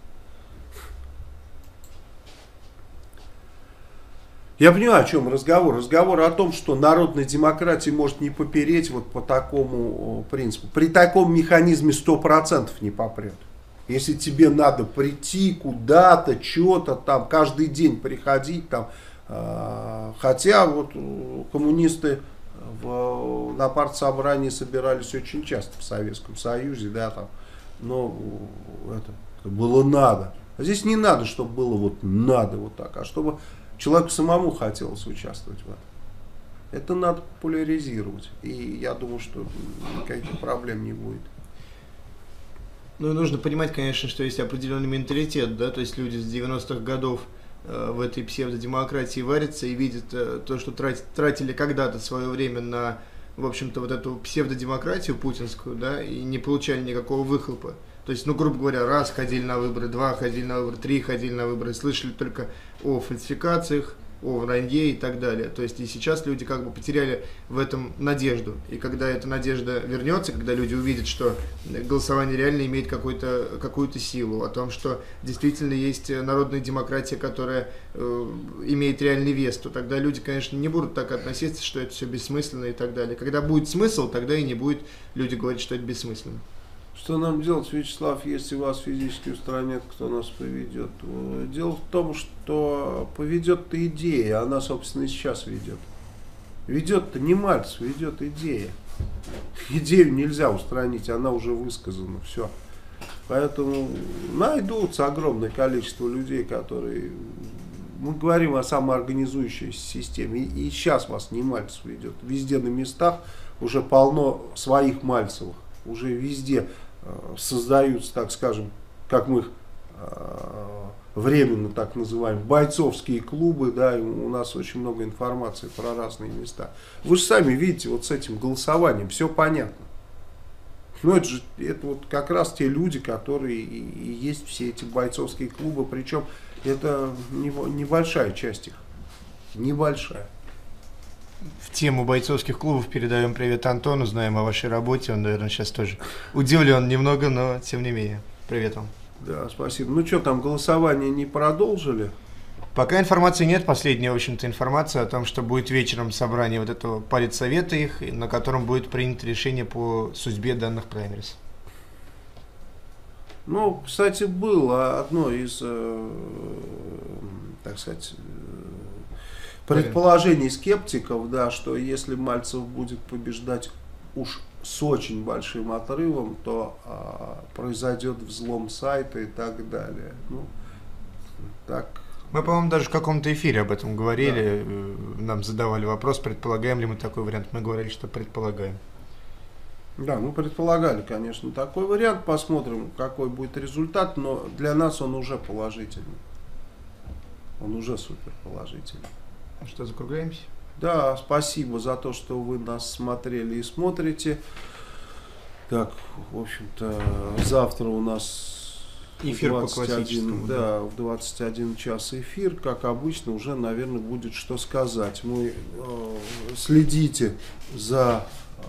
Я понимаю, о чем разговор. Разговор о том, что народная демократия может не попереть вот по такому принципу. При таком механизме 100% не попрет. Если тебе надо прийти куда-то, что-то там, каждый день приходить там. Хотя вот коммунисты на партсобрании собирались очень часто в Советском Союзе, да, там, но это было надо. А здесь не надо, чтобы было вот надо вот так, а чтобы человеку самому хотелось участвовать в этом. Это надо популяризировать. И я думаю, что никаких проблем не будет. Ну, нужно понимать, конечно, что есть определенный менталитет, да, то есть люди с 90-х годов в этой псевдодемократии варятся и видят то, что тратили когда-то свое время на, в общем-то, вот эту псевдодемократию путинскую, да, и не получали никакого выхлопа. То есть, ну, грубо говоря, раз ходили на выборы, два ходили на выборы, три ходили на выборы, слышали только о фальсификациях, о вранье и так далее. То есть и сейчас люди как бы потеряли в этом надежду. И когда эта надежда вернется, когда люди увидят, что голосование реально имеет какую-то силу, о том, что действительно есть народная демократия, которая имеет реальный вес, то тогда люди, конечно, не будут так относиться, что это все бессмысленно и так далее. Когда будет смысл, тогда и не будет люди говорить, что это бессмысленно. Что нам делать, Вячеслав, если вас физически устранят, кто нас поведет? Дело в том, что поведет-то идея, она, собственно, и сейчас ведет. Ведет-то не Мальцев, ведет идея. Идею нельзя устранить, она уже высказана, все. Поэтому найдутся огромное количество людей, которые... Мы говорим о самоорганизующейся системе, и сейчас вас не Мальцев ведет. Везде на местах уже полно своих Мальцевых. Уже везде создаются, так скажем, как мы их временно так называем, бойцовские клубы, да, и у нас очень много информации про разные места. Вы же сами видите, вот с этим голосованием все понятно. Ну, это вот как раз те люди, которые и есть все эти бойцовские клубы, причем это небольшая часть их, небольшая. В тему бойцовских клубов передаем привет Антону, знаем о вашей работе, он, наверное, сейчас тоже удивлен немного, но тем не менее, привет вам. Да, спасибо. Ну что, там голосование не продолжили? Пока информации нет, последняя, в общем-то, информация о том, что будет вечером собрание вот этого политсовета их, на котором будет принято решение по судьбе данных праймериз. Ну, кстати, было одно из, так сказать, предположений скептиков, да, что если Мальцев будет побеждать уж с очень большим отрывом, то произойдет взлом сайта и так далее. Ну, так. Мы, по-моему, даже в каком-то эфире об этом говорили, да. Нам задавали вопрос, предполагаем ли мы такой вариант. Мы говорили, что предполагаем. Да, мы предполагали, конечно, такой вариант. Посмотрим, какой будет результат, но для нас он уже положительный. Он уже супер положительный. Что, закругляемся? Да, спасибо за то, что вы нас смотрели и смотрите. Так, в общем-то, завтра у нас эфир 21, по классическому. Да, в 21 час эфир. Как обычно, уже, наверное, будет что сказать. Мы следите за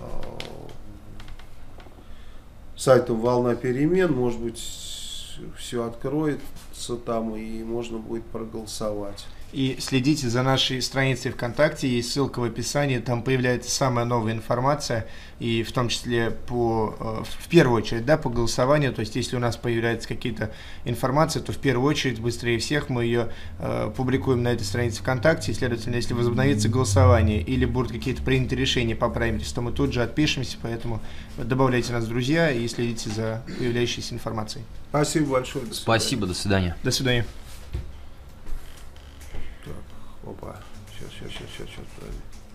сайтом «Волна перемен». Может быть, все откроется там и можно будет проголосовать. И следите за нашей страницей ВКонтакте, есть ссылка в описании, там появляется самая новая информация, и в том числе в первую очередь, да, по голосованию, то есть если у нас появляется какие-то информации, то в первую очередь, быстрее всех, мы ее публикуем на этой странице ВКонтакте, и, следовательно, если возобновится голосование или будут какие-то приняты решения по праймерис, то мы тут же отпишемся, поэтому добавляйте нас в друзья и следите за появляющейся информацией. Спасибо большое. Спасибо, до свидания. свидания. До свидания. Так, опа. Сейчас, подожди.